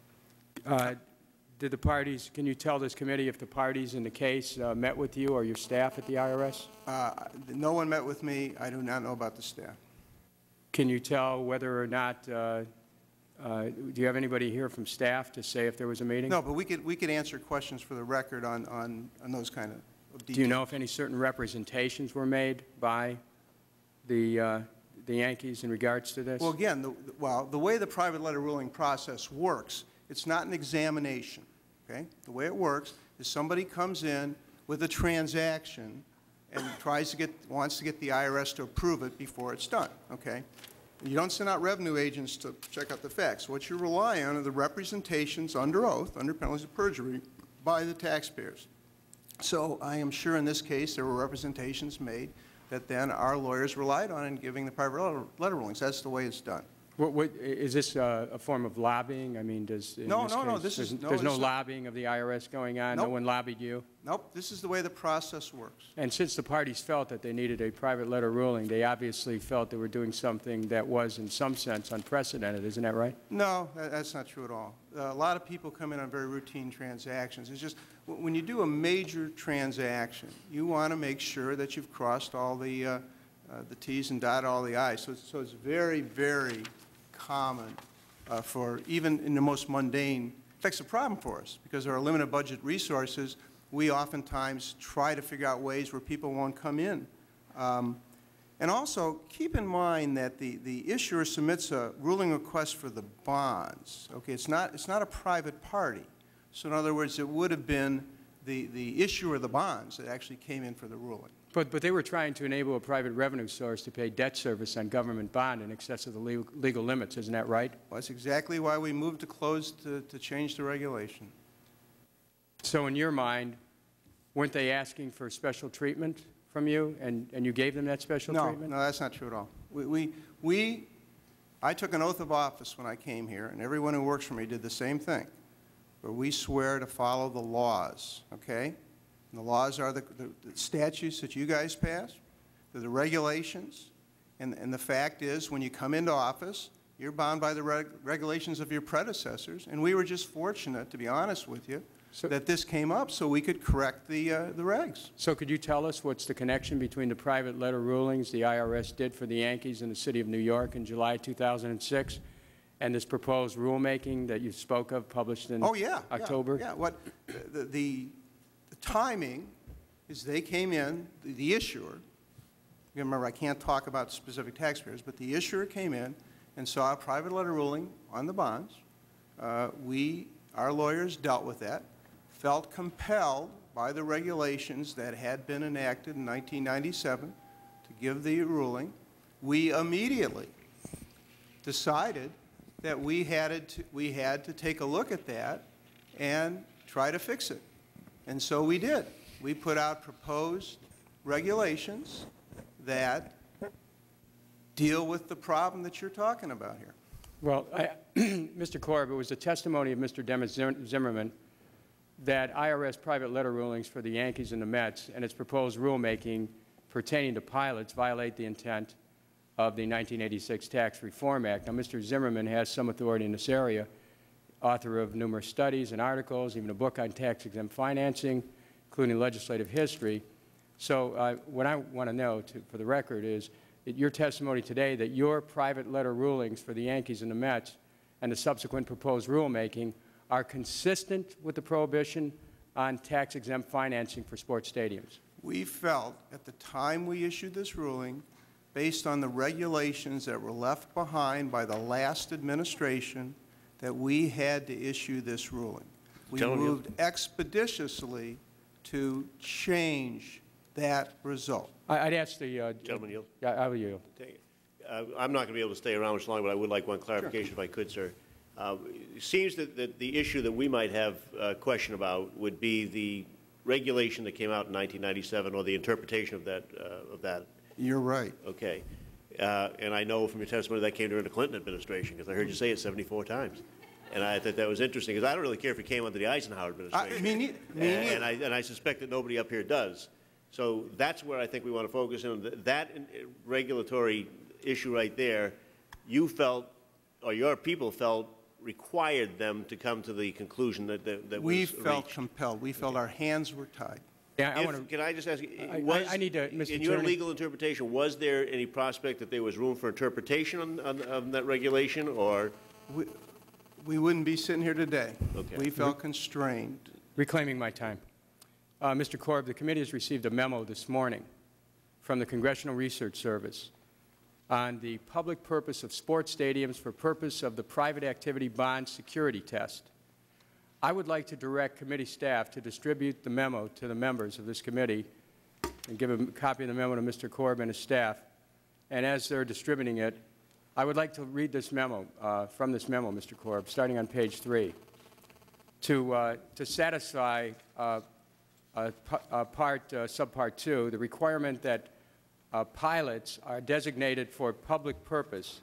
Uh, Did the parties, can you tell this committee if the parties in the case uh, met with you or your staff at the I R S? Uh, no one met with me. I do not know about the staff. Can you tell whether or not, uh, uh, do you have anybody here from staff to say if there was a meeting? No, but we could, we could answer questions for the record on, on, on those kind of, of details. Do you know if any certain representations were made by the, uh, the Yankees in regards to this? Well, again, the, well, the way the private letter ruling process works, it's not an examination, okay? The way it works is somebody comes in with a transaction and tries to get, wants to get the I R S to approve it before it's done, okay? You don't send out revenue agents to check out the facts. What you rely on are the representations under oath, under penalties of perjury, by the taxpayers. So I am sure in this case there were representations made that then our lawyers relied on in giving the private letter, letter rulings. That's the way it's done. What, what, is this a, a form of lobbying? I mean, does in No, this no, no, case, this there's, is- no, there's no it's not. lobbying of the I R S going on? No Nope. one lobbied you? Nope, this is the way the process works. And since the parties felt that they needed a private letter ruling, they obviously felt they were doing something that was, in some sense, unprecedented. Isn't that right? No, that, that's not true at all. Uh, a lot of people come in on very routine transactions. It's just w- when you do a major transaction, you want to make sure that you've crossed all the, uh, uh, the T's and dotted all the I's. So, it's- so it's very, very common uh, for even in the most mundane. In fact, it's a problem for us because there are limited budget resources. We oftentimes try to figure out ways where people won't come in. Um, and also, keep in mind that the, the issuer submits a ruling request for the bonds. Okay, it's not, it's not a private party. So in other words, it would have been the, the issuer of the bonds that actually came in for the ruling. But, but they were trying to enable a private revenue source to pay debt service on government bond in excess of the legal, legal limits. Isn't that right? Well, that's exactly why we moved to close to, to change the regulation. So in your mind, weren't they asking for special treatment from you, and, and you gave them that special No, treatment? no, that's not true at all. We, we, we, I took an oath of office when I came here, and everyone who works for me did the same thing. But we swear to follow the laws, okay? And the laws are the, the, the statutes that you guys passed, they're the regulations, and, and the fact is, when you come into office, you're bound by the reg regulations of your predecessors, and we were just fortunate, to be honest with you, so, that this came up so we could correct the, uh, the regs. So could you tell us what's the connection between the private letter rulings the I R S did for the Yankees in the city of New York in July two thousand six and this proposed rulemaking that you spoke of published in oh, yeah, October? Yeah, yeah. What, the, the, the timing is they came in, the, the issuer, remember I can't talk about specific taxpayers, but the issuer came in and saw a private letter ruling on the bonds. Uh, we, our lawyers dealt with that, felt compelled by the regulations that had been enacted in nineteen ninety-seven to give the ruling. We immediately decided that we had to, we had to take a look at that and try to fix it. And so we did. We put out proposed regulations that deal with the problem that you're talking about here. Well, I, Mister Korb, it was the testimony of Mister Dennis Zimmerman that I R S private letter rulings for the Yankees and the Mets and its proposed rulemaking pertaining to pilots violate the intent of the nineteen eighty-six Tax Reform Act. Now, Mister Zimmerman has some authority in this area, author of numerous studies and articles, even a book on tax-exempt financing, including legislative history. So uh, what I want to know, to, for the record, is that your testimony today that your private letter rulings for the Yankees and the Mets and the subsequent proposed rulemaking are consistent with the prohibition on tax-exempt financing for sports stadiums. We felt at the time we issued this ruling, based on the regulations that were left behind by the last administration, that we had to issue this ruling. We moved expeditiously to change that result. I, I'd ask the uh, Gentleman yield. Yeah, I will yield. Uh, I'm not going to be able to stay around much longer, but I would like one clarification if I could, sir. Uh, it seems that, that the issue that we might have a question about would be the regulation that came out in nineteen ninety-seven, or the interpretation of that. Uh, of that. You're right. Okay. Uh, and I know from your testimony that came during the Clinton administration, because I heard you say it seventy-four times. And I thought that was interesting, because I don't really care if it came under the Eisenhower administration. I, me neither. Me and, neither. and, I, and I suspect that nobody up here does. So that's where I think we want to focus on. That regulatory issue right there, you felt, or your people felt, required them to come to the conclusion that, that, that we was felt reached. compelled. We felt our hands were tied. Yeah, I If, want to. can I just ask you, I, was, I, I need to, Mister in your Attorney, legal interpretation, was there any prospect that there was room for interpretation on, on, on that regulation, or? We, we wouldn't be sitting here today. Okay. We felt constrained. Reclaiming my time. Uh, Mister Korb, the committee has received a memo this morning from the Congressional Research Service on the public purpose of sports stadiums for purpose of the private activity bond security test. I would like to direct committee staff to distribute the memo to the members of this committee and give a copy of the memo to Mister Korb and his staff. And as they're distributing it, I would like to read this memo, uh, from this memo, Mister Korb, starting on page three, to, uh, to satisfy uh, uh, uh, part, uh, subpart two, the requirement that uh, pilots are designated for public purpose.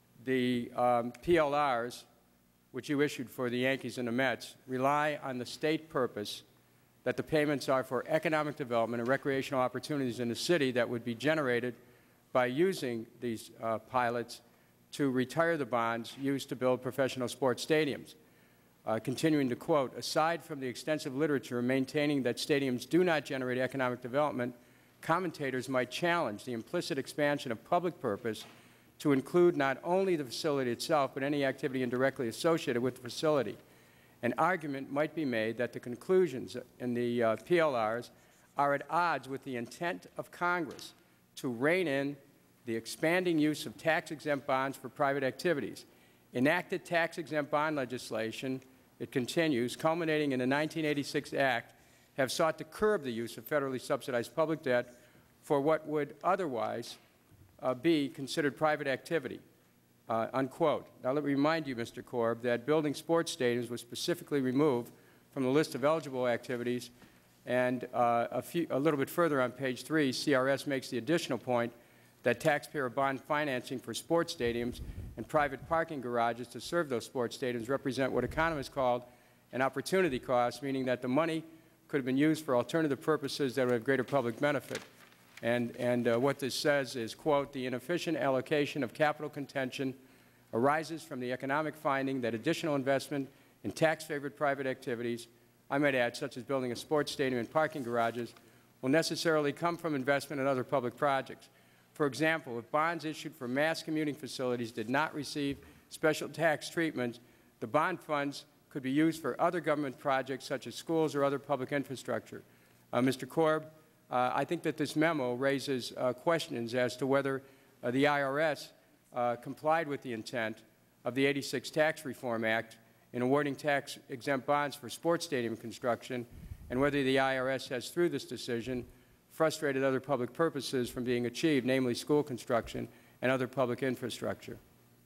The um, P L Rs, which you issued for the Yankees and the Mets, rely on the state purpose that the payments are for economic development and recreational opportunities in the city that would be generated by using these uh, pilots to retire the bonds used to build professional sports stadiums. Uh, continuing to quote, aside from the extensive literature maintaining that stadiums do not generate economic development, commentators might challenge the implicit expansion of public purpose to include not only the facility itself, but any activity indirectly associated with the facility. An argument might be made that the conclusions in the uh, P L Rs are at odds with the intent of Congress to rein in the expanding use of tax-exempt bonds for private activities. Enacted tax-exempt bond legislation, it continues, culminating in the nineteen eighty-six Act, have sought to curb the use of federally subsidized public debt for what would otherwise uh, be considered private activity, uh, unquote. Now, let me remind you, Mister Korb, that building sports stadiums was specifically removed from the list of eligible activities, and uh, a, few, a little bit further on page three, C R S makes the additional point that taxpayer bond financing for sports stadiums and private parking garages to serve those sports stadiums represent what economists called an opportunity cost, meaning that the money could have been used for alternative purposes that would have greater public benefit. And, and uh, what this says is, quote, the inefficient allocation of capital contention arises from the economic finding that additional investment in tax-favored private activities, I might add, such as building a sports stadium and parking garages, will necessarily come from investment in other public projects. For example, if bonds issued for mass commuting facilities did not receive special tax treatment, the bond funds could be used for other government projects such as schools or other public infrastructure. Uh, Mister Korb, uh, I think that this memo raises uh, questions as to whether uh, the I R S uh, complied with the intent of the eighty-six Tax Reform Act in awarding tax-exempt bonds for sports stadium construction, and whether the I R S has, through this decision, frustrated other public purposes from being achieved, namely school construction and other public infrastructure.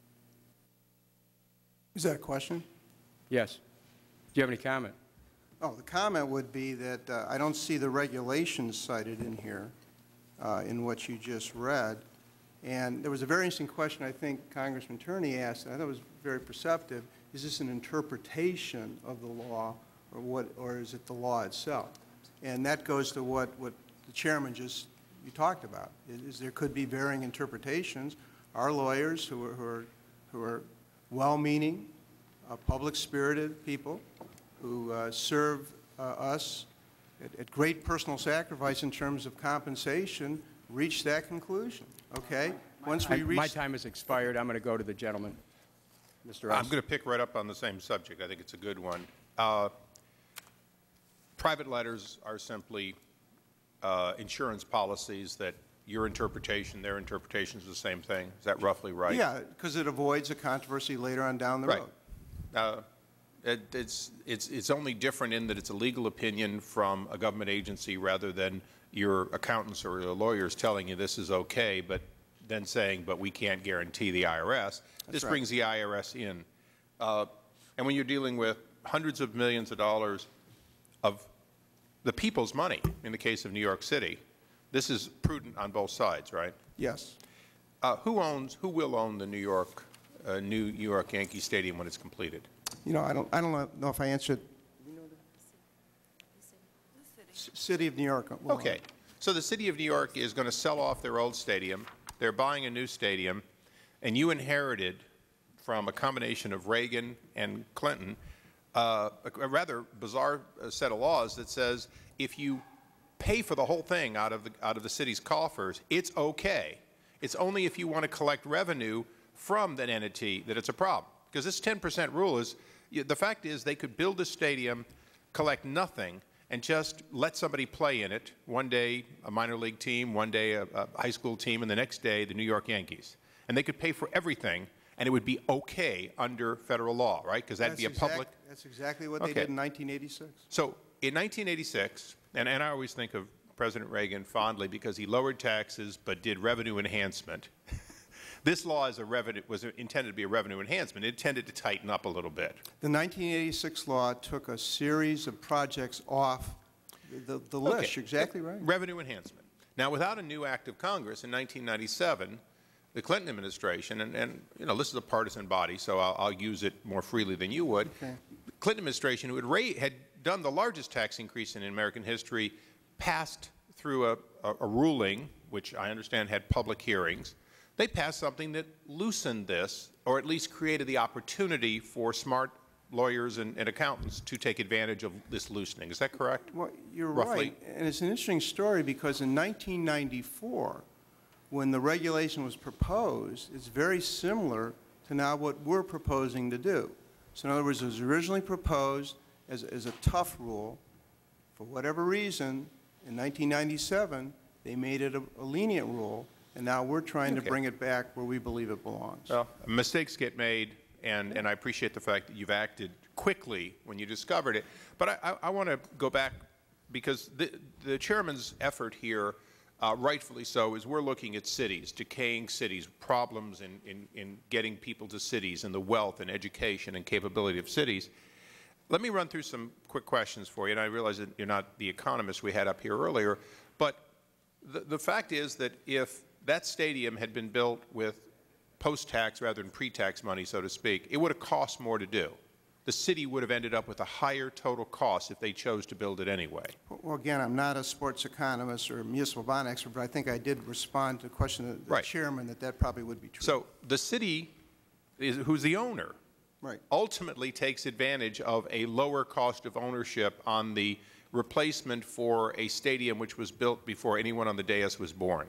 Is that a question? Yes. Do you have any comment? Oh, the comment would be that uh, I don't see the regulations cited in here uh, in what you just read. And there was a very interesting question I think Congressman Turney asked, and I thought it was very perceptive. Is this an interpretation of the law, or what, or is it the law itself? And that goes to what, what the chairman just you talked about. Is, is there could be varying interpretations. Our lawyers, who are, who are, who are well-meaning, uh, public-spirited people who uh, serve uh, us at, at great personal sacrifice in terms of compensation, reached that conclusion, okay? Once we I- reach... My time has expired. I'm going to go to the gentleman. Mister Rice. I'm going to pick right up on the same subject. I think it's a good one. Uh, private letters are simply uh, insurance policies that your interpretation, their interpretation is the same thing. Is that roughly right? Yeah, because it avoids a controversy later on down the Right. road. Uh, it, it's, it's, it's only different in that it's a legal opinion from a government agency rather than your accountants or your lawyers telling you this is okay, but then saying, but we can't guarantee the I R S. That's This right. brings the I R S in. Uh, and when you're dealing with hundreds of millions of dollars of the people's money, in the case of New York City, this is prudent on both sides, right? Yes. Uh, who owns, who will own the New York, uh, New York Yankee Stadium when it's completed? You know, I don't, I don't know if I answered. C- City of New York. will Okay. So the City of New York is going to sell off their old stadium. They're buying a new stadium, and you inherited from a combination of Reagan and Clinton uh, a, a rather bizarre uh, set of laws that says if you pay for the whole thing out of the, out of the city's coffers, it's okay. It's only if you want to collect revenue from that entity that it's a problem. Because this ten percent rule is, the fact is they could build a stadium, collect nothing, and just let somebody play in it. One day a minor league team, one day a, a high school team, and the next day the New York Yankees. And they could pay for everything, and it would be okay under federal law, right? Because that'd That's be a exact- public. That's exactly what they Okay. did in nineteen eighty-six. So in nineteen eighty-six, and, and I always think of President Reagan fondly because he lowered taxes but did revenue enhancement. This law is a revenue, was intended to be a revenue enhancement. It tended to tighten up a little bit. The nineteen eighty-six law took a series of projects off the, the list. Okay. You're exactly right. Revenue enhancement. Now, without a new act of Congress in nineteen ninety-seven, the Clinton administration, and, and you know, this is a partisan body, so I'll, I'll use it more freely than you would. Okay. Clinton administration, who had, ra had done the largest tax increase in American history, passed through a, a, a ruling, which I understand had public hearings. They passed something that loosened this, or at least created the opportunity for smart lawyers and, and accountants to take advantage of this loosening. Is that correct? Well, you're Roughly? right. And it's an interesting story because in nineteen ninety-four, when the regulation was proposed, it's very similar to now what we're proposing to do. So in other words, it was originally proposed as, as a tough rule. For whatever reason, in nineteen ninety-seven, they made it a, a lenient rule, and now we're trying Okay. to bring it back where we believe it belongs. Well, mistakes get made, and, and I appreciate the fact that you've acted quickly when you discovered it. But I, I, I want to go back because the, the chairman's effort here, uh, rightfully so, is we're looking at cities, decaying cities, problems in, in, in getting people to cities, and the wealth and education and capability of cities. Let me run through some quick questions for you, and I realize that you're not the economist we had up here earlier, but the, the fact is that if that stadium had been built with post-tax rather than pre-tax money, so to speak, it would have cost more to do. The city would have ended up with a higher total cost if they chose to build it anyway. Well, again, I'm not a sports economist or a municipal bond expert, but I think I did respond to the question of the Right. chairman that that probably would be true. So the city, is, who's the owner, right. ultimately takes advantage of a lower cost of ownership on the replacement for a stadium which was built before anyone on the dais was born.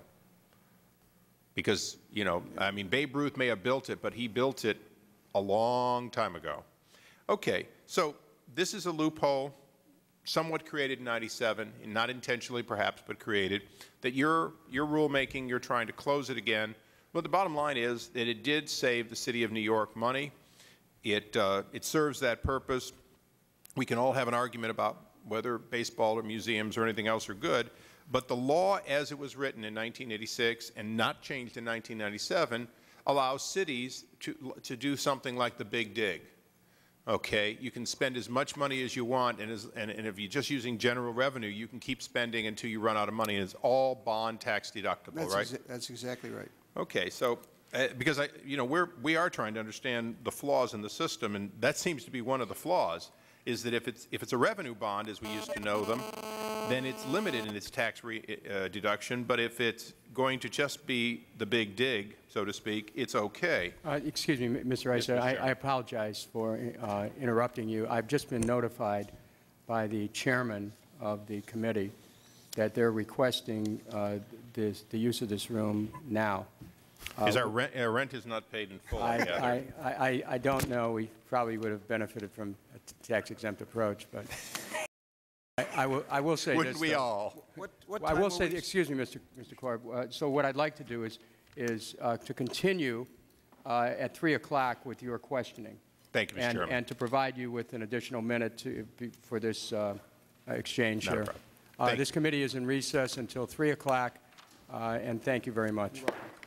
Because, you know, I mean, Babe Ruth may have built it, but he built it a long time ago. Okay, so this is a loophole somewhat created in ninety-seven, not intentionally perhaps, but created, that your, your rulemaking, you're trying to close it again. But the bottom line is that it did save the city of New York money. It, uh, it serves that purpose. We can all have an argument about whether baseball or museums or anything else are good, but the law as it was written in nineteen eighty-six and not changed in nineteen ninety-seven allows cities to, to do something like the Big Dig. Okay, you can spend as much money as you want, and, as, and, and if you're just using general revenue, you can keep spending until you run out of money, and it's all bond tax deductible, That's right? exa that's exactly right. Okay, so uh, because I, you know, we're we are trying to understand the flaws in the system, and that seems to be one of the flaws. Is that if it's if it's a revenue bond, as we used to know them, then it's limited in its tax re, uh, deduction. But if it's going to just be the Big Dig, so to speak, it's okay. Uh, excuse me, Mister Rice, Yes, Mister I, Chairman. I apologize for uh, interrupting you. I've just been notified by the chairman of the committee that they're requesting uh, this, the use of this room now. Is Uh, our rent, our rent is not paid in full, I, I gather. I, I, I don't know. We probably would have benefited from a tax-exempt approach, but I, I, will, I will say Wouldn't this. we though. all? What, what I will say, excuse me, Mister Mister Korb. Uh, so what I'd like to do is, is uh, to continue uh, at three o'clock with your questioning. Thank you, Mister And, Chairman. and to provide you with an additional minute to, for this uh, exchange Not a here. problem. Uh, Thank this committee is in recess until three o'clock, uh, and thank you very much.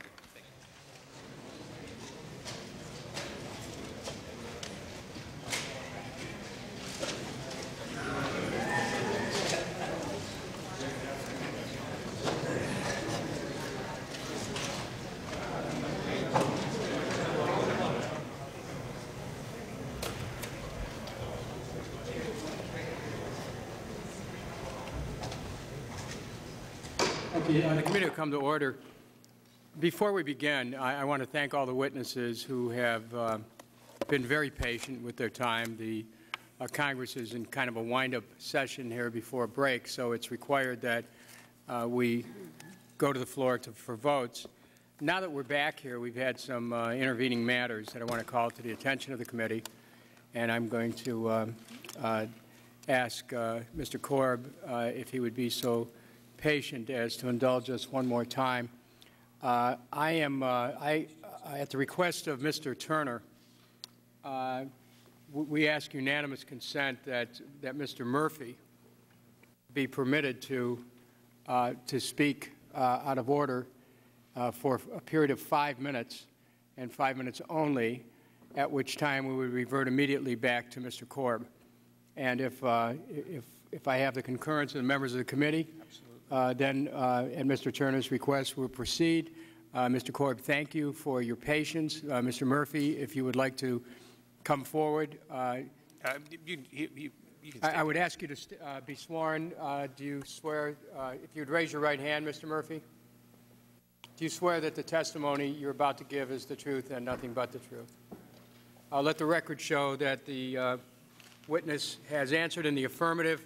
The, uh, the committee will come to order. Before we begin, I, I want to thank all the witnesses who have uh, been very patient with their time. The uh, Congress is in kind of a wind-up session here before a break, so it's required that uh, we go to the floor to, for votes. Now that we're back here, we've had some uh, intervening matters that I want to call to the attention of the committee, and I'm going to uh, uh, ask uh, Mister Korb uh, if he would be so patient as to indulge us one more time. Uh, I am, uh, I, uh, at the request of Mister Turner, uh, we ask unanimous consent that, that Mister Murphy be permitted to, uh, to speak uh, out of order uh, for a period of five minutes and five minutes only, at which time we would revert immediately back to Mister Korb. And if, uh, if, if I have the concurrence of the members of the committee, Uh, then, uh, at Mister Turner's request, we'll proceed. Uh, Mister Korb, thank you for your patience. Uh, Mister Murphy, if you would like to come forward. Uh, Uh, you, you, you, you can I, I would ask you to st uh, be sworn. Uh, do you swear, uh, if you'd raise your right hand, Mister Murphy? Do you swear that the testimony you're about to give is the truth and nothing but the truth? I'll let the record show that the uh, witness has answered in the affirmative.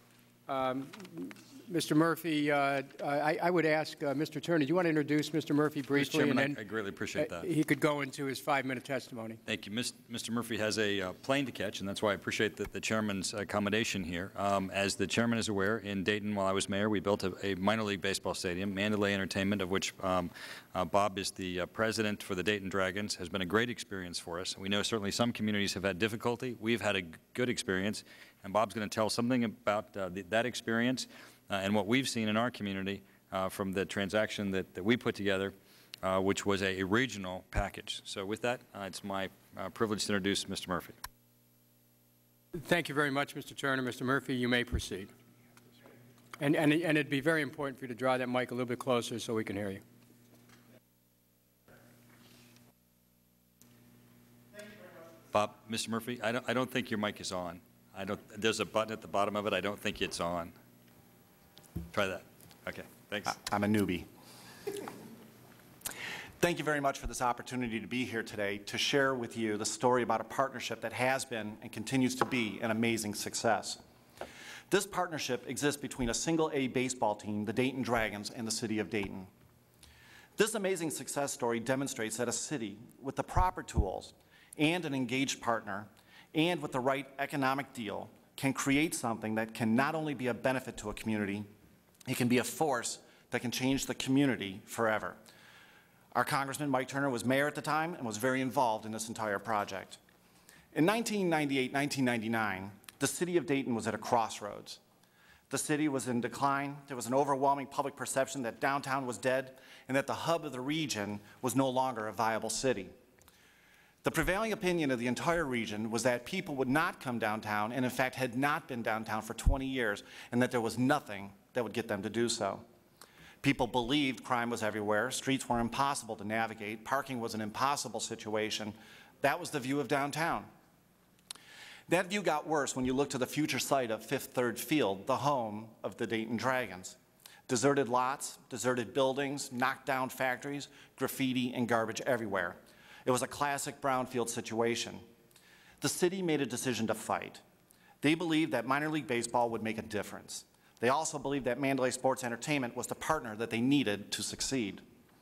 Um, Mister Murphy, uh, I, I would ask uh, Mister Turner, do you want to introduce Mister Murphy briefly? Mister Chairman, and then I, I greatly appreciate that. Uh, he could go into his five-minute testimony. Thank you. Mister Murphy has a uh, plane to catch, and that's why I appreciate the, the Chairman's accommodation here. Um, as the Chairman is aware, in Dayton, while I was mayor, we built a, a minor league baseball stadium, Mandalay Entertainment, of which um, uh, Bob is the uh, president for the Dayton Dragons. Has been a great experience for us. We know certainly some communities have had difficulty. We've had a good experience, and Bob's going to tell something about uh, the, that experience. Uh, and what we've seen in our community uh, from the transaction that, that we put together, uh, which was a, a regional package. So with that, uh, it's my uh, privilege to introduce Mister Murphy. Thank you very much, Mister Turner. Mister Murphy, you may proceed. And, and, and it'd be very important for you to draw that mic a little bit closer so we can hear you. Bob, Mister Murphy, I don't, I don't think your mic is on. I don't, there's a button at the bottom of it. I don't think it's on. Try that. Okay, thanks. I'm a newbie. Thank you very much for this opportunity to be here today to share with you the story about a partnership that has been and continues to be an amazing success. This partnership exists between a single-A baseball team, the Dayton Dragons, and the city of Dayton. This amazing success story demonstrates that a city with the proper tools and an engaged partner and with the right economic deal can create something that can not only be a benefit to a community, it can be a force that can change the community forever. Our Congressman Mike Turner was mayor at the time and was very involved in this entire project. In nineteen ninety-eight, nineteen ninety-nine, the city of Dayton was at a crossroads. The city was in decline. There was an overwhelming public perception that downtown was dead and that the hub of the region was no longer a viable city. The prevailing opinion of the entire region was that people would not come downtown and in fact had not been downtown for twenty years and that there was nothing that would get them to do so. People believed crime was everywhere, streets were impossible to navigate, parking was an impossible situation. That was the view of downtown. That view got worse when you looked to the future site of Fifth Third Field, the home of the Dayton Dragons. Deserted lots, deserted buildings, knocked down factories, graffiti and garbage everywhere. It was a classic brownfield situation. The city made a decision to fight. They believed that minor league baseball would make a difference. They also believed that Mandalay Sports Entertainment was the partner that they needed to succeed.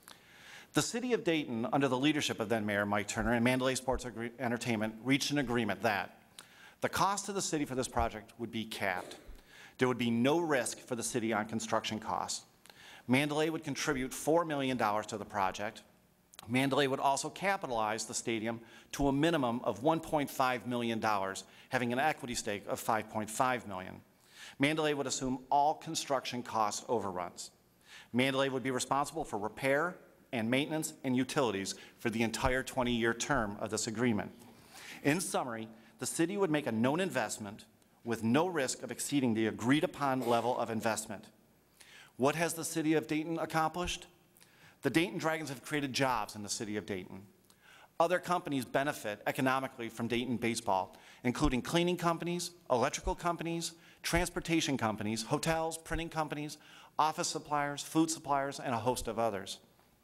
The City of Dayton, under the leadership of then Mayor Mike Turner and Mandalay Sports Entertainment, reached an agreement that the cost to the city for this project would be capped. There would be no risk for the city on construction costs. Mandalay would contribute four million dollars to the project. Mandalay would also capitalize the stadium to a minimum of one point five million dollars, having an equity stake of five point five million dollars. Mandalay would assume all construction cost overruns. Mandalay would be responsible for repair and maintenance and utilities for the entire twenty-year term of this agreement. In summary, the city would make a known investment with no risk of exceeding the agreed-upon level of investment. What has the City of Dayton accomplished? The Dayton Dragons have created jobs in the City of Dayton. Other companies benefit economically from Dayton baseball, including cleaning companies, electrical companies, transportation companies, hotels, printing companies, office suppliers, food suppliers, and a host of others.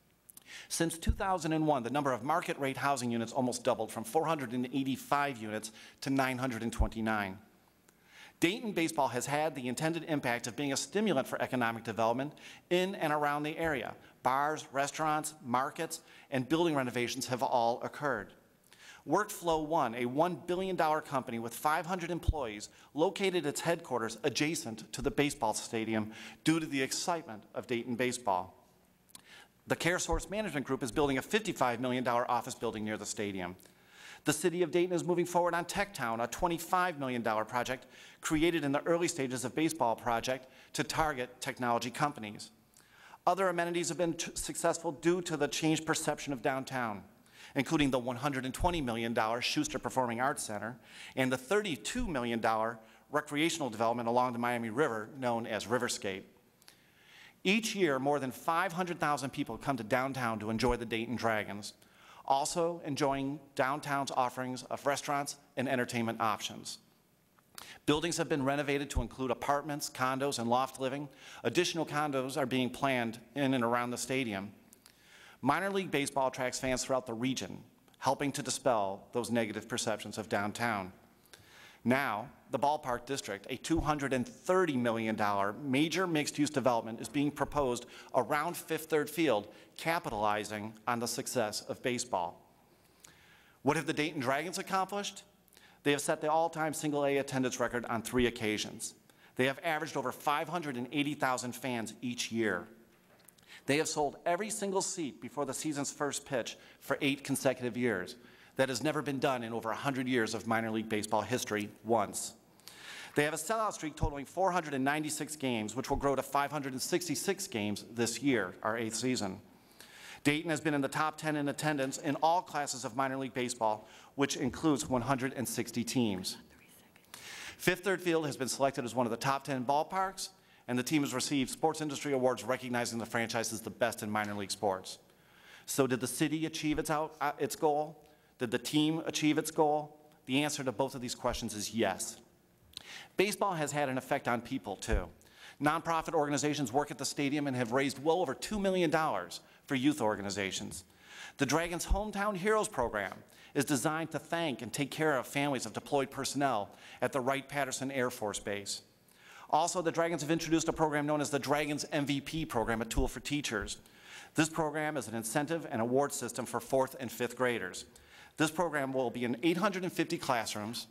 Since two thousand one, the number of market-rate housing units almost doubled from four hundred eighty-five units to nine hundred twenty-nine. Dayton baseball has had the intended impact of being a stimulant for economic development in and around the area. Bars, restaurants, markets, and building renovations have all occurred. Workflow One, a one billion dollar company with five hundred employees, located its headquarters adjacent to the baseball stadium due to the excitement of Dayton baseball. The CareSource Management Group is building a fifty-five million dollar office building near the stadium. The City of Dayton is moving forward on TechTown, a twenty-five million dollar project created in the early stages of baseball project to target technology companies. Other amenities have been successful due to the changed perception of downtown, including the one hundred twenty million dollar Schuster Performing Arts Center and the thirty-two million dollar recreational development along the Miami River known as Riverscape. Each year, more than five hundred thousand people come to downtown to enjoy the Dayton Dragons, also enjoying downtown's offerings of restaurants and entertainment options. Buildings have been renovated to include apartments, condos, and loft living. Additional condos are being planned in and around the stadium. Minor league baseball attracts fans throughout the region, helping to dispel those negative perceptions of downtown. Now, the Ballpark District, a two hundred thirty million dollar major mixed-use development, is being proposed around Fifth Third Field, capitalizing on the success of baseball. What have the Dayton Dragons accomplished? They have set the all-time single-A attendance record on three occasions. They have averaged over five hundred eighty thousand fans each year. They have sold every single seat before the season's first pitch for eight consecutive years. That has never been done in over one hundred years of minor league baseball history once. They have a sellout streak totaling four hundred ninety-six games, which will grow to five hundred sixty-six games this year, our eighth season. Dayton has been in the top ten in attendance in all classes of minor league baseball, which includes one hundred sixty teams. Fifth Third Field has been selected as one of the top ten ballparks, and the team has received sports industry awards recognizing the franchise as the best in minor league sports. So did the city achieve its, out, uh, its goal? Did the team achieve its goal? The answer to both of these questions is yes. Baseball has had an effect on people, too. Nonprofit organizations work at the stadium and have raised well over two million dollars for youth organizations. The Dragons' Hometown Heroes program is designed to thank and take care of families of deployed personnel at the Wright-Patterson Air Force Base. Also, the Dragons have introduced a program known as the Dragons M V P program, a tool for teachers. This program is an incentive and award system for fourth and fifth graders. This program will be in eight hundred fifty classrooms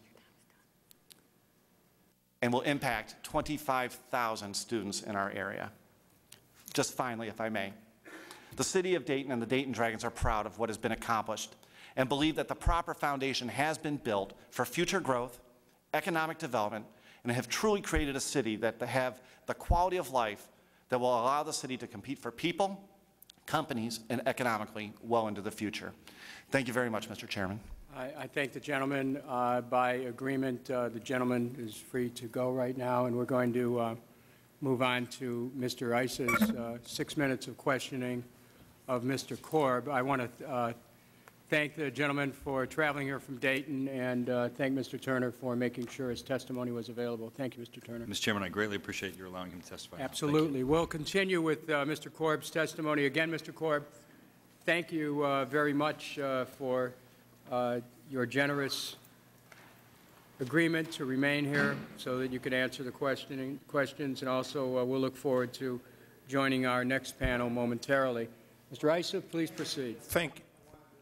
and will impact twenty-five thousand students in our area. Just finally, if I may, the City of Dayton and the Dayton Dragons are proud of what has been accomplished and believe that the proper foundation has been built for future growth, economic development, and have truly created a city that have the quality of life that will allow the city to compete for people, companies, and economically well into the future. Thank you very much, Mister Chairman. I, I thank the gentleman. Uh, by agreement, uh, the gentleman is free to go right now, and we're going to uh, move on to Mister Ice's uh, six minutes of questioning of Mister Korb. I want to uh, thank the gentleman for traveling here from Dayton, and uh, thank Mister Turner for making sure his testimony was available. Thank you, Mister Turner. Mister Chairman, I greatly appreciate your allowing him to testify. Absolutely. We'll continue with uh, Mister Korb's testimony. Again, Mister Korb, thank you uh, very much uh, for uh, your generous agreement to remain here so that you can answer the questioning, questions, and also uh, we'll look forward to joining our next panel momentarily. Mister Issa, please proceed. Thank you.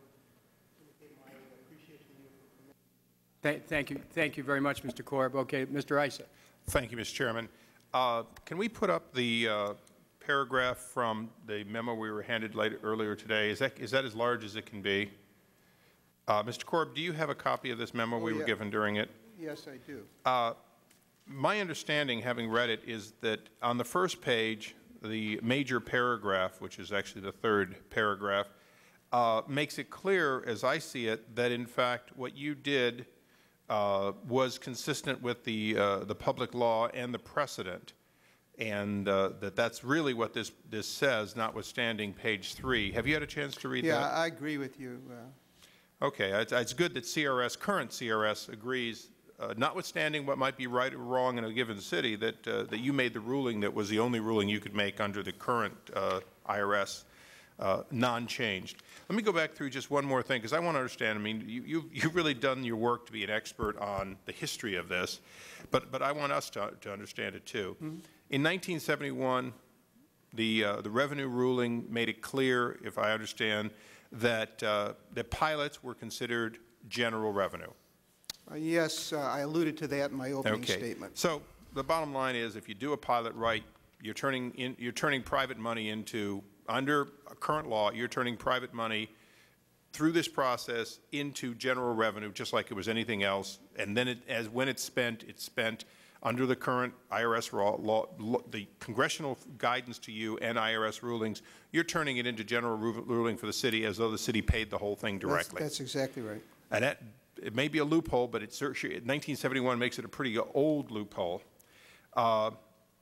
Th thank you. Thank you very much, Mister Korb. Okay, Mister Issa. Thank you, Mister Chairman. Uh, can we put up the uh, paragraph from the memo we were handed later, earlier today? Is that, is that as large as it can be? Uh, Mister Korb, do you have a copy of this memo Oh, we yeah. were given during it? Yes, I do. Uh, my understanding, having read it, is that on the first page, the major paragraph, which is actually the third paragraph, uh, makes it clear, as I see it, that in fact what you did uh, was consistent with the uh, the public law and the precedent, and uh, that that's really what this this says, notwithstanding page three. Have you had a chance to read yeah, that? I agree with you. Uh, Okay, it's, it's good that C R S, current C R S, agrees, uh, notwithstanding what might be right or wrong in a given city, that uh, that you made the ruling that was the only ruling you could make under the current uh, I R S, uh, non-changed. Let me go back through just one more thing, because I want to understand. I mean, you, you've, you've really done your work to be an expert on the history of this, but but I want us to to understand it too. Mm-hmm. In nineteen seventy-one, the uh, the revenue ruling made it clear, if I understand, that uh, that pilots were considered general revenue. uh, yes, uh, I alluded to that in my opening Okay. statement. So the bottom line is, if you do a pilot right, you're turning in, you're turning private money into, under current law, you're turning private money through this process into general revenue, just like it was anything else. And then, it, as when it's spent, it's spent under the current I R S law, law, law, the congressional guidance to you and I R S rulings. You're turning it into general ru ruling for the city, as though the city paid the whole thing directly. That's, that's exactly right. And that, it may be a loophole, but it, nineteen seventy-one makes it a pretty old loophole. Uh,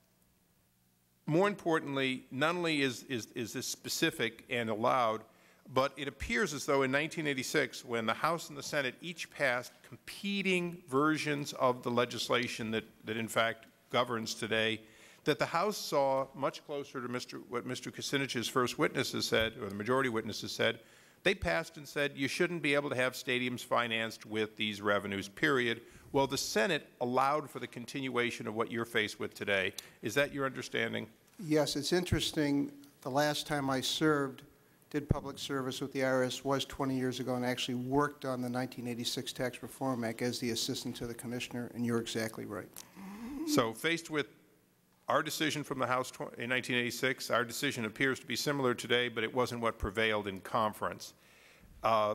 more importantly, not only is, is, is this specific and allowed, but it appears as though in nineteen eighty-six, when the House and the Senate each passed competing versions of the legislation that, that in fact governs today, that the House saw much closer to Mister what Mister Kucinich's first witnesses said, or the majority witnesses said. They passed and said you shouldn't be able to have stadiums financed with these revenues, period. Well, the Senate allowed for the continuation of what you're faced with today. Is that your understanding? Yes, it's interesting. The last time I served, did public service with the I R S was twenty years ago, and actually worked on the nineteen eighty-six Tax Reform Act as the assistant to the commissioner, and you're exactly right. So faced with our decision from the House in nineteen eighty-six, our decision appears to be similar today, but it wasn't what prevailed in conference. Uh,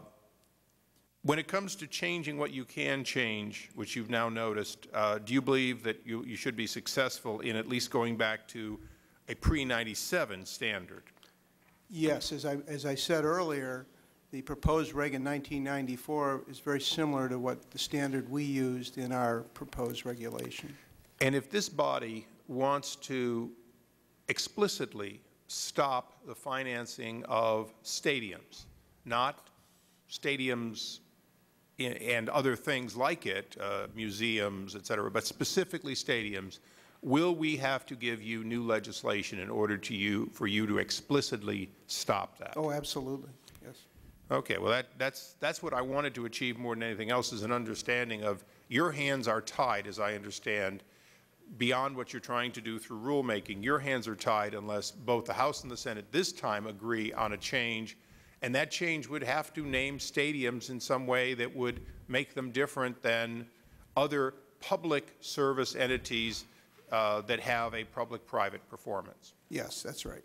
when it comes to changing what you can change, which you've now noticed, uh, do you believe that you, you should be successful in at least going back to a pre ninety-seven standard? Yes, as I, as I said earlier, the proposed reg in nineteen ninety-four is very similar to what the standard we used in our proposed regulation. And if this body wants to explicitly stop the financing of stadiums, not stadiums in, and other things like it, uh, museums, et cetera, but specifically stadiums, will we have to give you new legislation in order to you, for you to explicitly stop that? Oh, absolutely, yes. Okay, well, that, that's, that's what I wanted to achieve more than anything else, is an understanding of your hands are tied, as I understand, beyond what you're trying to do through rulemaking. Your hands are tied unless both the House and the Senate this time agree on a change, and that change would have to name stadiums in some way that would make them different than other public service entities uh, that have a public-private performance. Yes, that's right.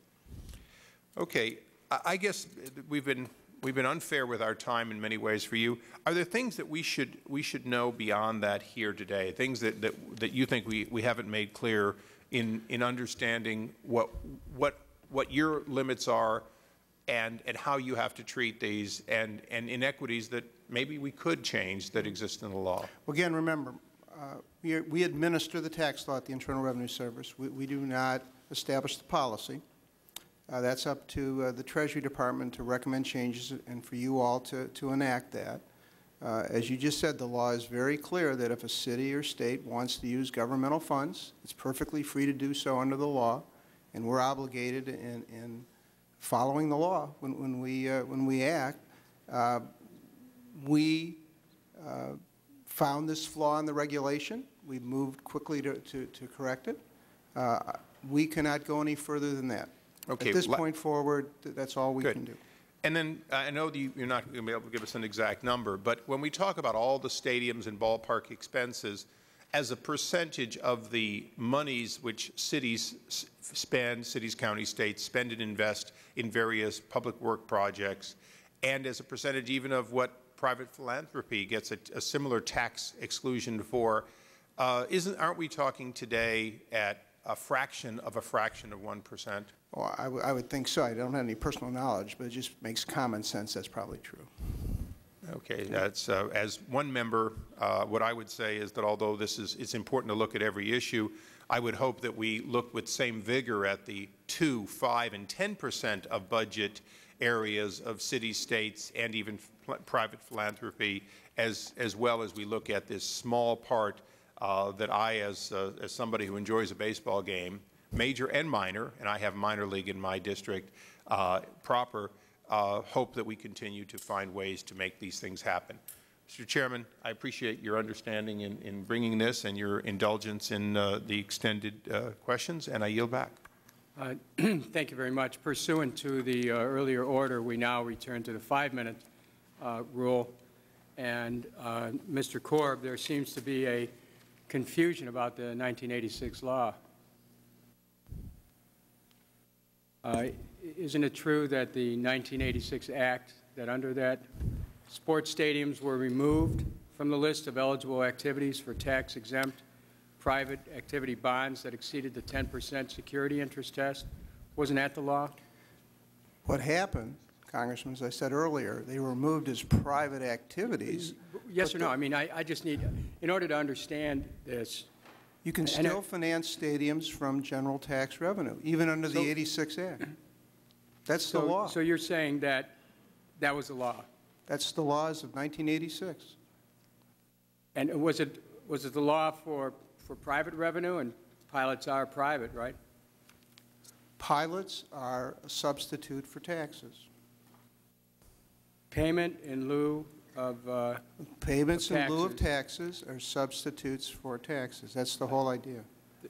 Okay, I, I guess we've been we've been unfair with our time in many ways for you. Are there things that we should we should know beyond that here today? Things that that, that you think we, we haven't made clear in in understanding what what what your limits are, and and how you have to treat these, and and inequities that maybe we could change that exist in the law? Well, again, remember, uh, we, are, we administer the tax law at the Internal Revenue Service. We, we do not establish the policy. Uh, that's up to uh, the Treasury Department to recommend changes and for you all to, to enact that. Uh, as you just said, the law is very clear that if a city or state wants to use governmental funds, it's perfectly free to do so under the law, and we're obligated in, in following the law when, when, we, uh, when we act. Uh, we uh, found this flaw in the regulation. We moved quickly to, to, to correct it. Uh, we cannot go any further than that. Okay, At this point forward, th that's all we Good. can do. And then uh, I know that you, you're not going to be able to give us an exact number, but when we talk about all the stadiums and ballpark expenses, as a percentage of the monies which cities spend, cities, counties, states spend and invest in various public work projects, and as a percentage even of what private philanthropy gets a, a similar tax exclusion for, uh, isn't, aren't we talking today at a fraction of a fraction of one percent? Well, I, I would think so. I don't have any personal knowledge, but it just makes common sense that's probably true. Okay, that's, uh, as one member, uh, what I would say is that although this is, it's important to look at every issue, I would hope that we look with same vigor at the two, five, and ten percent of budget areas of cities, states, and even private philanthropy, as, as well as we look at this small part uh, that I, as, uh, as somebody who enjoys a baseball game, major and minor, and I have minor league in my district uh, proper, uh, hope that we continue to find ways to make these things happen. Mister Chairman, I appreciate your understanding in, in bringing this and your indulgence in uh, the extended uh, questions, and I yield back. Uh, thank you very much. Pursuant to the uh, earlier order, we now return to the five-minute uh, rule. And uh, Mister Korb, there seems to be a confusion about the nineteen eighty-six law. Uh, isn't it true that the nineteen eighty-six Act, that under that, sports stadiums were removed from the list of eligible activities for tax-exempt private activity bonds that exceeded the ten percent security interest test? Wasn't that the law? What happened, Congressman, as I said earlier, they were removed as private activities. Yes or no? I mean, I, I just need, in order to understand this. You can still finance stadiums from general tax revenue, even under the So- eighty-six Act. That's So, the law. So you're saying that that was the law? That's the laws of nineteen eighty-six. And was it, was it the law for, for private revenue? And pilots are private, right? Pilots are a substitute for taxes. Payment in lieu of uh, Payments of in lieu of taxes. taxes are substitutes for taxes. That's the whole idea.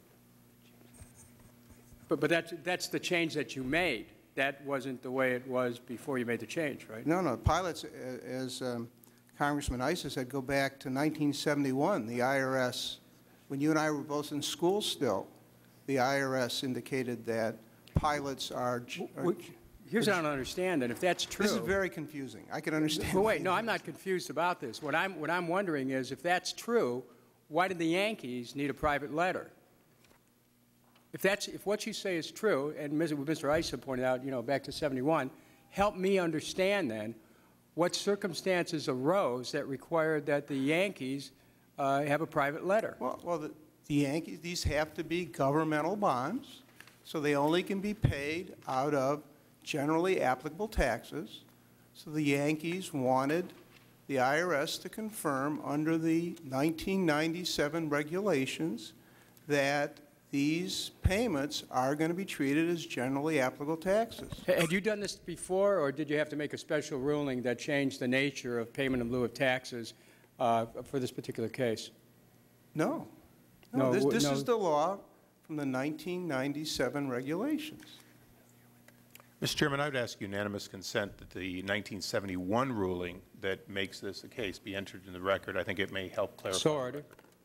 But, but that's, that's the change that you made. That wasn't the way it was before you made the change, right? No, no, pilots, a- as um, Congressman Issa said, go back to nineteen seventy-one. The I R S, when you and I were both in school still, the I R S indicated that pilots are... are Here's what I don't understand, and if that's true... This is very confusing. I can understand. But wait, no, I'm not confused about this. What I'm, what I'm wondering is, if that's true, why did the Yankees need a private letter? If that's, if what you say is true, and Mister Issa pointed out, you know, back to seventy-one, help me understand then what circumstances arose that required that the Yankees uh, have a private letter. Well, well the, the Yankees, these have to be governmental bonds, so they only can be paid out of generally applicable taxes. So the Yankees wanted the I R S to confirm under the nineteen ninety-seven regulations that these payments are going to be treated as generally applicable taxes. Had you done this before, or did you have to make a special ruling that changed the nature of payment in lieu of taxes uh, for this particular case? No. No, No, this, w- this no. is the law from the nineteen ninety-seven regulations. Mister Chairman, I would ask unanimous consent that the nineteen seventy-one ruling that makes this a case be entered in the record. I think it may help clarify. So ordered.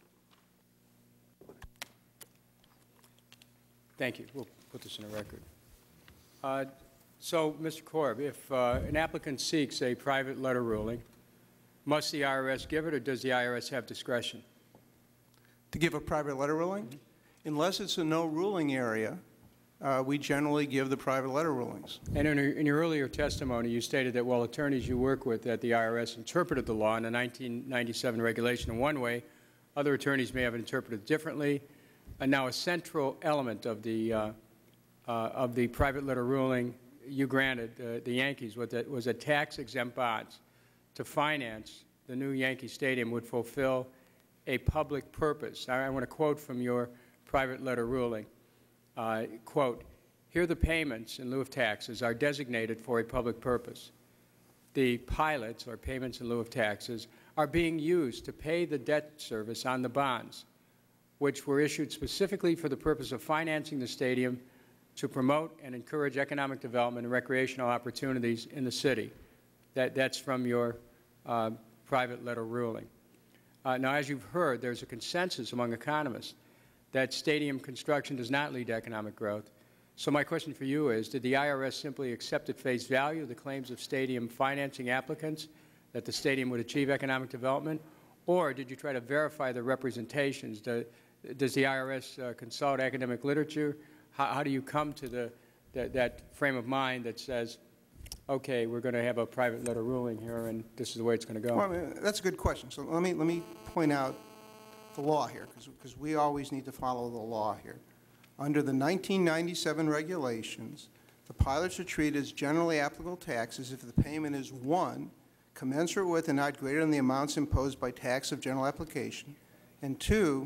Thank you. We'll put this in the record. Uh, so, Mister Korb, if uh, an applicant seeks a private letter ruling, must the I R S give it, or does the I R S have discretion? To give a private letter ruling? Mm-hmm. Unless it's a no ruling area, uh, we generally give the private letter rulings. And in, in your earlier testimony, you stated that while attorneys you work with at the I R S interpreted the law in the nineteen ninety-seven regulation in one way, other attorneys may have it interpreted differently. And now a central element of the, uh, uh, of the private letter ruling you granted uh, the Yankees was that, was that tax-exempt bonds to finance the new Yankee Stadium would fulfill a public purpose. I, I want to quote from your private letter ruling. Uh, quote, here the payments in lieu of taxes are designated for a public purpose. The pilots, or payments in lieu of taxes, are being used to pay the debt service on the bonds, which were issued specifically for the purpose of financing the stadium to promote and encourage economic development and recreational opportunities in the city. That, that's from your uh, private letter ruling. Uh, now, as you've heard, there's a consensus among economists that stadium construction does not lead to economic growth. So my question for you is, did the I R S simply accept at face value the claims of stadium financing applicants that the stadium would achieve economic development, or did you try to verify the representations? Do, does the I R S uh, consult academic literature? How, how do you come to the, that, that frame of mind that says, okay, we're going to have a private letter ruling here, and this is the way it's going to go? Well, I mean, that's a good question. So let me, let me point out the law here, because we always need to follow the law here. Under the nineteen ninety-seven regulations, the pilots are treated as generally applicable taxes if the payment is, one, commensurate with and not greater than the amounts imposed by tax of general application, and two,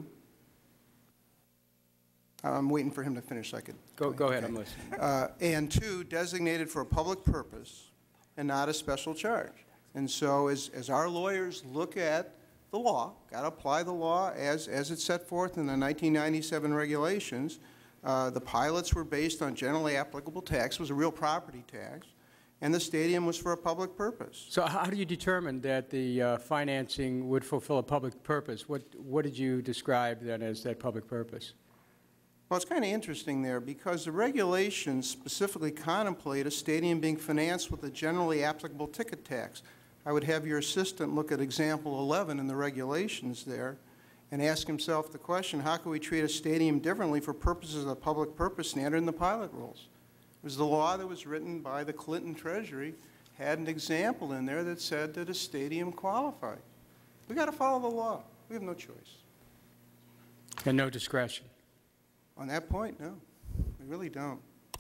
I'm waiting for him to finish so I could go, go ahead, okay. I'm listening. Uh, and two, designated for a public purpose and not a special charge. And so as, as our lawyers look at the law, got to apply the law as, as it's set forth in the nineteen ninety-seven regulations, uh, the pilots were based on generally applicable tax, was a real property tax, and the stadium was for a public purpose. So how do you determine that the uh, financing would fulfill a public purpose? What, what did you describe then as that public purpose? Well, it's kind of interesting there because the regulations specifically contemplate a stadium being financed with a generally applicable ticket tax. I would have your assistant look at example eleven in the regulations there and ask himself the question, how can we treat a stadium differently for purposes of the public purpose standard in the pilot rules? It was the law that was written by the Clinton Treasury had an example in there that said that a stadium qualified. We've got to follow the law. We have no choice. And no discretion. On that point, no, we really don't.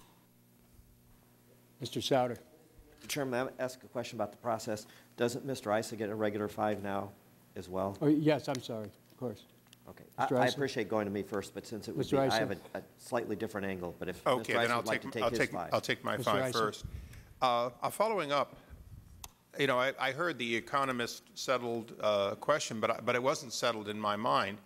Mister Souter. Mister Chairman, I ask a question about the process. Doesn't Mister Issa get a regular five now as well? Oh, yes, I'm sorry, of course. Okay. I, I appreciate going to me first, but since it would be, I have a, a slightly different angle. But if okay, Mister then Issa I'll would like take, to take I'll his take, five. I'll take my Mister five Issa. first. Uh, uh, following up, you know, I, I heard the economist settled uh, question, but I, but it wasn't settled in my mind.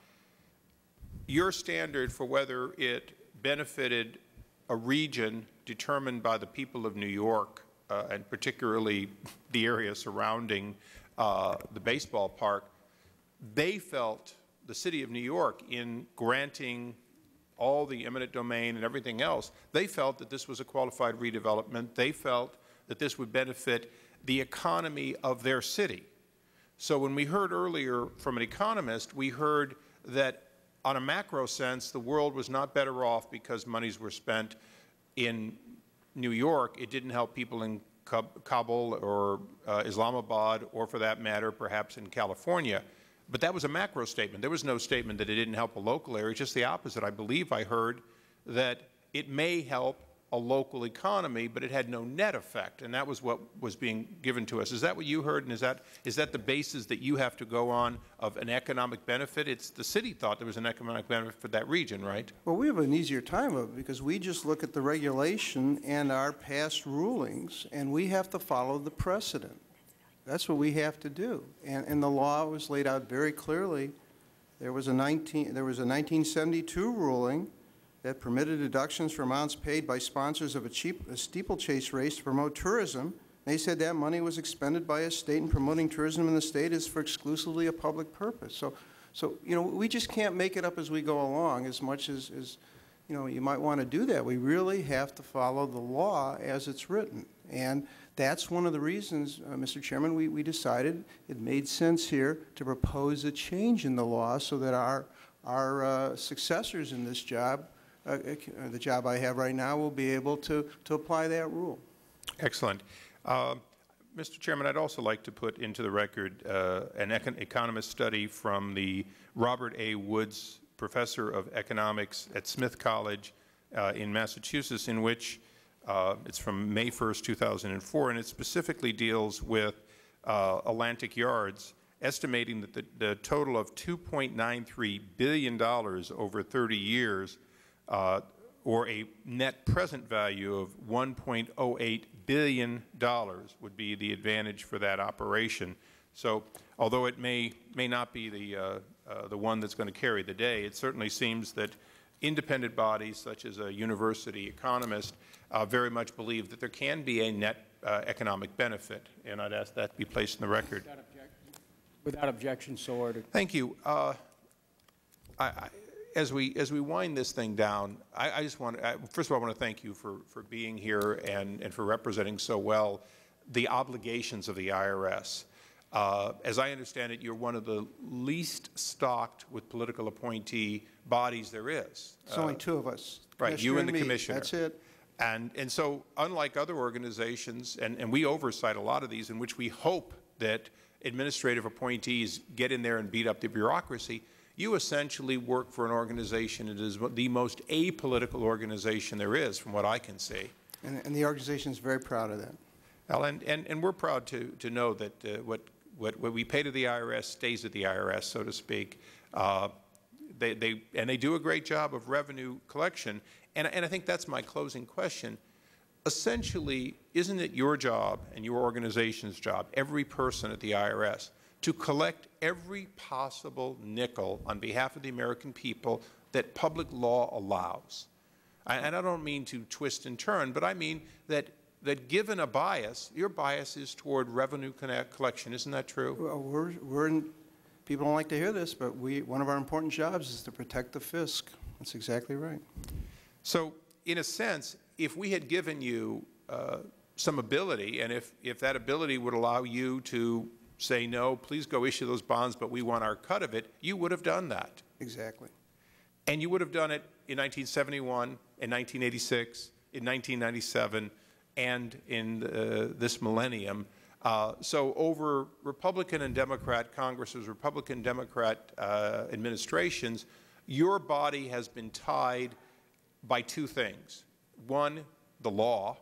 Your standard for whether it benefited a region determined by the people of New York, uh, and particularly the area surrounding uh, the baseball park, they felt, the city of New York, in granting all the eminent domain and everything else, they felt that this was a qualified redevelopment. They felt that this would benefit the economy of their city. So when we heard earlier from an economist, we heard that on a macro sense, the world was not better off because monies were spent in New York. It didn't help people in Kabul or uh, Islamabad, or for that matter, perhaps in California. But that was a macro statement. There was no statement that it didn't help a local area. Just the opposite. I believe I heard that it may help a local economy, but it had no net effect, and that was what was being given to us. Is that what you heard, and is that, is that the basis that you have to go on of an economic benefit? It's the city thought there was an economic benefit for that region, right? Well, we have an easier time of it because we just look at the regulation and our past rulings, and we have to follow the precedent. That's what we have to do. And, and the law was laid out very clearly. There was a, nineteen, there was a nineteen seventy-two ruling that permitted deductions for amounts paid by sponsors of a, cheap, a steeplechase race to promote tourism. They said that money was expended by a state, and promoting tourism in the state is for exclusively a public purpose. So, so you know, we just can't make it up as we go along as much as, as you know, you might want to do that. We really have to follow the law as it's written. And that's one of the reasons, uh, Mister Chairman, we, we decided it made sense here to propose a change in the law so that our, our uh, successors in this job, Uh, the job I have right now, will be able to, to apply that rule. Excellent. Uh, Mister Chairman, I'd also like to put into the record uh, an econ economist study from the Robert A. Woods Professor of Economics at Smith College uh, in Massachusetts, in which uh, it's from May first, two thousand four, and it specifically deals with uh, Atlantic Yards, estimating that the, the total of two point nine three billion dollars over thirty years, Uh, or a net present value of one point oh eight billion dollars would be the advantage for that operation. So although it may, may not be the, uh, uh, the one that's going to carry the day, it certainly seems that independent bodies such as a university economist uh, very much believe that there can be a net uh, economic benefit, and I'd ask that be placed in the record. Without objection, Without objection, so ordered. Thank you. Uh, I, I, as we as we wind this thing down, I, I just want to, first of all, I want to thank you for for being here and and for representing so well the obligations of the I R S. Uh, as I understand it, you're one of the least stocked with political appointee bodies there is. It's uh, only two of us. Right, you and the me. commissioner. That's it. And, and so, unlike other organizations, and, and we oversight a lot of these in which we hope that administrative appointees get in there and beat up the bureaucracy, you essentially work for an organization that is the most apolitical organization there is, from what I can see. And, and the organization is very proud of that. Well, and, and, and we're proud to, to know that uh, what, what, what we pay to the I R S stays at the I R S, so to speak. Uh, they, they, and they do a great job of revenue collection. And, and I think that's my closing question. Essentially, isn't it your job and your organization's job, every person at the I R S, to collect every possible nickel on behalf of the American people that public law allows? And I don't mean to twist and turn, but I mean that, that given a bias, your bias is toward revenue collection. Isn't that true? Well, we're, we're in, people don't like to hear this, but we, one of our important jobs is to protect the fisc. That's exactly right. So, in a sense, if we had given you uh, some ability, and if, if that ability would allow you to say, no, please go issue those bonds, but we want our cut of it, you would have done that. Exactly. And you would have done it in nineteen seventy-one, in nineteen eighty-six, in nineteen ninety-seven, and in uh, this millennium. Uh, so over Republican and Democrat Congresses, Republican Democrat uh, administrations, your body has been tied by two things. One, the law,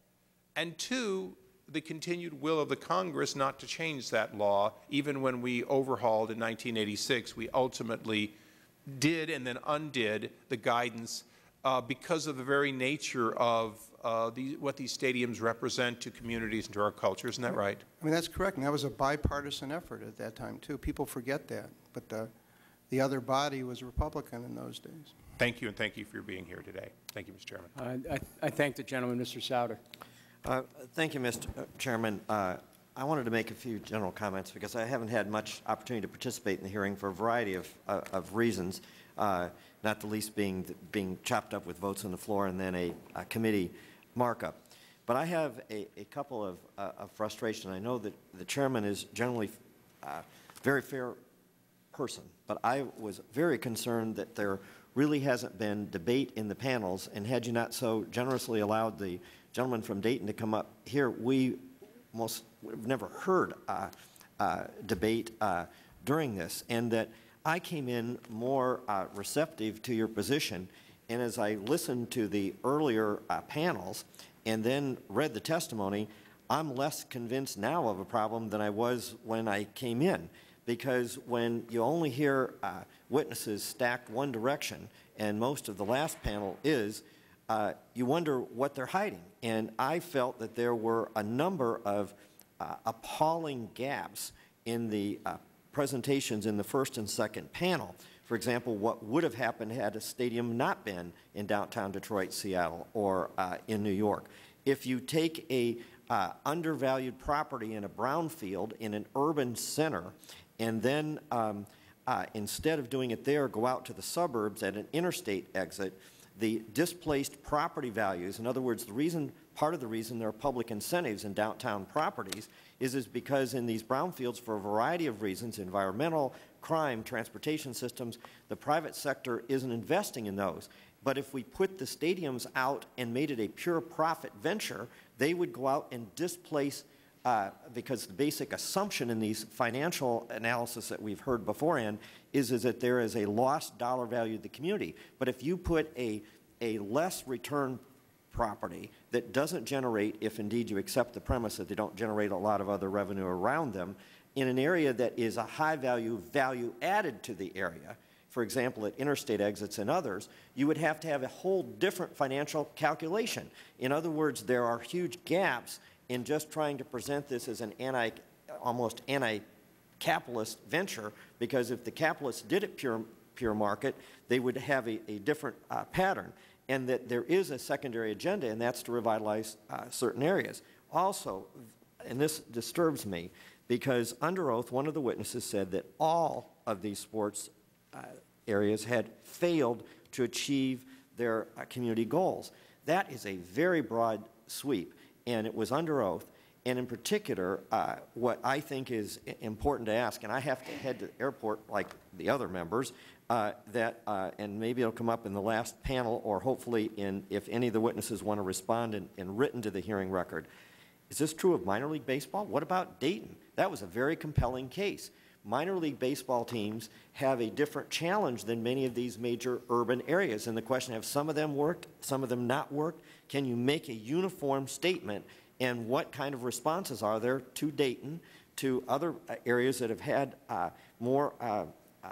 and two, the continued will of the Congress not to change that law. Even when we overhauled in nineteen eighty-six, we ultimately did and then undid the guidance uh, because of the very nature of uh, the, what these stadiums represent to communities and to our culture. Isn't that right? I mean, that's correct, and that was a bipartisan effort at that time, too. People forget that, but the, the other body was Republican in those days. Thank you, and thank you for being here today. Thank you, Mister Chairman. Uh, I, I thank the gentleman, Mister Souter. Uh, thank you, Mister Chairman. Uh, I wanted to make a few general comments because I haven't had much opportunity to participate in the hearing for a variety of, uh, of reasons, uh, not the least being the, being chopped up with votes on the floor and then a, a committee markup. But I have a, a couple of, uh, of frustration. I know that the chairman is generally a uh, very fair person, but I was very concerned that there really hasn't been debate in the panels, and had you not so generously allowed the gentleman from Dayton to come up here, we most would have never heard uh, uh, debate uh, during this, and that I came in more uh, receptive to your position, and as I listened to the earlier uh, panels and then read the testimony, I'm less convinced now of a problem than I was when I came in, because when you only hear uh, witnesses stacked one direction, and most of the last panel is, uh, you wonder what they're hiding. And I felt that there were a number of uh, appalling gaps in the uh, presentations in the first and second panel. For example, what would have happened had a stadium not been in downtown Detroit, Seattle, or uh, in New York. If you take a uh, undervalued property in a brownfield in an urban center, and then um, uh, instead of doing it there, go out to the suburbs at an interstate exit, the displaced property values, in other words, the reason, part of the reason there are public incentives in downtown properties is, is because in these brownfields, for a variety of reasons, environmental, crime, transportation systems, the private sector isn't investing in those. But if we put the stadiums out and made it a pure profit venture, they would go out and displace Uh, because the basic assumption in these financial analysis that we've heard beforehand is, is that there is a lost dollar value to the community. But if you put a, a less return property that doesn't generate, if indeed you accept the premise that they don't generate a lot of other revenue around them, in an area that is a high value, value added to the area, for example, at interstate exits and others, you would have to have a whole different financial calculation. In other words, there are huge gaps in just trying to present this as an anti, almost anti capitalist venture, because if the capitalists did it pure, pure market, they would have a, a different uh, pattern, and that there is a secondary agenda, and that's to revitalize uh, certain areas. Also, and this disturbs me, because under oath, one of the witnesses said that all of these sports uh, areas had failed to achieve their uh, community goals. That is a very broad sweep, and it was under oath. And in particular, uh, what I think is important to ask, and I have to head to the airport like the other members, uh, that, uh, and maybe it'll come up in the last panel, or hopefully in, if any of the witnesses want to respond in, in written to the hearing record. Is this true of minor league baseball? What about Dayton? That was a very compelling case. Minor league baseball teams have a different challenge than many of these major urban areas. And the question, have some of them worked, some of them not worked? Can you make a uniform statement? And what kind of responses are there to Dayton, to other uh, areas that have had uh, more uh, uh,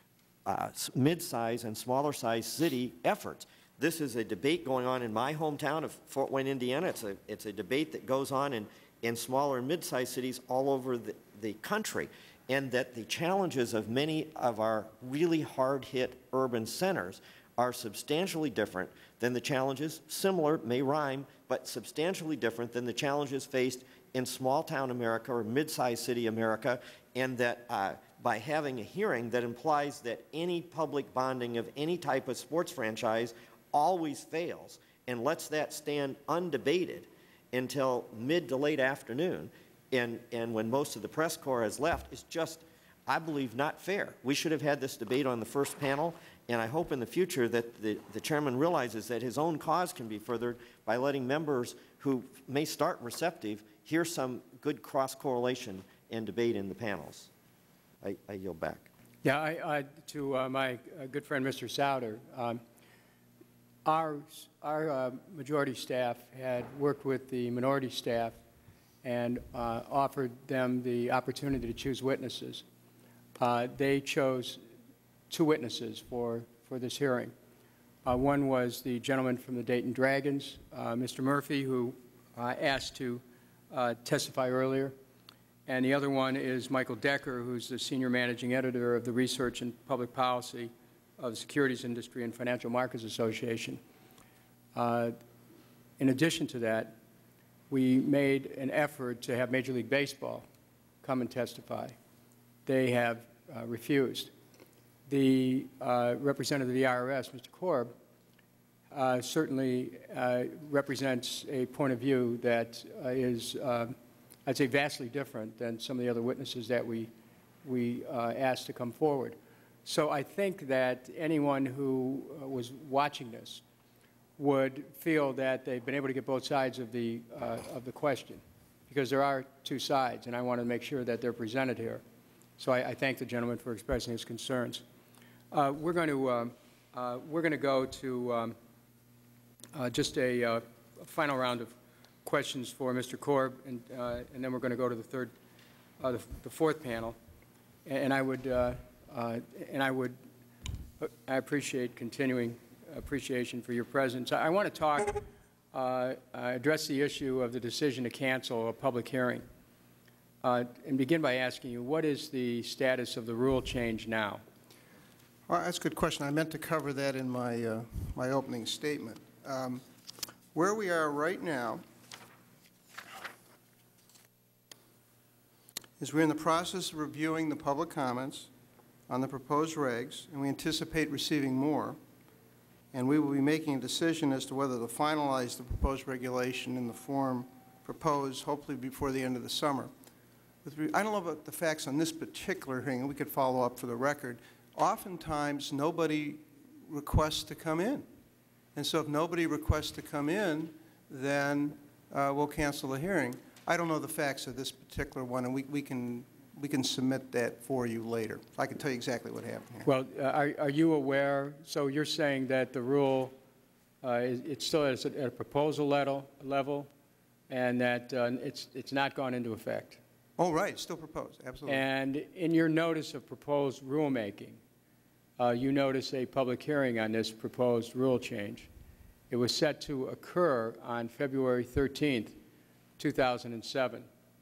uh, mid-size and smaller-size city efforts? This is a debate going on in my hometown of Fort Wayne, Indiana. It's a, it's a debate that goes on in, in smaller and mid-sized cities all over the, the country. And that the challenges of many of our really hard-hit urban centers are substantially different than the challenges, similar, may rhyme, but substantially different than the challenges faced in small-town America or mid-sized city America, and that uh, by having a hearing that implies that any public bonding of any type of sports franchise always fails and lets that stand undebated until mid to late afternoon, and, and when most of the press corps has left, is just, I believe, not fair. We should have had this debate on the first panel, and I hope in the future that the, the chairman realizes that his own cause can be furthered by letting members who may start receptive hear some good cross-correlation and debate in the panels. I, I yield back. Yeah, I, I, to uh, my uh, good friend Mister Souter, um, our, our uh, majority staff had worked with the minority staff and uh, offered them the opportunity to choose witnesses. Uh, they chose two witnesses for, for this hearing. Uh, one was the gentleman from the Dayton Dragons, uh, Mister Murphy, who uh, asked to uh, testify earlier. And the other one is Michael Decker, who's the senior managing editor of the Research and Public Policy of the Securities Industry and Financial Markets Association. Uh, in addition to that, we made an effort to have Major League Baseball come and testify. They have uh, refused. The uh, representative of the I R S, Mister Korb, uh, certainly uh, represents a point of view that uh, is, uh, I'd say, vastly different than some of the other witnesses that we, we uh, asked to come forward. So I think that anyone who uh, was watching this would feel that they've been able to get both sides of the, uh, of the question, because there are two sides, and I want to make sure that they're presented here. So I, I thank the gentleman for expressing his concerns. Uh, we're going to um, uh, we're going to go to um, uh, just a, uh, a final round of questions for Mister Korb, and uh, and then we're going to go to the third, uh, the, the fourth panel, and I would uh, uh, and I would I appreciate continuing appreciation for your presence. I, I want to talk, uh, address the issue of the decision to cancel a public hearing, uh, and begin by asking you, what is the status of the rule change now? Well, that's a good question. I meant to cover that in my, uh, my opening statement. Um, where we are right now is we're in the process of reviewing the public comments on the proposed regs, and we anticipate receiving more. And we will be making a decision as to whether to finalize the proposed regulation in the form proposed, hopefully before the end of the summer. With re I don't know about the facts on this particular hearing, and we could follow up for the record. Oftentimes, nobody requests to come in. And so if nobody requests to come in, then uh, we'll cancel the hearing. I don't know the facts of this particular one, and we, we can we can submit that for you later. I can tell you exactly what happened here. Well, uh, are, are you aware, so you're saying that the rule, uh, is, it's still at a, at a proposal level, level and that uh, it's, it's not gone into effect? Oh, right, it's still proposed, absolutely. And in your notice of proposed rulemaking, uh, you notice a public hearing on this proposed rule change. It was set to occur on February thirteenth, two thousand seven.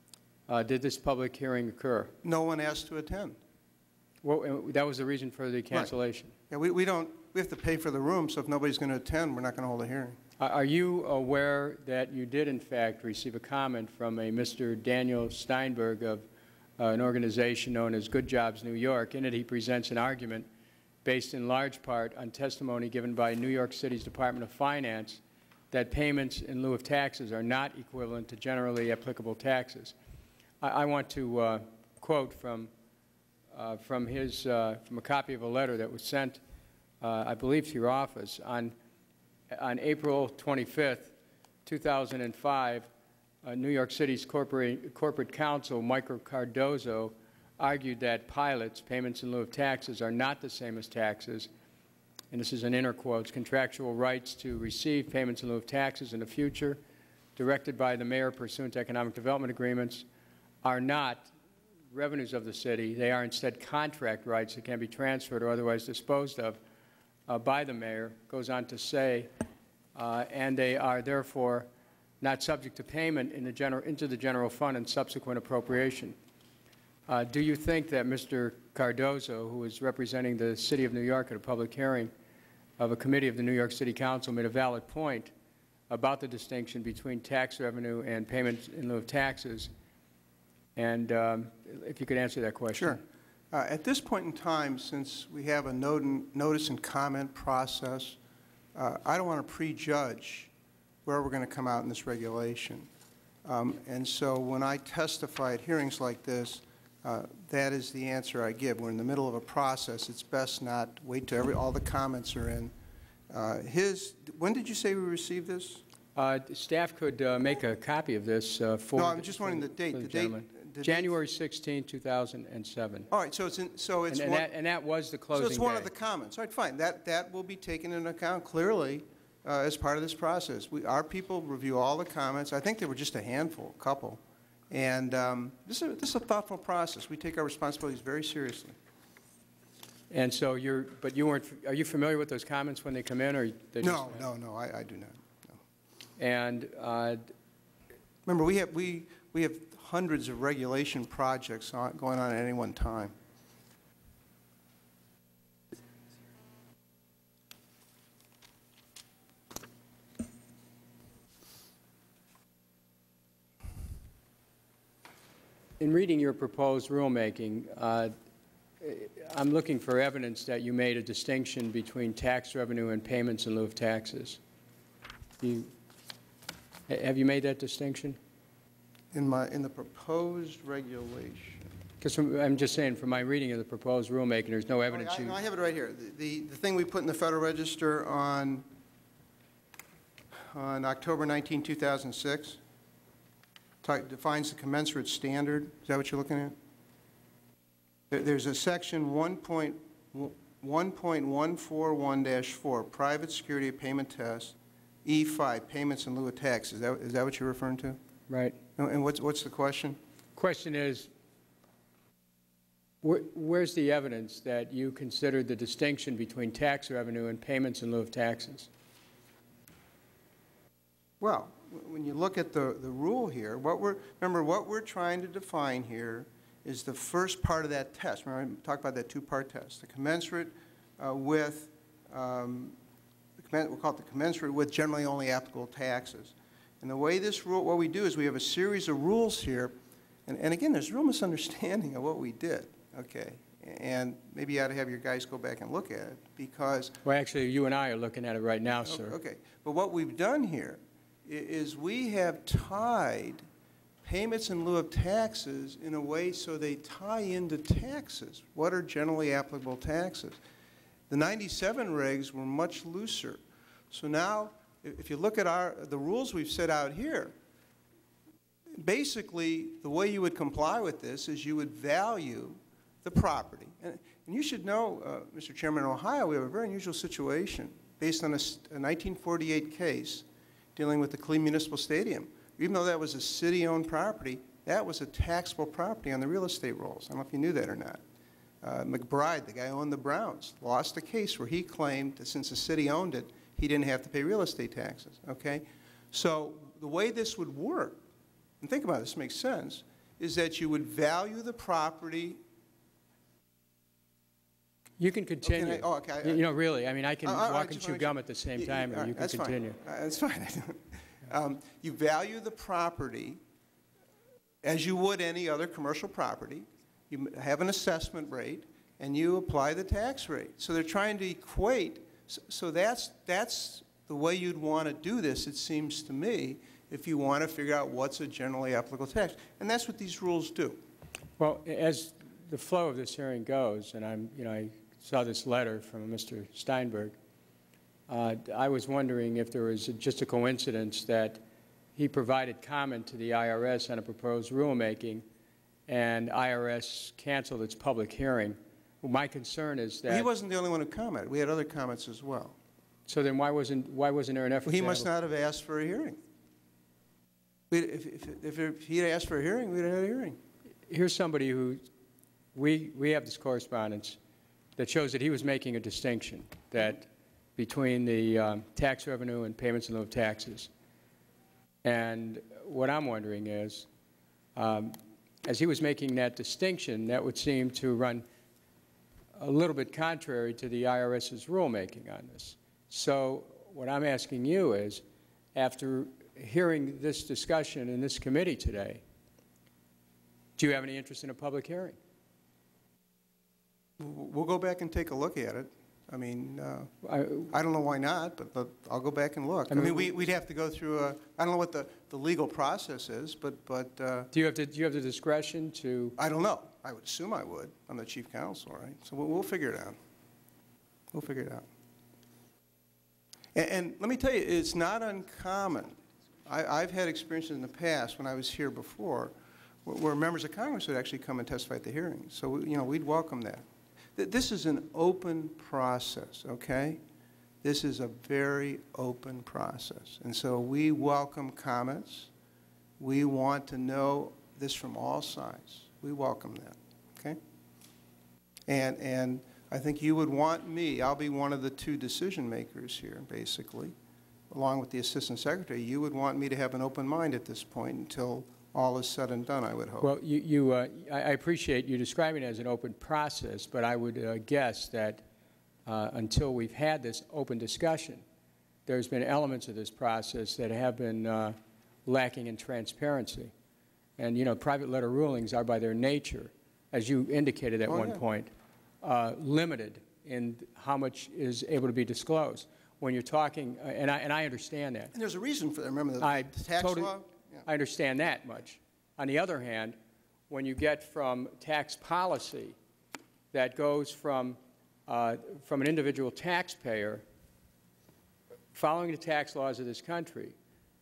uh, did this public hearing occur? No one asked to attend. Well, that was the reason for the cancellation? Right. Yeah, we, we don't, we have to pay for the room, so if nobody's going to attend, we're not going to hold a hearing. Are you aware that you did, in fact, receive a comment from a Mister Daniel Steinberg of uh, an organization known as Good Jobs New York? In it, he presents an argument based in large part on testimony given by New York City's Department of Finance that payments in lieu of taxes are not equivalent to generally applicable taxes. I, I want to uh, quote from, uh, from, his, uh, from a copy of a letter that was sent, uh, I believe, to your office on On April twenty-fifth, two thousand five, uh, New York City's corporate, corporate counsel, Michael Cardozo, argued that pilots' payments in lieu of taxes are not the same as taxes, and this is in inner quotes, contractual rights to receive payments in lieu of taxes in the future, directed by the mayor pursuant to economic development agreements, are not revenues of the city. They are instead contract rights that can be transferred or otherwise disposed of Uh, by the mayor, goes on to say, uh, and they are therefore not subject to payment in the general, into the general fund and subsequent appropriation. Uh, do you think that Mister Cardozo, who is representing the City of New York at a public hearing of a committee of the New York City Council, made a valid point about the distinction between tax revenue and payments in lieu of taxes? And um, if you could answer that question. Sure. Uh, at this point in time, since we have a notice and comment process, uh, I don't want to prejudge where we're going to come out in this regulation. Um, and so when I testify at hearings like this, uh, that is the answer I give. We're in the middle of a process. It's best not wait till every, all the comments are in. Uh, his, when did you say we received this? Uh, staff could uh, make a copy of this uh, for No, I'm just wondering the date. the The gentleman. date the January sixteenth, two thousand seven. All right, so it's in, so it's and, and, one, that, and that was the closing So it's one day. of the comments. All right, fine. That that will be taken into account clearly uh, as part of this process. We, our people review all the comments. I think there were just a handful, a couple, and um, this is a, this is a thoughtful process. We take our responsibilities very seriously. And so you're, but you weren't. Are you familiar with those comments when they come in, or they No, just, no, no. I, I do not. No. And uh, remember, we have we we have. hundreds of regulation projects on, going on at any one time. in reading your proposed rulemaking, uh, I'm looking for evidence that you made a distinction between tax revenue and payments in lieu of taxes. You, have you made that distinction? In my in the proposed regulation. Because I'm just saying, from my reading of the proposed rulemaking, there's no evidence. I, you, no, I have it right here. The, the the thing we put in the Federal Register on on October nineteenth, two thousand six defines the commensurate standard. Is that what you're looking at? There, there's a section one point one four one dash four, private security payment test, E five, payments in lieu of tax. Is that is that what you're referring to? Right. And what's, what's the question? Question is, where, where's the evidence that you considered the distinction between tax revenue and payments in lieu of taxes? Well, when you look at the, the rule here, what we're, remember, what we're trying to define here is the first part of that test. Remember, I talked about that two-part test, the commensurate uh, with, um, the, we'll call it the commensurate with generally only applicable taxes. And the way this rule, what we do is we have a series of rules here, and, and again, there's real misunderstanding of what we did, okay? And maybe you ought to have your guys go back and look at it, because... Well, actually, you and I are looking at it right now, sir. Okay, but what we've done here is we have tied payments in lieu of taxes in a way so they tie into taxes. What are generally applicable taxes? The ninety-seven regs were much looser. So now, if you look at our, the rules we've set out here, basically the way you would comply with this is you would value the property. And, and you should know, uh, Mister Chairman, in Ohio we have a very unusual situation based on a, a nineteen forty-eight case dealing with the Clean Municipal Stadium. Even though that was a city-owned property, that was a taxable property on the real estate rolls. I don't know if you knew that or not. Uh, McBride, the guy who owned the Browns, lost a case where he claimed that since the city owned it, he didn't have to pay real estate taxes, okay? So the way this would work, and think about it, this makes sense, is that you would value the property. You can continue. Okay, oh, okay. I, you know, really, I mean, I can I, I, walk I and chew gum at the same time, and you can that's continue. Fine. Uh, that's fine. um, you value the property as you would any other commercial property. You have an assessment rate, and you apply the tax rate. So they're trying to equate. So, so that's, that's the way you'd want to do this, it seems to me, if you want to figure out what's a generally applicable tax. And that's what these rules do. Well, as the flow of this hearing goes, and I'm, you know, I saw this letter from Mister Steinberg, uh, I was wondering if there was a, just a coincidence that he provided comment to the I R S on a proposed rulemaking, and I R S canceled its public hearing. Well, my concern is that Well, he wasn't the only one who commented. We had other comments as well. So then why wasn't why wasn't there an effort? Well, he to must have not have asked for a hearing. We'd, if, if, if he had asked for a hearing, we'd have had a hearing. Here's somebody who, we, we have this correspondence that shows that he was making a distinction that between the um, tax revenue and payments in lieu of taxes. And what I'm wondering is, um, as he was making that distinction, that would seem to run a little bit contrary to the I R S's rulemaking on this. So what I'm asking you is, after hearing this discussion in this committee today, do you have any interest in a public hearing? We'll go back and take a look at it. I mean, uh, I, I don't know why not, but, but I'll go back and look. I, I mean, mean, we, we'd have to go through a, I don't know what the, the legal process is, but, but uh, do you have to, do you have the discretion to? I don't know. I would assume I would. I'm the chief counsel, right? So we'll, we'll figure it out. We'll figure it out. And, and let me tell you, it's not uncommon. I, I've had experiences in the past when I was here before where, where members of Congress would actually come and testify at the hearings. So, we, you know, we'd welcome that. This is an open process, okay? This is a very open process. And so we welcome comments. We want to know this from all sides. We welcome that, okay? And, and I think you would want me, I'll be one of the two decision makers here, basically, along with the Assistant Secretary. You would want me to have an open mind at this point until all is said and done, I would hope. Well, you, you, uh, I appreciate you describing it as an open process, but I would uh, guess that uh, until we've had this open discussion, there's been elements of this process that have been uh, lacking in transparency. And, you know, private letter rulings are by their nature, as you indicated at oh, one yeah. point, uh, limited in how much is able to be disclosed. When you're talking, uh, and, I, and I understand that. And there's a reason for that. Remember the, I the tax totally, law? Yeah. I understand that much. On the other hand, when you get from tax policy that goes from, uh, from an individual taxpayer following the tax laws of this country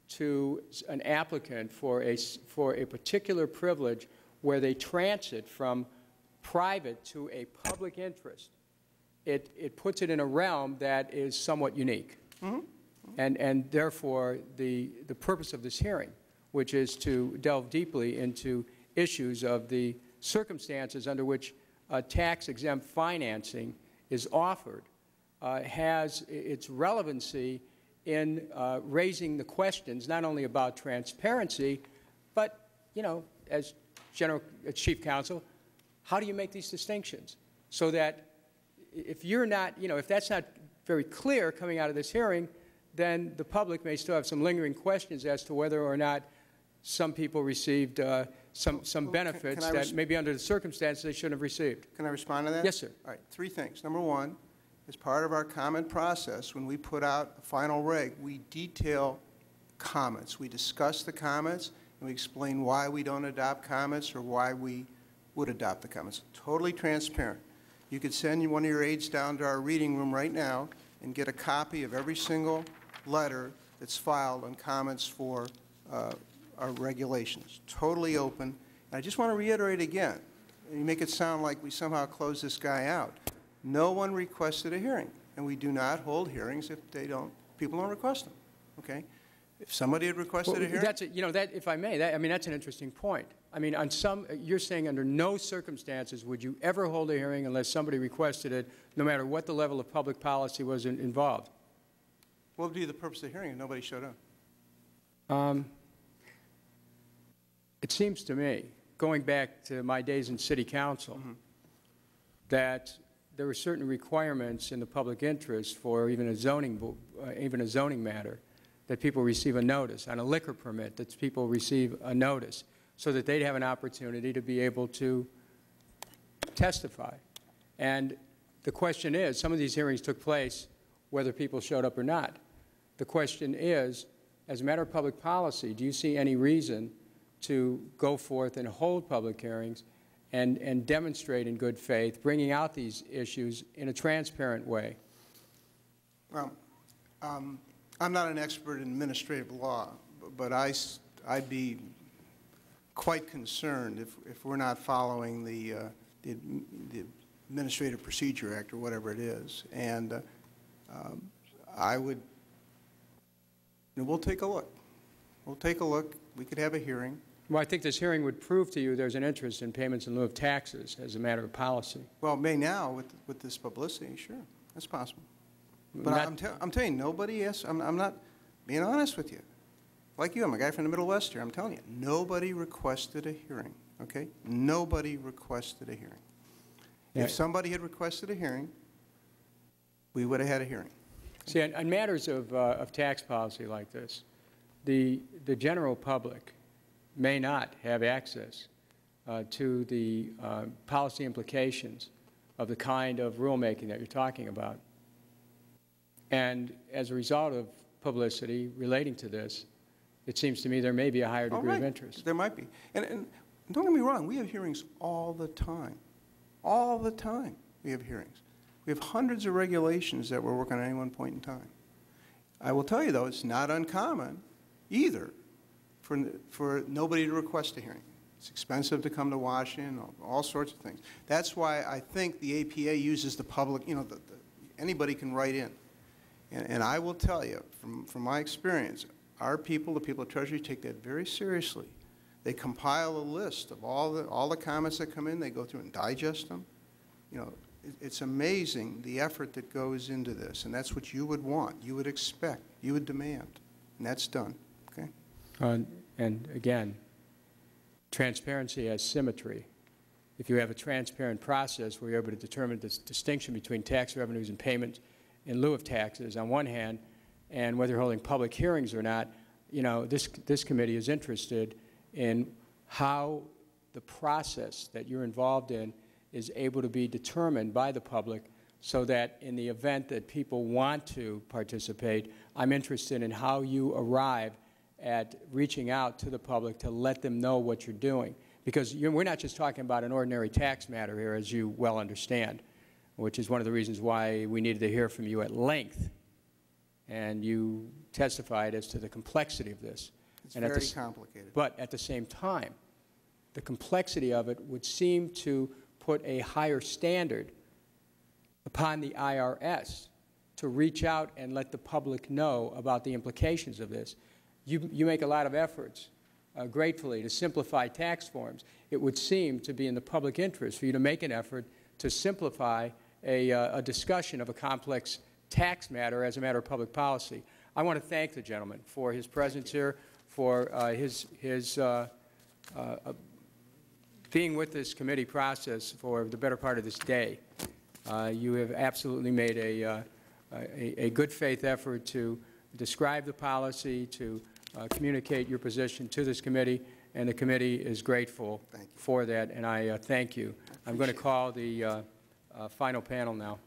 to an applicant for a, for a particular privilege where they transit from private to a public interest, it, it puts it in a realm that is somewhat unique. Mm-hmm. And, and therefore, the, the purpose of this hearing, which is to delve deeply into issues of the circumstances under which uh, tax-exempt financing is offered, uh, has its relevancy in uh, raising the questions not only about transparency, but, you know, as General as Chief Counsel, how do you make these distinctions so that if you're not, you know, if that's not very clear coming out of this hearing, then the public may still have some lingering questions as to whether or not some people received uh, some, some well, benefits can, can that maybe under the circumstances they shouldn't have received. Can I respond to that? Yes, sir. All right, three things. Number one, as part of our comment process, when we put out a final reg, we detail comments. We discuss the comments, and we explain why we don't adopt comments or why we would adopt the comments. Totally transparent. You could send one of your aides down to our reading room right now and get a copy of every single letter that's filed on comments for uh, our regulations. Totally open. And I just want to reiterate again, you make it sound like we somehow closed this guy out. No one requested a hearing, and we do not hold hearings if they don't, people don't request them, okay? If somebody had requested Well, a hearing. that's a, you know, that, if I may, that, I mean, that's an interesting point. I mean, on some, you're saying under no circumstances would you ever hold a hearing unless somebody requested it, no matter what the level of public policy was in, involved. What would be the purpose of the hearing if nobody showed up? Um, it seems to me going back to my days in city council, mm-hmm. that there were certain requirements in the public interest for even a zoning, uh, even a zoning matter, that people receive a notice. On a liquor permit, that people receive a notice so that they'd have an opportunity to be able to testify. And the question is, some of these hearings took place whether people showed up or not. The question is, as a matter of public policy, do you see any reason to go forth and hold public hearings and, and demonstrate in good faith, bringing out these issues in a transparent way? Well, um, I'm not an expert in administrative law, but I, I'd be quite concerned if, if we're not following the, uh, the, the Administrative Procedure Act or whatever it is. And uh, um, I would, you know, we'll take a look. We'll take a look. We could have a hearing. Well, I think this hearing would prove to you there's an interest in payments in lieu of taxes as a matter of policy. Well, it may now with, with this publicity, sure. That's possible. But Not, I'm, te I'm telling you, nobody, yes, I'm, I'm not being honest with you. Like you, I'm a guy from the Middle West here. I'm telling you, nobody requested a hearing, okay? Nobody requested a hearing. Yeah. If somebody had requested a hearing, we would have had a hearing. See, on, on matters of, uh, of tax policy like this, the, the general public may not have access uh, to the uh, policy implications of the kind of rulemaking that you're talking about. And as a result of publicity relating to this, it seems to me there may be a higher degree right. of interest. There might be. And, and don't get me wrong, we have hearings all the time. All the time we have hearings. We have hundreds of regulations that we're working on at any one point in time. I will tell you, though, it's not uncommon either for, for nobody to request a hearing. It's expensive to come to Washington, all, all sorts of things. That's why I think the A P A uses the public, you know, the, the, anybody can write in. And, and I will tell you, from, from my experience, our people, the people at Treasury, take that very seriously. They compile a list of all the, all the comments that come in. They go through and digest them. You know, it, it's amazing the effort that goes into this, and that's what you would want, you would expect, you would demand, and that's done, okay? Uh, and again, transparency has symmetry. If you have a transparent process where you're able to determine this distinction between tax revenues and payments in lieu of taxes on one hand, and whether you're holding public hearings or not, you know, this, this committee is interested in how the process that you're involved in is able to be determined by the public so that in the event that people want to participate, I'm interested in how you arrive at reaching out to the public to let them know what you're doing. Because you're, we're not just talking about an ordinary tax matter here, as you well understand, which is one of the reasons why we needed to hear from you at length. And you testified as to the complexity of this. It's and very at the, complicated. But at the same time, the complexity of it would seem to put a higher standard upon the I R S to reach out and let the public know about the implications of this. You, you make a lot of efforts, uh, gratefully, to simplify tax forms. It would seem to be in the public interest for you to make an effort to simplify a, uh, a discussion of a complex tax matter as a matter of public policy. I want to thank the gentleman for his presence here, for uh, his, his uh, uh, being with this committee process for the better part of this day. Uh, you have absolutely made a, uh, a, a good faith effort to describe the policy, to uh, communicate your position to this committee, and the committee is grateful for that, and I uh, thank you. I'm going to call the uh, uh, final panel now.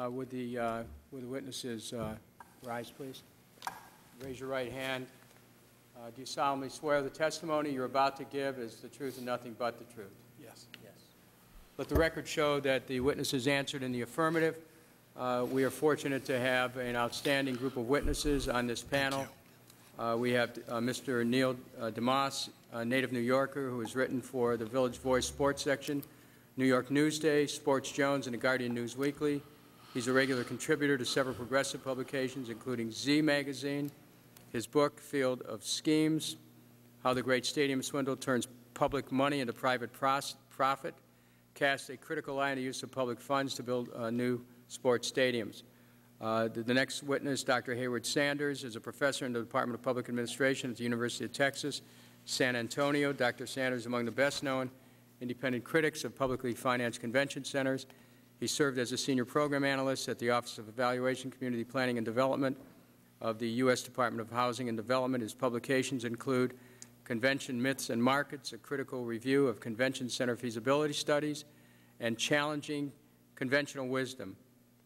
Uh, would, the, uh, would the witnesses uh, rise, please? Raise your right hand. Uh, do you solemnly swear the testimony you're about to give is the truth and nothing but the truth? Yes. Yes. Let the record show that the witnesses answered in the affirmative. Uh, we are fortunate to have an outstanding group of witnesses on this panel. Uh, we have uh, Mister Neil uh, DeMoss, a native New Yorker who has written for the Village Voice Sports section, New York Newsday, Sports Jones, and the Guardian News Weekly. He's a regular contributor to several progressive publications, including Z Magazine. His book, Field of Schemes, How the Great Stadium Swindle Turns Public Money into Private Profit, casts a critical eye on the use of public funds to build uh, new sports stadiums. Uh, the, the next witness, Doctor Hayward Sanders, is a professor in the Department of Public Administration at the University of Texas, San Antonio. Doctor Sanders is among the best-known independent critics of publicly financed convention centers. He served as a senior program analyst at the Office of Evaluation, Community Planning and Development of the U S Department of Housing and Development. His publications include Convention Myths and Markets, a critical review of convention center feasibility studies, and Challenging Conventional Wisdom,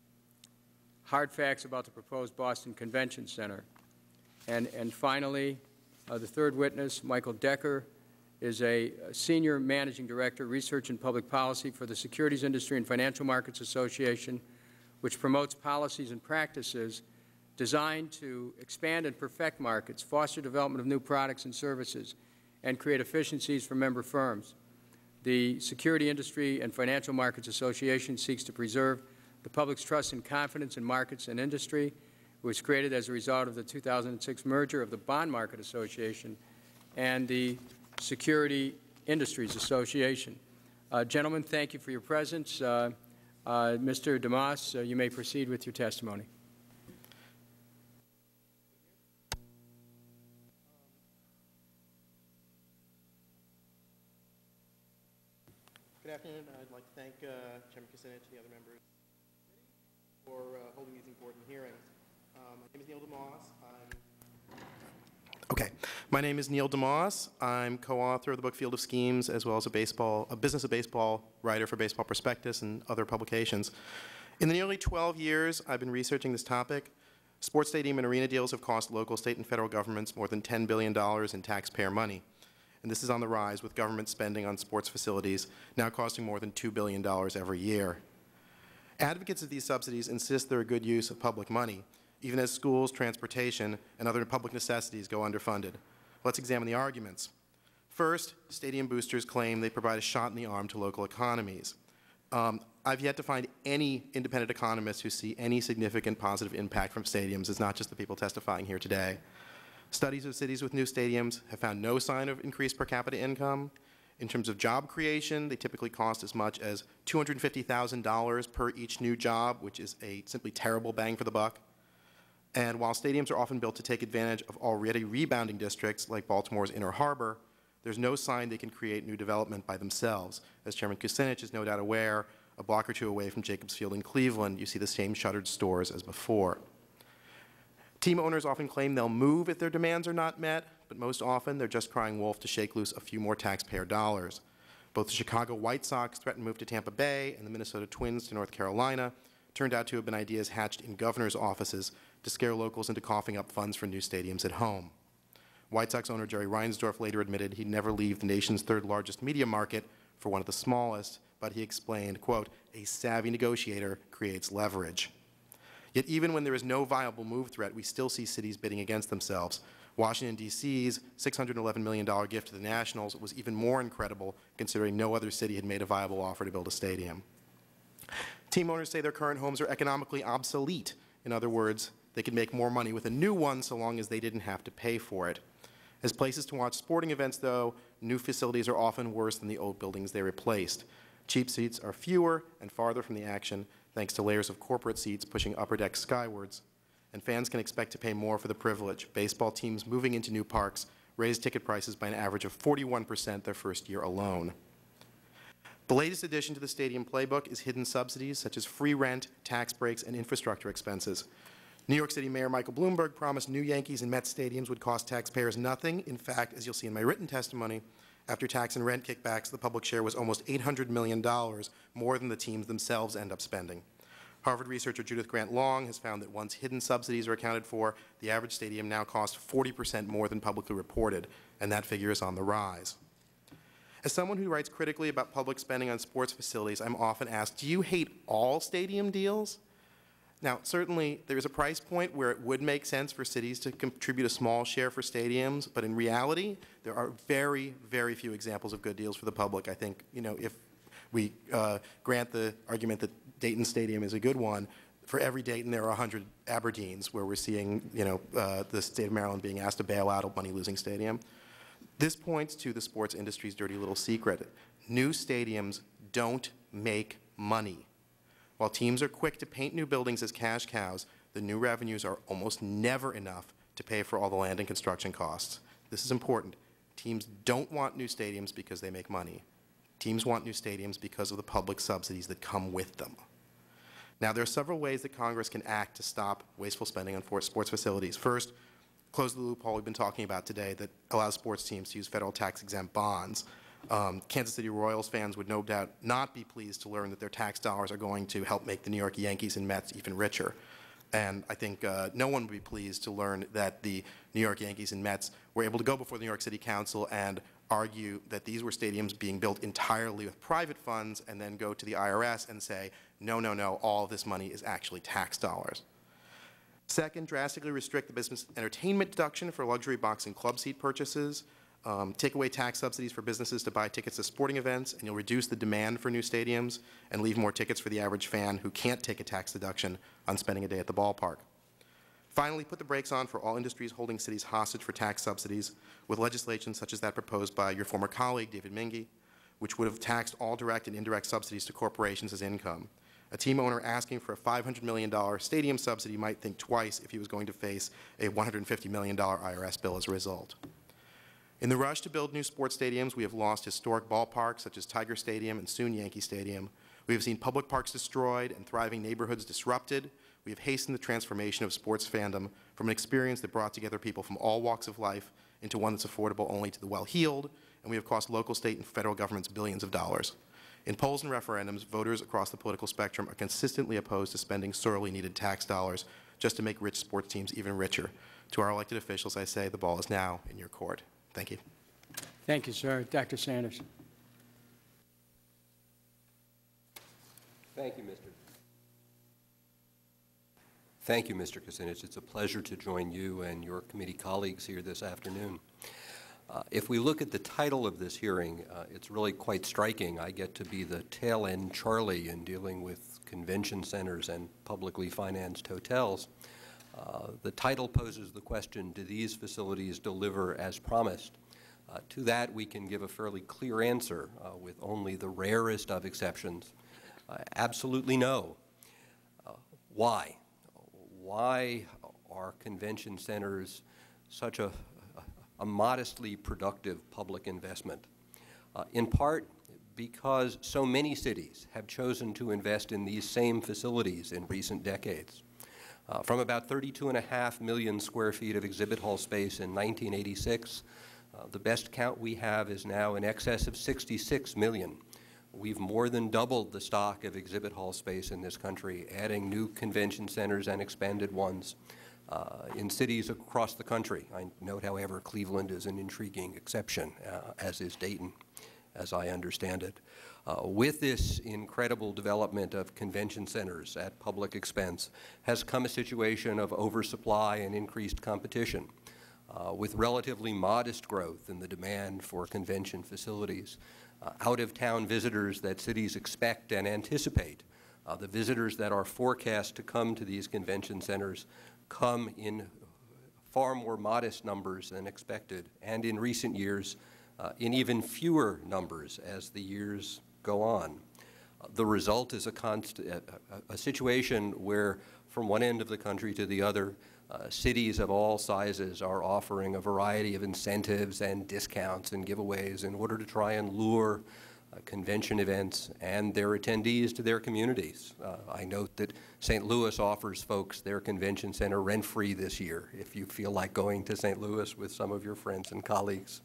Hard Facts about the Proposed Boston Convention Center. And, and finally, uh, the third witness, Michael Decker, is a Senior Managing Director, Research and Public Policy for the Securities Industry and Financial Markets Association, which promotes policies and practices designed to expand and perfect markets, foster development of new products and services, and create efficiencies for member firms. The Security Industry and Financial Markets Association seeks to preserve the public's trust and confidence in markets and industry. It was created as a result of the two thousand six merger of the Bond Market Association and the Security Industries Association. Uh, gentlemen, thank you for your presence. Uh, uh, Mister DeMoss, uh, you may proceed with your testimony. Good afternoon. I'd like to thank uh, Chairman Kucinich and the other members for uh, holding these important hearings. Um, my name is Neil DeMoss. I'm Okay. My name is Neil DeMoss. I'm co-author of the book Field of Schemes, as well as a baseball, a business of baseball writer for Baseball Prospectus and other publications. In the nearly twelve years I've been researching this topic, sports stadium and arena deals have cost local, state, and federal governments more than ten billion dollars in taxpayer money. And this is on the rise, with government spending on sports facilities now costing more than two billion dollars every year. Advocates of these subsidies insist they're a good use of public money, even as schools, transportation, and other public necessities go underfunded. Let's examine the arguments. First, stadium boosters claim they provide a shot in the arm to local economies. Um, I've yet to find any independent economists who see any significant positive impact from stadiums. It's not just the people testifying here today. Studies of cities with new stadiums have found no sign of increased per capita income. In terms of job creation, they typically cost as much as two hundred fifty thousand dollars per each new job, which is a simply terrible bang for the buck. And while stadiums are often built to take advantage of already rebounding districts like Baltimore's Inner Harbor, there's no sign they can create new development by themselves. As Chairman Kucinich is no doubt aware, a block or two away from Jacobs Field in Cleveland, you see the same shuttered stores as before. Team owners often claim they'll move if their demands are not met, but most often they're just crying wolf to shake loose a few more taxpayer dollars. Both the Chicago White Sox threatened move to Tampa Bay and the Minnesota Twins to North Carolina turned out to have been ideas hatched in governors' offices to scare locals into coughing up funds for new stadiums at home. White Sox owner Jerry Reinsdorf later admitted he'd never leave the nation's third largest media market for one of the smallest, but he explained, quote, a savvy negotiator creates leverage. Yet even when there is no viable move threat, we still see cities bidding against themselves. Washington, D C's six hundred eleven million dollar gift to the Nationals was even more incredible, considering no other city had made a viable offer to build a stadium. Team owners say their current homes are economically obsolete. In other words, they could make more money with a new one so long as they didn't have to pay for it. As places to watch sporting events, though, new facilities are often worse than the old buildings they replaced. Cheap seats are fewer and farther from the action, thanks to layers of corporate seats pushing upper decks skywards. And fans can expect to pay more for the privilege. Baseball teams moving into new parks raise ticket prices by an average of forty-one percent their first year alone. The latest addition to the stadium playbook is hidden subsidies such as free rent, tax breaks, and infrastructure expenses. New York City Mayor Michael Bloomberg promised new Yankees and Mets stadiums would cost taxpayers nothing. In fact, as you'll see in my written testimony, after tax and rent kickbacks, the public share was almost eight hundred million dollars, more than the teams themselves end up spending. Harvard researcher Judith Grant Long has found that once hidden subsidies are accounted for, the average stadium now costs forty percent more than publicly reported, and that figure is on the rise. As someone who writes critically about public spending on sports facilities, I'm often asked, do you hate all stadium deals? Now, certainly, there is a price point where it would make sense for cities to contribute a small share for stadiums, but in reality, there are very, very few examples of good deals for the public. I think, you know, if we uh, grant the argument that Dayton Stadium is a good one, for every Dayton there are one hundred Aberdeens where we're seeing, you know, uh, the state of Maryland being asked to bail out a money-losing stadium. This points to the sports industry's dirty little secret. New stadiums don't make money. While teams are quick to paint new buildings as cash cows, the new revenues are almost never enough to pay for all the land and construction costs. This is important. Teams don't want new stadiums because they make money. Teams want new stadiums because of the public subsidies that come with them. Now, there are several ways that Congress can act to stop wasteful spending on sports facilities. First, close the loophole we've been talking about today that allows sports teams to use federal tax-exempt bonds. Um, Kansas City Royals fans would no doubt not be pleased to learn that their tax dollars are going to help make the New York Yankees and Mets even richer. And I think uh, no one would be pleased to learn that the New York Yankees and Mets were able to go before the New York City Council and argue that these were stadiums being built entirely with private funds and then go to the I R S and say, no, no, no, all of this money is actually tax dollars. Second, drastically restrict the business entertainment deduction for luxury box and club seat purchases. Um, take away tax subsidies for businesses to buy tickets to sporting events, and you'll reduce the demand for new stadiums and leave more tickets for the average fan who can't take a tax deduction on spending a day at the ballpark. Finally, put the brakes on for all industries holding cities hostage for tax subsidies with legislation such as that proposed by your former colleague, David Mingy, which would have taxed all direct and indirect subsidies to corporations as income. A team owner asking for a five hundred million dollar stadium subsidy might think twice if he was going to face a one hundred fifty million dollar I R S bill as a result. In the rush to build new sports stadiums, we have lost historic ballparks such as Tiger Stadium and soon Yankee Stadium. We have seen public parks destroyed and thriving neighborhoods disrupted. We have hastened the transformation of sports fandom from an experience that brought together people from all walks of life into one that's affordable only to the well-heeled, and we have cost local, state, and federal governments billions of dollars. In polls and referendums, voters across the political spectrum are consistently opposed to spending sorely needed tax dollars just to make rich sports teams even richer. To our elected officials, I say the ball is now in your court. Thank you. Thank you, sir. Doctor Sanders. Thank you, Mister Thank you, Mister Kucinich. It's a pleasure to join you and your committee colleagues here this afternoon. Uh, if we look at the title of this hearing, uh, it's really quite striking. I get to be the tail end Charlie in dealing with convention centers and publicly financed hotels. Uh, the title poses the question, do these facilities deliver as promised? Uh, to that, we can give a fairly clear answer uh, with only the rarest of exceptions. Uh, absolutely no. Uh, why? Why are convention centers such a, a, a modestly productive public investment? Uh, in part because so many cities have chosen to invest in these same facilities in recent decades. Uh, from about thirty-two and a half million square feet of exhibit hall space in nineteen eighty-six, uh, the best count we have is now in excess of sixty-six million. We've more than doubled the stock of exhibit hall space in this country, adding new convention centers and expanded ones uh, in cities across the country. I note, however, Cleveland is an intriguing exception, uh, as is Dayton, as I understand it. Uh, with this incredible development of convention centers at public expense has come a situation of oversupply and increased competition, uh, with relatively modest growth in the demand for convention facilities. Uh, out-of-town visitors that cities expect and anticipate, uh, the visitors that are forecast to come to these convention centers come in far more modest numbers than expected, and in recent years, uh, in even fewer numbers as the years go on. Uh, the result is a, const a, a situation where from one end of the country to the other, uh, cities of all sizes are offering a variety of incentives and discounts and giveaways in order to try and lure uh, convention events and their attendees to their communities. Uh, I note that Saint Louis offers folks their convention center rent-free this year if you feel like going to Saint Louis with some of your friends and colleagues.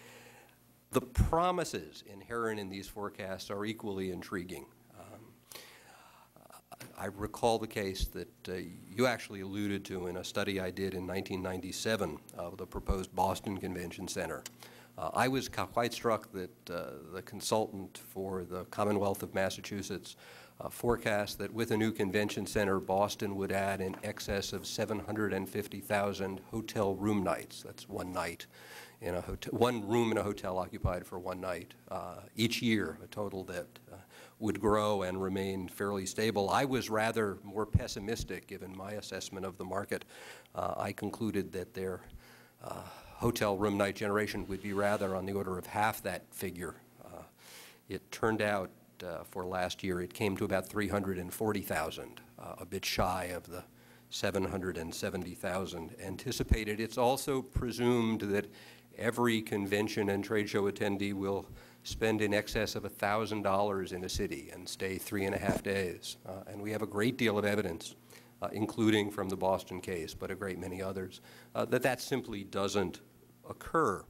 The promises inherent in these forecasts are equally intriguing. Um, I recall the case that uh, you actually alluded to in a study I did in nineteen ninety-seven of the proposed Boston Convention Center. Uh, I was quite struck that uh, the consultant for the Commonwealth of Massachusetts uh, forecast that with a new convention center, Boston would add in excess of seven hundred fifty thousand hotel room nights. That's one night in a hotel, one room in a hotel occupied for one night uh, each year, a total that uh, would grow and remain fairly stable. I was rather more pessimistic given my assessment of the market. Uh, I concluded that their uh, hotel room night generation would be rather on the order of half that figure. Uh, it turned out uh, for last year it came to about three hundred forty thousand, uh, a bit shy of the seven hundred seventy thousand anticipated. It's also presumed that every convention and trade show attendee will spend in excess of one thousand dollars in a city and stay three and a half days. Uh, and we have a great deal of evidence, uh, including from the Boston case, but a great many others, uh, that that simply doesn't occur.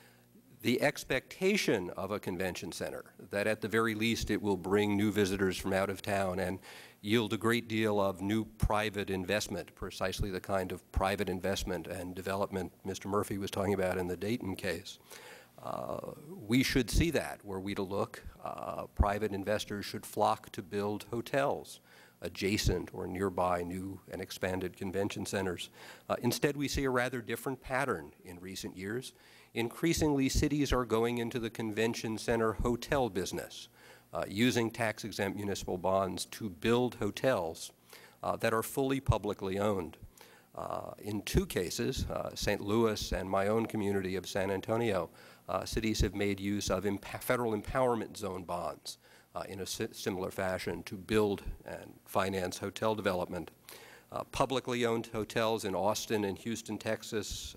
The expectation of a convention center, that at the very least it will bring new visitors from out of town and yield a great deal of new private investment, precisely the kind of private investment and development Mister Murphy was talking about in the Dayton case. Uh, we should see that were we to look. Uh, private investors should flock to build hotels adjacent or nearby new and expanded convention centers. Uh, instead, we see a rather different pattern in recent years. Increasingly, cities are going into the convention center hotel business, uh, using tax-exempt municipal bonds to build hotels uh, that are fully publicly owned. Uh, in two cases, uh, Saint Louis and my own community of San Antonio, uh, cities have made use of emp federal empowerment zone bonds uh, in a si similar fashion to build and finance hotel development. Uh, publicly owned hotels in Austin and Houston, Texas,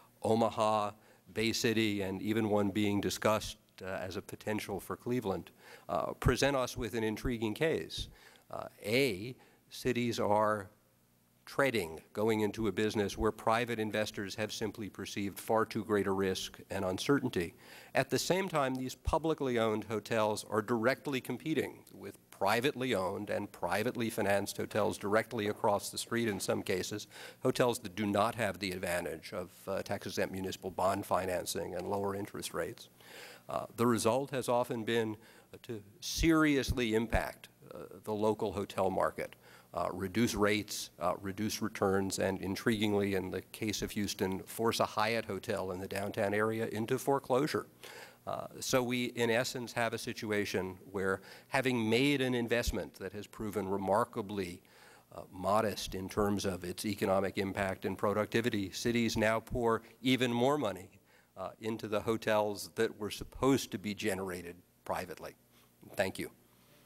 Omaha, Bay City, and even one being discussed uh, as a potential for Cleveland, uh, present us with an intriguing case. Uh, A, cities are treading, going into a business where private investors have simply perceived far too great a risk and uncertainty. At the same time, these publicly owned hotels are directly competing with privately owned and privately financed hotels directly across the street in some cases, hotels that do not have the advantage of uh, tax-exempt municipal bond financing and lower interest rates. Uh, the result has often been uh, to seriously impact uh, the local hotel market. Uh, reduce rates, uh, reduce returns, and intriguingly, in the case of Houston, force a Hyatt hotel in the downtown area into foreclosure. Uh, so we, in essence, have a situation where, having made an investment that has proven remarkably uh, modest in terms of its economic impact and productivity, cities now pour even more money uh, into the hotels that were supposed to be generated privately. Thank you.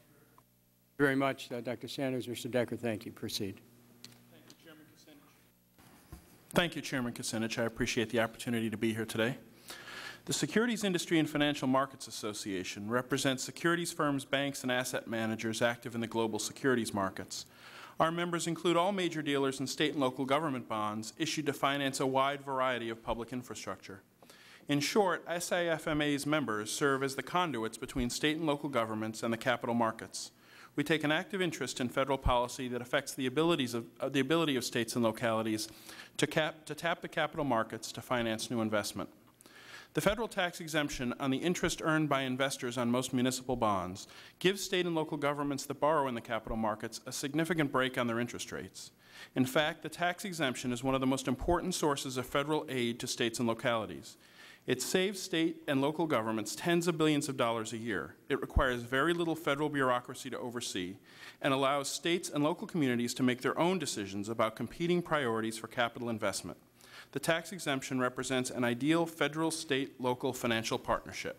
Very much, uh, Doctor Sanders. Mister Decker, thank you. Proceed. Thank you, Chairman Kucinich. Thank you, Chairman Kucinich. I appreciate the opportunity to be here today. The Securities Industry and Financial Markets Association represents securities firms, banks, and asset managers active in the global securities markets. Our members include all major dealers in state and local government bonds issued to finance a wide variety of public infrastructure. In short, S I F M A's members serve as the conduits between state and local governments and the capital markets. We take an active interest in federal policy that affects the abilities of uh, the ability of states and localities to, cap, to tap the capital markets to finance new investment. The federal tax exemption on the interest earned by investors on most municipal bonds gives state and local governments that borrow in the capital markets a significant break on their interest rates. In fact, the tax exemption is one of the most important sources of federal aid to states and localities. It saves state and local governments tens of billions of dollars a year. It requires very little federal bureaucracy to oversee and allows states and local communities to make their own decisions about competing priorities for capital investment. The tax exemption represents an ideal federal-state local financial partnership.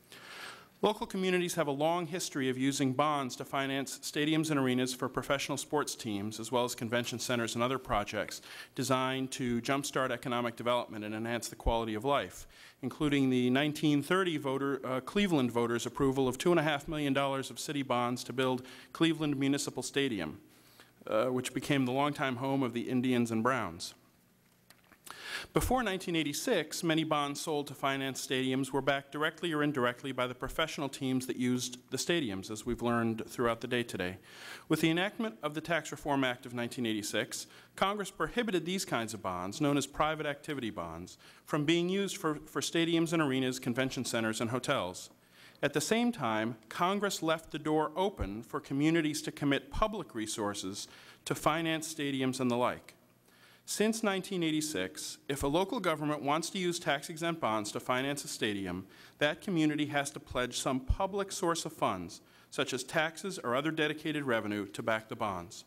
Local communities have a long history of using bonds to finance stadiums and arenas for professional sports teams, as well as convention centers and other projects designed to jumpstart economic development and enhance the quality of life, including the nineteen thirty voter, uh, Cleveland voters' approval of two point five million dollars of city bonds to build Cleveland Municipal Stadium, uh, which became the longtime home of the Indians and Browns. Before nineteen eighty-six, many bonds sold to finance stadiums were backed directly or indirectly by the professional teams that used the stadiums, as we've learned throughout the day today. With the enactment of the Tax Reform Act of nineteen eighty-six, Congress prohibited these kinds of bonds, known as private activity bonds, from being used for, for stadiums and arenas, convention centers, and hotels. At the same time, Congress left the door open for communities to commit public resources to finance stadiums and the like. Since nineteen eighty-six, if a local government wants to use tax-exempt bonds to finance a stadium, that community has to pledge some public source of funds, such as taxes or other dedicated revenue, to back the bonds.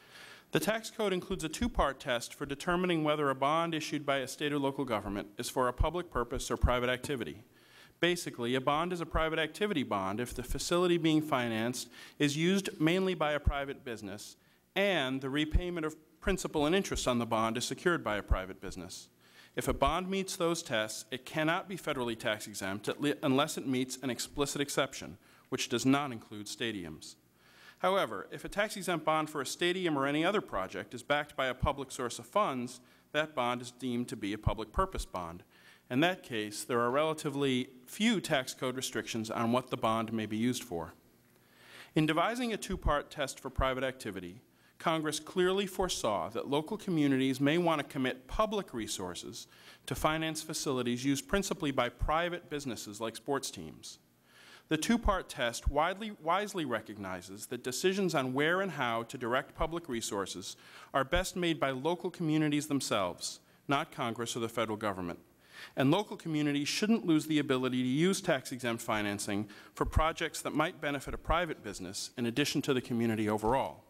The tax code includes a two-part test for determining whether a bond issued by a state or local government is for a public purpose or private activity. Basically, a bond is a private activity bond if the facility being financed is used mainly by a private business and the repayment of principal and interest on the bond is secured by a private business. If a bond meets those tests, it cannot be federally tax exempt unless it meets an explicit exception, which does not include stadiums. However, if a tax-exempt bond for a stadium or any other project is backed by a public source of funds, that bond is deemed to be a public purpose bond. In that case, there are relatively few tax code restrictions on what the bond may be used for. In devising a two-part test for private activity, Congress clearly foresaw that local communities may want to commit public resources to finance facilities used principally by private businesses like sports teams. The two-part test widely, wisely recognizes that decisions on where and how to direct public resources are best made by local communities themselves, not Congress or the federal government. And local communities shouldn't lose the ability to use tax-exempt financing for projects that might benefit a private business in addition to the community overall.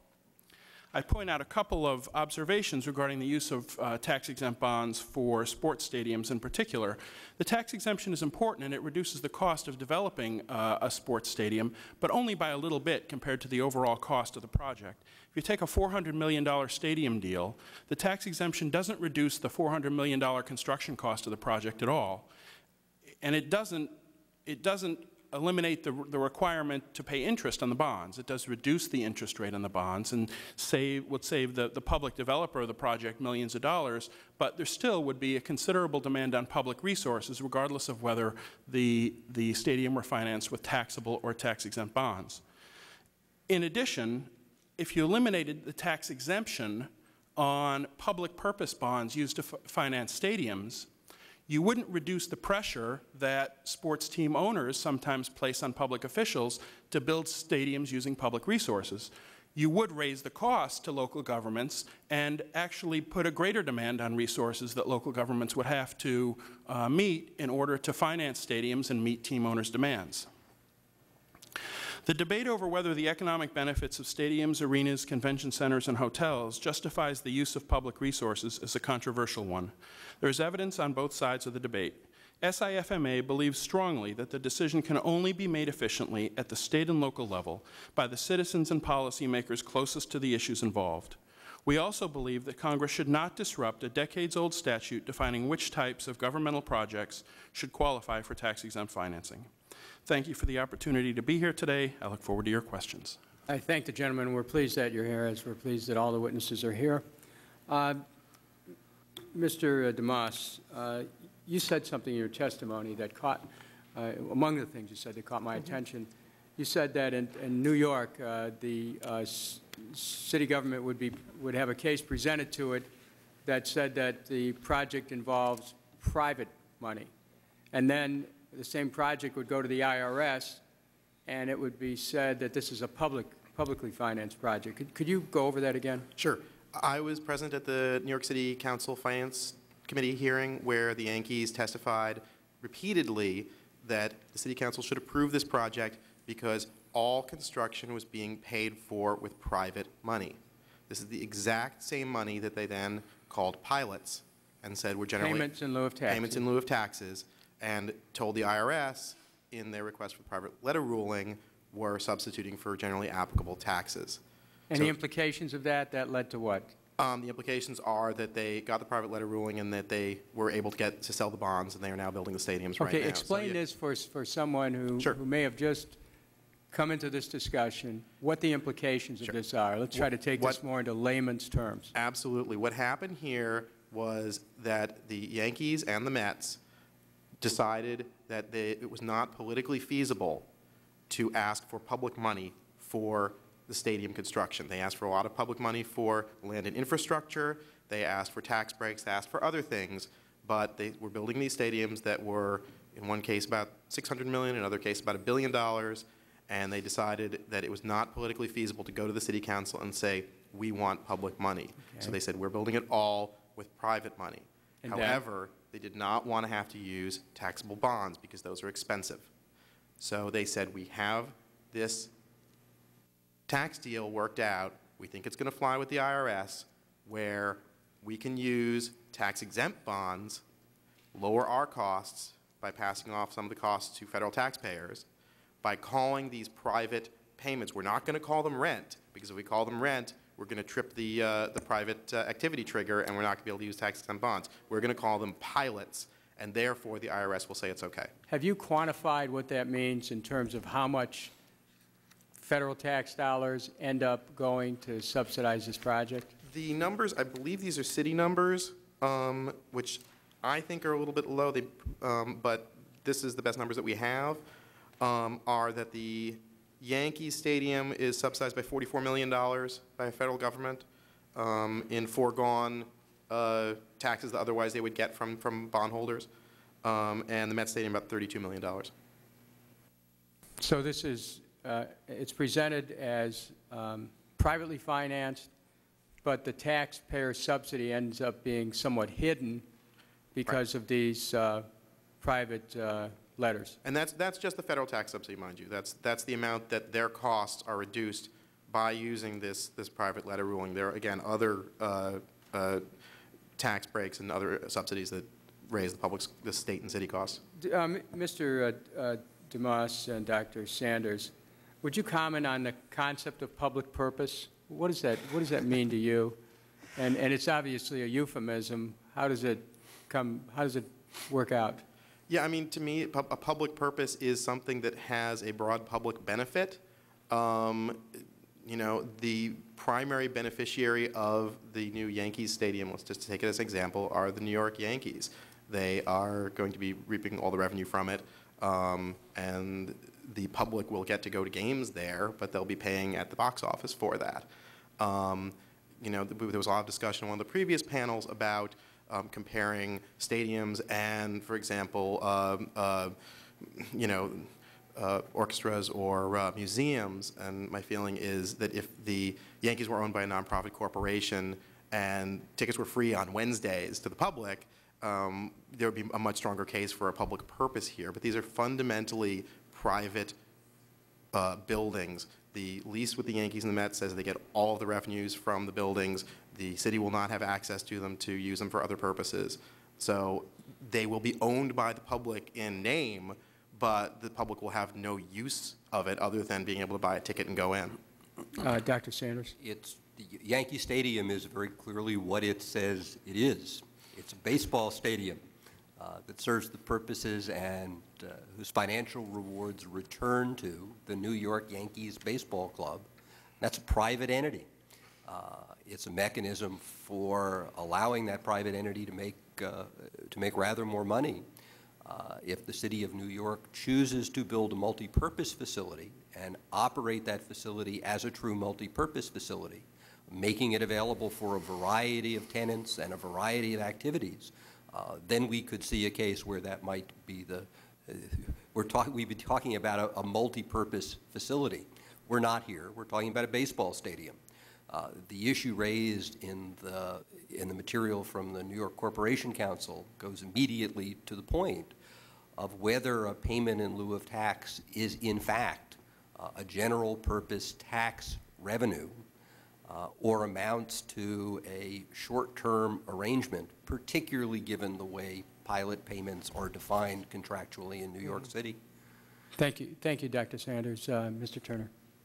I point out a couple of observations regarding the use of uh, tax-exempt bonds for sports stadiums in particular. The tax exemption is important and it reduces the cost of developing uh, a sports stadium, but only by a little bit compared to the overall cost of the project. If you take a four hundred million dollar stadium deal, the tax exemption doesn't reduce the four hundred million dollar construction cost of the project at all, and it doesn't, it doesn't eliminate the, the requirement to pay interest on the bonds. It does reduce the interest rate on the bonds and save, would save the, the public developer of the project millions of dollars, but there still would be a considerable demand on public resources regardless of whether the, the stadium were financed with taxable or tax-exempt bonds. In addition, if you eliminated the tax exemption on public purpose bonds used to f finance stadiums, you wouldn't reduce the pressure that sports team owners sometimes place on public officials to build stadiums using public resources. You would raise the cost to local governments and actually put a greater demand on resources that local governments would have to uh, meet in order to finance stadiums and meet team owners' demands. The debate over whether the economic benefits of stadiums, arenas, convention centers, and hotels justifies the use of public resources is a controversial one. There is evidence on both sides of the debate. S I F M A believes strongly that the decision can only be made efficiently at the state and local level by the citizens and policymakers closest to the issues involved. We also believe that Congress should not disrupt a decades-old statute defining which types of governmental projects should qualify for tax-exempt financing. Thank you for the opportunity to be here today. I look forward to your questions. I thank the gentleman. We're pleased that you're here, as we're pleased that all the witnesses are here. Uh, Mister DeMoss, uh, you said something in your testimony that caught, uh, among the things you said that caught my mm-hmm. attention. You said that in, in New York, uh, the uh, city government would, be, would have a case presented to it that said that the project involves private money. And then the same project would go to the I R S, and it would be said that this is a public, publicly financed project. Could, could you go over that again? Sure. I was present at the New York City Council Finance Committee hearing where the Yankees testified repeatedly that the City Council should approve this project because all construction was being paid for with private money. This is the exact same money that they then called pilots and said we're generally payments in lieu of taxes. Payments in lieu of taxes, and told the I R S in their request for private letter ruling were substituting for generally applicable taxes. And so, the implications of that, that led to what? Um, the implications are that they got the private letter ruling and that they were able to get to sell the bonds, and they are now building the stadiums right now. Okay, explain so, yeah. this for, for someone who, sure. who may have just come into this discussion, what the implications sure. of this are. Let's try to take what, this more into layman's terms. Absolutely. What happened here was that the Yankees and the Mets decided that they, it was not politically feasible to ask for public money for the stadium construction. They asked for a lot of public money for land and infrastructure. They asked for tax breaks. They asked for other things. But they were building these stadiums that were, in one case, about six hundred million dollars, in another case, about a billion dollars. And they decided that it was not politically feasible to go to the city council and say, we want public money. Okay. So they said, we're building it all with private money. And However, that? they did not want to have to use taxable bonds because those are expensive. So they said, we have this tax deal worked out. We think it's going to fly with the I R S, where we can use tax-exempt bonds, lower our costs by passing off some of the costs to federal taxpayers, by calling these private payments. We're not going to call them rent, because if we call them rent, we're going to trip the, uh, the private uh, activity trigger, and we're not going to be able to use tax-exempt bonds. We're going to call them pilots, and therefore the I R S will say it's okay. Have you quantified what that means in terms of how much federal tax dollars end up going to subsidize this project? The numbers, I believe these are city numbers, um, which I think are a little bit low, they, um, but this is the best numbers that we have, um, are that the Yankee Stadium is subsidized by forty-four million dollars by the federal government um, in foregone uh, taxes that otherwise they would get from, from bondholders, um, and the Met Stadium about thirty-two million dollars. So this is, uh, it's presented as um, privately financed, but the taxpayer subsidy ends up being somewhat hidden because right. of these uh, private uh, letters. And that's, that's just the federal tax subsidy, mind you. That's, that's the amount that their costs are reduced by using this, this private letter ruling. There are, again, other uh, uh, tax breaks and other subsidies that raise the public's, the state and city costs. Um, Mister Uh, uh, DeMoss and Doctor Sanders, would you comment on the concept of public purpose? What does that, what does that mean to you? And, and it's obviously a euphemism. How does it come, how does it work out? Yeah, I mean, to me, a public purpose is something that has a broad public benefit. Um, you know, the primary beneficiary of the new Yankees Stadium, let's just take it as an example, are the New York Yankees. They are going to be reaping all the revenue from it, um, and the public will get to go to games there, but they'll be paying at the box office for that. Um, you know, there was a lot of discussion on one of the previous panels about um, comparing stadiums and, for example, uh, uh, you know, uh, orchestras or uh, museums. And my feeling is that if the Yankees were owned by a nonprofit corporation and tickets were free on Wednesdays to the public, um, there would be a much stronger case for a public purpose here. But these are fundamentally private uh, buildings. The lease with the Yankees and the Mets says they get all of the revenues from the buildings. The city will not have access to them to use them for other purposes. So they will be owned by the public in name, but the public will have no use of it other than being able to buy a ticket and go in. Uh, Doctor Sanders? It's, the Yankee Stadium is very clearly what it says it is. It's a baseball stadium uh, that serves the purposes and uh, whose financial rewards return to the New York Yankees Baseball Club. That's a private entity. Uh, it's a mechanism for allowing that private entity to make, uh, to make rather more money. Uh, if the City of New York chooses to build a multi-purpose facility and operate that facility as a true multi-purpose facility, making it available for a variety of tenants and a variety of activities, uh, then we could see a case where that might be the, uh, we're talking, we'd be talking about a, a multi-purpose facility. We're not here. We're talking about a baseball stadium. Uh, the issue raised in the, in the material from the New York Corporation Council goes immediately to the point of whether a payment in lieu of tax is in fact uh, a general purpose tax revenue uh, or amounts to a short-term arrangement, particularly given the way pilot payments are defined contractually in New York City. Thank you. Thank you, Doctor Sanders. Uh, Mister Turner.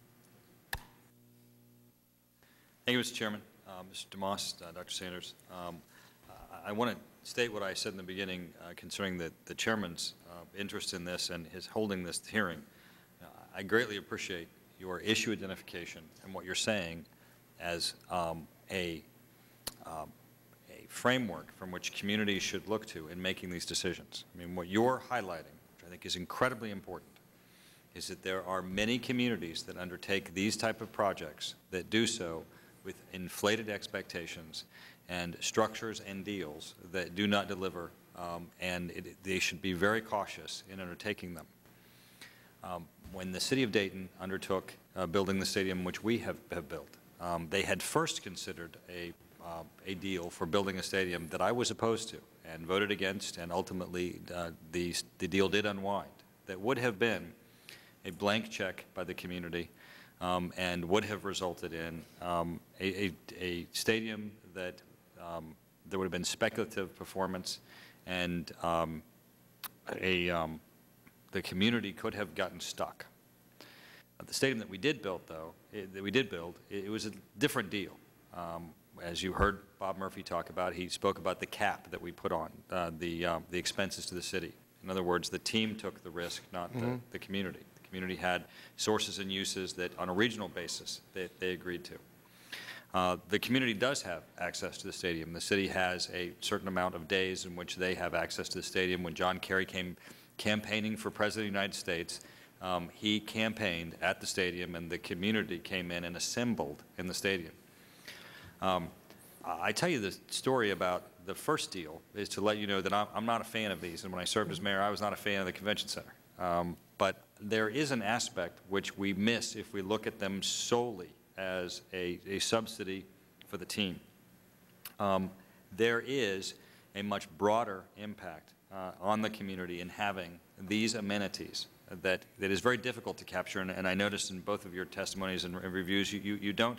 Thank you, Mister Chairman. Uh, Mister DeMoss, uh, Doctor Sanders. Um, I, I want to state what I said in the beginning uh, concerning the, the Chairman's uh, interest in this and his holding this hearing. Uh, I greatly appreciate your issue identification and what you're saying as um, a, um, a framework from which communities should look to in making these decisions. I mean, what you're highlighting, which I think is incredibly important, is that there are many communities that undertake these type of projects that do so with inflated expectations and structures and deals that do not deliver, um, and it, they should be very cautious in undertaking them. Um, when the City of Dayton undertook uh, building the stadium which we have, have built, um, they had first considered a, uh, a deal for building a stadium that I was opposed to and voted against, and ultimately uh, the, the deal did unwind. That would have been a blank check by the community um, and would have resulted in um, a, a, a stadium that um, there would have been speculative performance, and um, a, um, the community could have gotten stuck. Uh, the stadium that we did build, though, it, that we did build, it, it was a different deal. Um, as you heard Bob Murphy talk about, he spoke about the cap that we put on uh, the, um, the expenses to the city. In other words, the team took the risk, not mm-hmm. the, the community. The community had sources and uses that, on a regional basis, they, they agreed to. Uh, the community does have access to the stadium. The city has a certain amount of days in which they have access to the stadium. When John Kerry came campaigning for President of the United States, um, he campaigned at the stadium, and the community came in and assembled in the stadium. Um, I tell you the story about the first deal is to let you know that I'm, I'm not a fan of these, and when I served as mayor, I was not a fan of the convention center. Um, but there is an aspect which we miss if we look at them solely as a, a subsidy for the team. Um, there is a much broader impact uh, on the community in having these amenities that, that is very difficult to capture, and, and I noticed in both of your testimonies and reviews you, you, you don't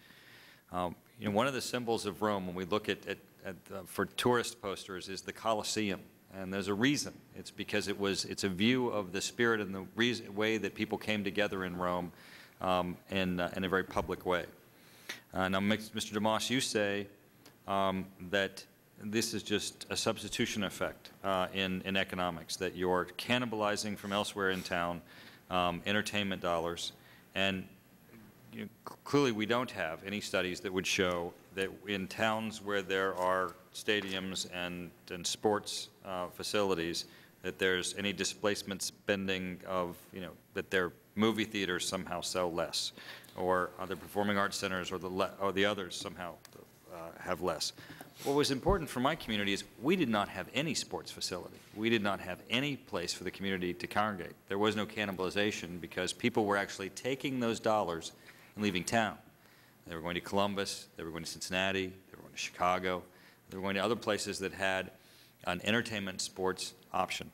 have. Um, you know, one of the symbols of Rome when we look at, at, at uh, for tourist posters is the Colosseum, and there's a reason. It's because it was, it's a view of the spirit and the reason, way that people came together in Rome um, in, uh, in a very public way. Uh, now, Mister DeMoss, you say um, that this is just a substitution effect uh, in, in economics, that you're cannibalizing from elsewhere in town um, entertainment dollars, and you know, clearly we don't have any studies that would show that in towns where there are stadiums and, and sports uh, facilities, that there's any displacement spending of, you know, that their movie theaters somehow sell less, or other performing arts centers or the, le or the others somehow uh, have less. What was important for my community is we did not have any sports facility. We did not have any place for the community to congregate. There was no cannibalization because people were actually taking those dollars and leaving town. They were going to Columbus, they were going to Cincinnati, they were going to Chicago, they were going to other places that had an entertainment sports option.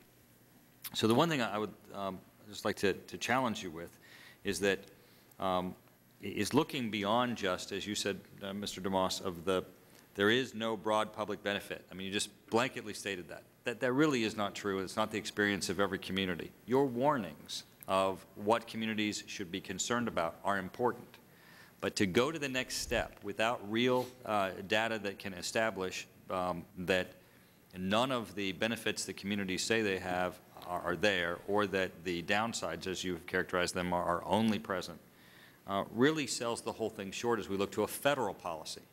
So the one thing I would um, just like to, to challenge you with is that um, is looking beyond just, as you said, uh, Mister DeMoss, of the there is no broad public benefit. I mean, you just blanketly stated that. That, that really is not true. It's not the experience of every community. Your warnings of what communities should be concerned about are important. But to go to the next step without real uh, data that can establish um, that none of the benefits the communities say they have are, are there, or that the downsides, as you've characterized them, are, are only present, uh, really sells the whole thing short as we look to a federal policy.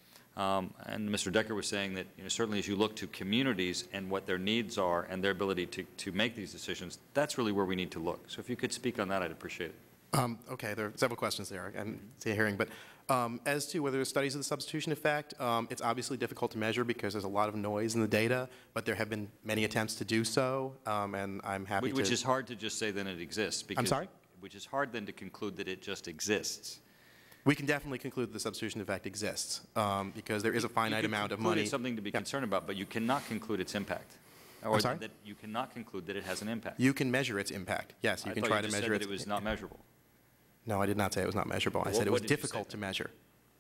Um, and Mister Decker was saying that, you know, certainly as you look to communities and what their needs are and their ability to, to make these decisions, that's really where we need to look. So if you could speak on that, I'd appreciate it. Um, okay, there are several questions there. I didn't see a hearing, but um, as to whether there's studies of the substitution effect, um, it's obviously difficult to measure because there's a lot of noise in the data, but there have been many attempts to do so, um, and I'm happy which, to... Which is hard to just say that it exists. Because, I'm sorry? Which is hard then to conclude that it just exists. We can definitely conclude that the substitution effect exists um, because there is a finite amount of money. It's something to be yeah. concerned about, but you cannot conclude its impact. Or I'm sorry? That you cannot conclude that it has an impact. You can measure its impact. Yes, you I can thought try you to just measure said it. that it was not measurable. No, I did not say it was not measurable. I Well, said it what was did you say difficult to then? measure.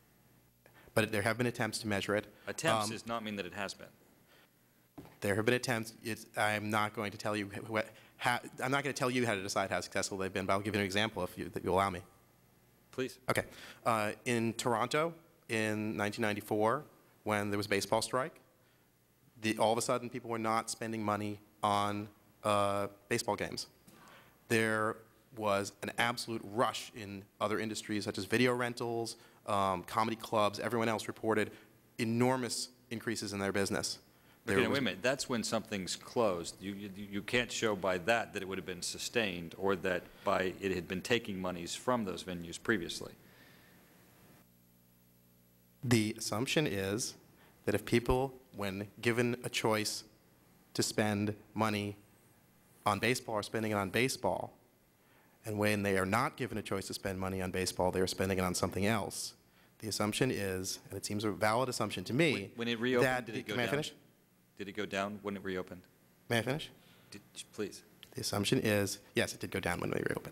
But there have been attempts to measure it. Attempts Um, does not mean that it has been. There have been attempts. It's, I'm not going to tell you. Wh how, I'm not going to tell you how to decide how successful they've been, but I'll give you an example if you, if you allow me. Please. Okay. Uh, in Toronto, in nineteen ninety-four, when there was a baseball strike, the, all of a sudden people were not spending money on uh, baseball games. There was an absolute rush in other industries such as video rentals, um, comedy clubs. Everyone else reported enormous increases in their business. There Okay, now, was- wait a minute. That's when something's closed. You, you, you can't show by that that it would have been sustained or that by it had been taking monies from those venues previously. The assumption is that if people, when given a choice to spend money on baseball, are spending it on baseball, and when they are not given a choice to spend money on baseball, they are spending it on something else. The assumption is, and it seems a valid assumption to me, When, when it reopened, that, did it go may down? I finish? Did it go down when it reopened? May I finish? Did, please. The assumption is, yes, it did go down when they reopened,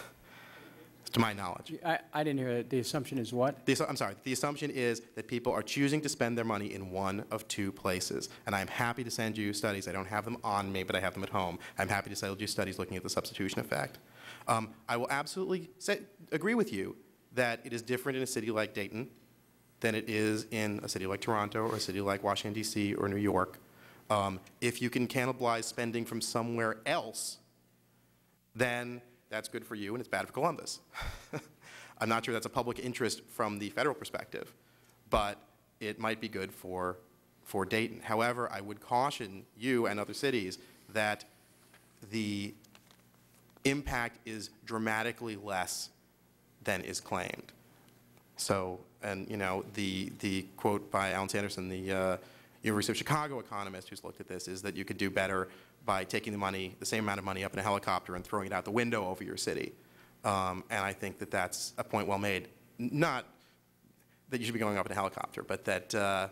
to my knowledge. I, I didn't hear it. The assumption is what? The, assu- I'm sorry. The assumption is that people are choosing to spend their money in one of two places. And I'm happy to send you studies. I don't have them on me, but I have them at home. I'm happy to send you studies looking at the substitution effect. Um, I will absolutely say, agree with you that it is different in a city like Dayton than it is in a city like Toronto or a city like Washington, D C or New York. Um, if you can cannibalize spending from somewhere else, then that's good for you and it's bad for Columbus. I'm not sure that's a public interest from the federal perspective, but it might be good for, for Dayton. However, I would caution you and other cities that the impact is dramatically less than is claimed. So, and you know, the, the quote by Alan Sanderson, the uh, University of Chicago economist who's looked at this, is that you could do better by taking the money, the same amount of money up in a helicopter and throwing it out the window over your city. Um, and I think that that's a point well made. Not that you should be going up in a helicopter, but that uh,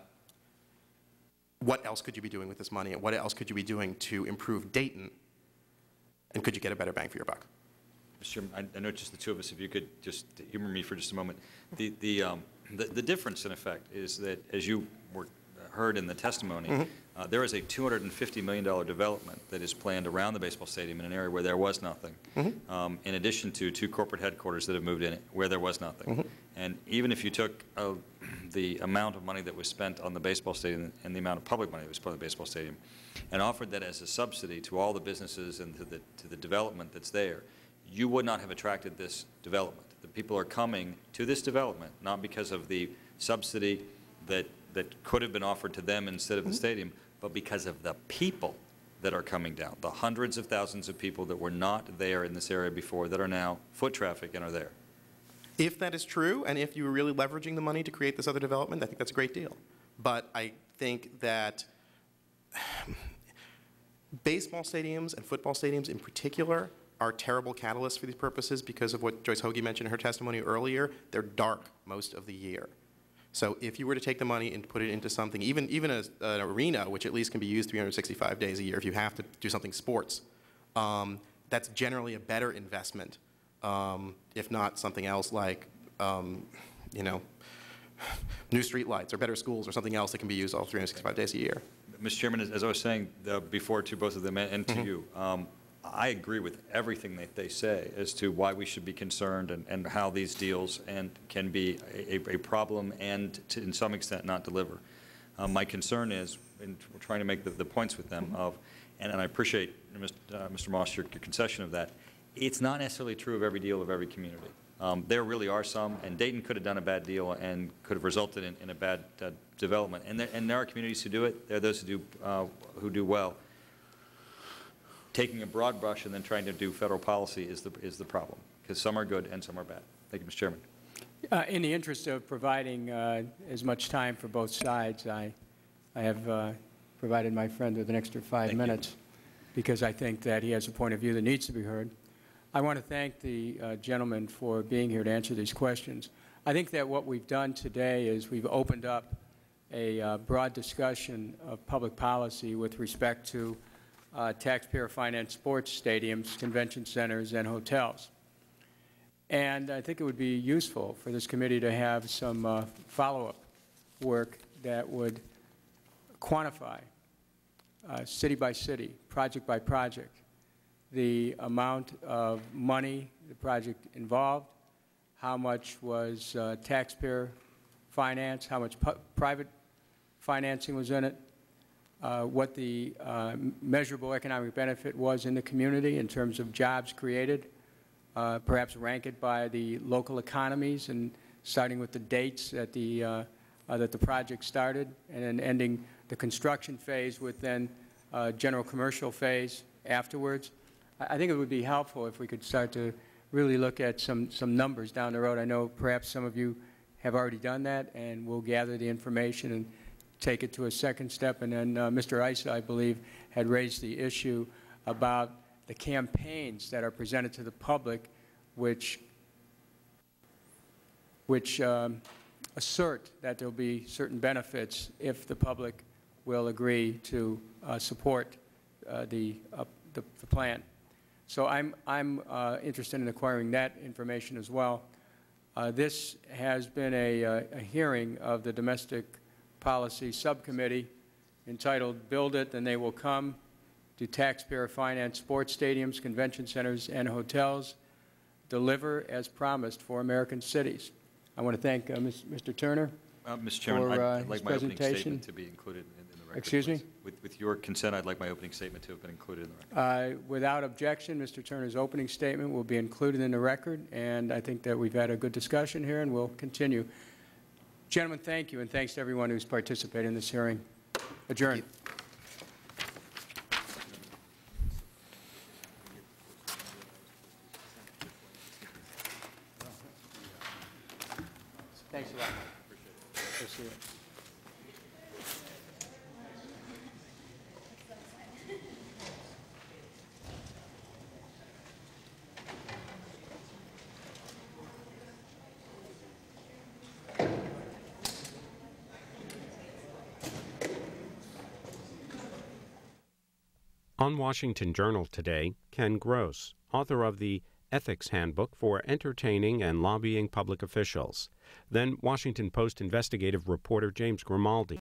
what else could you be doing with this money and what else could you be doing to improve Dayton, and could you get a better bang for your buck? Mister Chairman, I, I know just the two of us, if you could just humor me for just a moment. The, the, um, the, the difference, in effect, is that, as you were heard in the testimony, Mm-hmm. uh, there is a two hundred fifty million dollar development that is planned around the baseball stadium in an area where there was nothing, Mm-hmm. um, in addition to two corporate headquarters that have moved in it where there was nothing. Mhm. And even if you took uh, the amount of money that was spent on the baseball stadium and the amount of public money that was spent on the baseball stadium and offered that as a subsidy to all the businesses and to the, to the development that's there, you would not have attracted this development. The people are coming to this development not because of the subsidy that, that could have been offered to them instead of the stadium, but because of the people that are coming down, the hundreds of thousands of people that were not there in this area before that are now foot traffic and are there. If that is true, and if you were really leveraging the money to create this other development, I think that's a great deal. But I think that baseball stadiums and football stadiums in particular are terrible catalysts for these purposes because of what Joyce Hoagie mentioned in her testimony earlier. They're dark most of the year. So if you were to take the money and put it into something, even, even a, an arena, which at least can be used three hundred sixty-five days a year if you have to do something sports, um, that's generally a better investment, um, if not something else like, um, you know, new street lights or better schools or something else that can be used all three hundred sixty-five days a year. Mister Chairman, as, as I was saying uh, before to both of them and, and to Mhm. you, um, I agree with everything that they say as to why we should be concerned and, and how these deals and can be a, a problem and to, in some extent not deliver. Um, my concern is, and we're trying to make the, the points with them of, and, and I appreciate Mister Uh, Mister Moss your, your concession of that, it's not necessarily true of every deal of every community. Um, there really are some, and Dayton could have done a bad deal and could have resulted in, in a bad uh, development. And there, and there are communities who do it. There are those who do, uh, who do well. Taking a broad brush and then trying to do federal policy is the, is the problem, because some are good and some are bad. Thank you, Mister Chairman. Uh, in the interest of providing uh, as much time for both sides, I, I have uh, provided my friend with an extra five Thank minutes you. because I think that he has a point of view that needs to be heard. I want to thank the uh, gentleman for being here to answer these questions. I think that what we've done today is we've opened up a uh, broad discussion of public policy with respect to uh, taxpayer-financed sports stadiums, convention centers, and hotels. And I think it would be useful for this committee to have some uh, follow-up work that would quantify, uh, city by city, project by project, the amount of money the project involved, how much was uh, taxpayer finance, how much pu private financing was in it, uh, what the uh, measurable economic benefit was in the community in terms of jobs created, uh, perhaps rank it by the local economies and starting with the dates at the uh, uh, that the project started, and then ending the construction phase with then uh, general commercial phase afterwards. I, I think it would be helpful if we could start to really look at some, some numbers down the road. I know perhaps some of you have already done that, and we'll gather the information and take it to a second step. And then uh, Mister Issa, I believe, had raised the issue about the campaigns that are presented to the public, which, which um, assert that there will be certain benefits if the public will agree to uh, support uh, the, uh, the, the plan. So I'm, I'm uh, interested in acquiring that information as well. Uh, this has been a, uh, a hearing of the Domestic Policy Subcommittee entitled Build It and They Will Come, Do Taxpayer Finance Sports Stadiums, Convention Centers, and Hotels Deliver as Promised for American Cities? I want to thank uh, Mister Turner uh, Mister Chairman, for uh, I'd, I'd like his my opening presentation. statement to be included in, in the record. Excuse please. me? With, with your consent, I'd like my opening statement to have been included in the record. Uh, without objection, Mister Turner's opening statement will be included in the record, and I think that we've had a good discussion here, and we'll continue. Gentlemen, thank you, and thanks to everyone who's participated in this hearing. Adjourned. Thanks a lot. Appreciate it. On Washington Journal today, Ken Gross, author of the Ethics Handbook for Entertaining and Lobbying Public Officials. Then Washington Post investigative reporter James Grimaldi.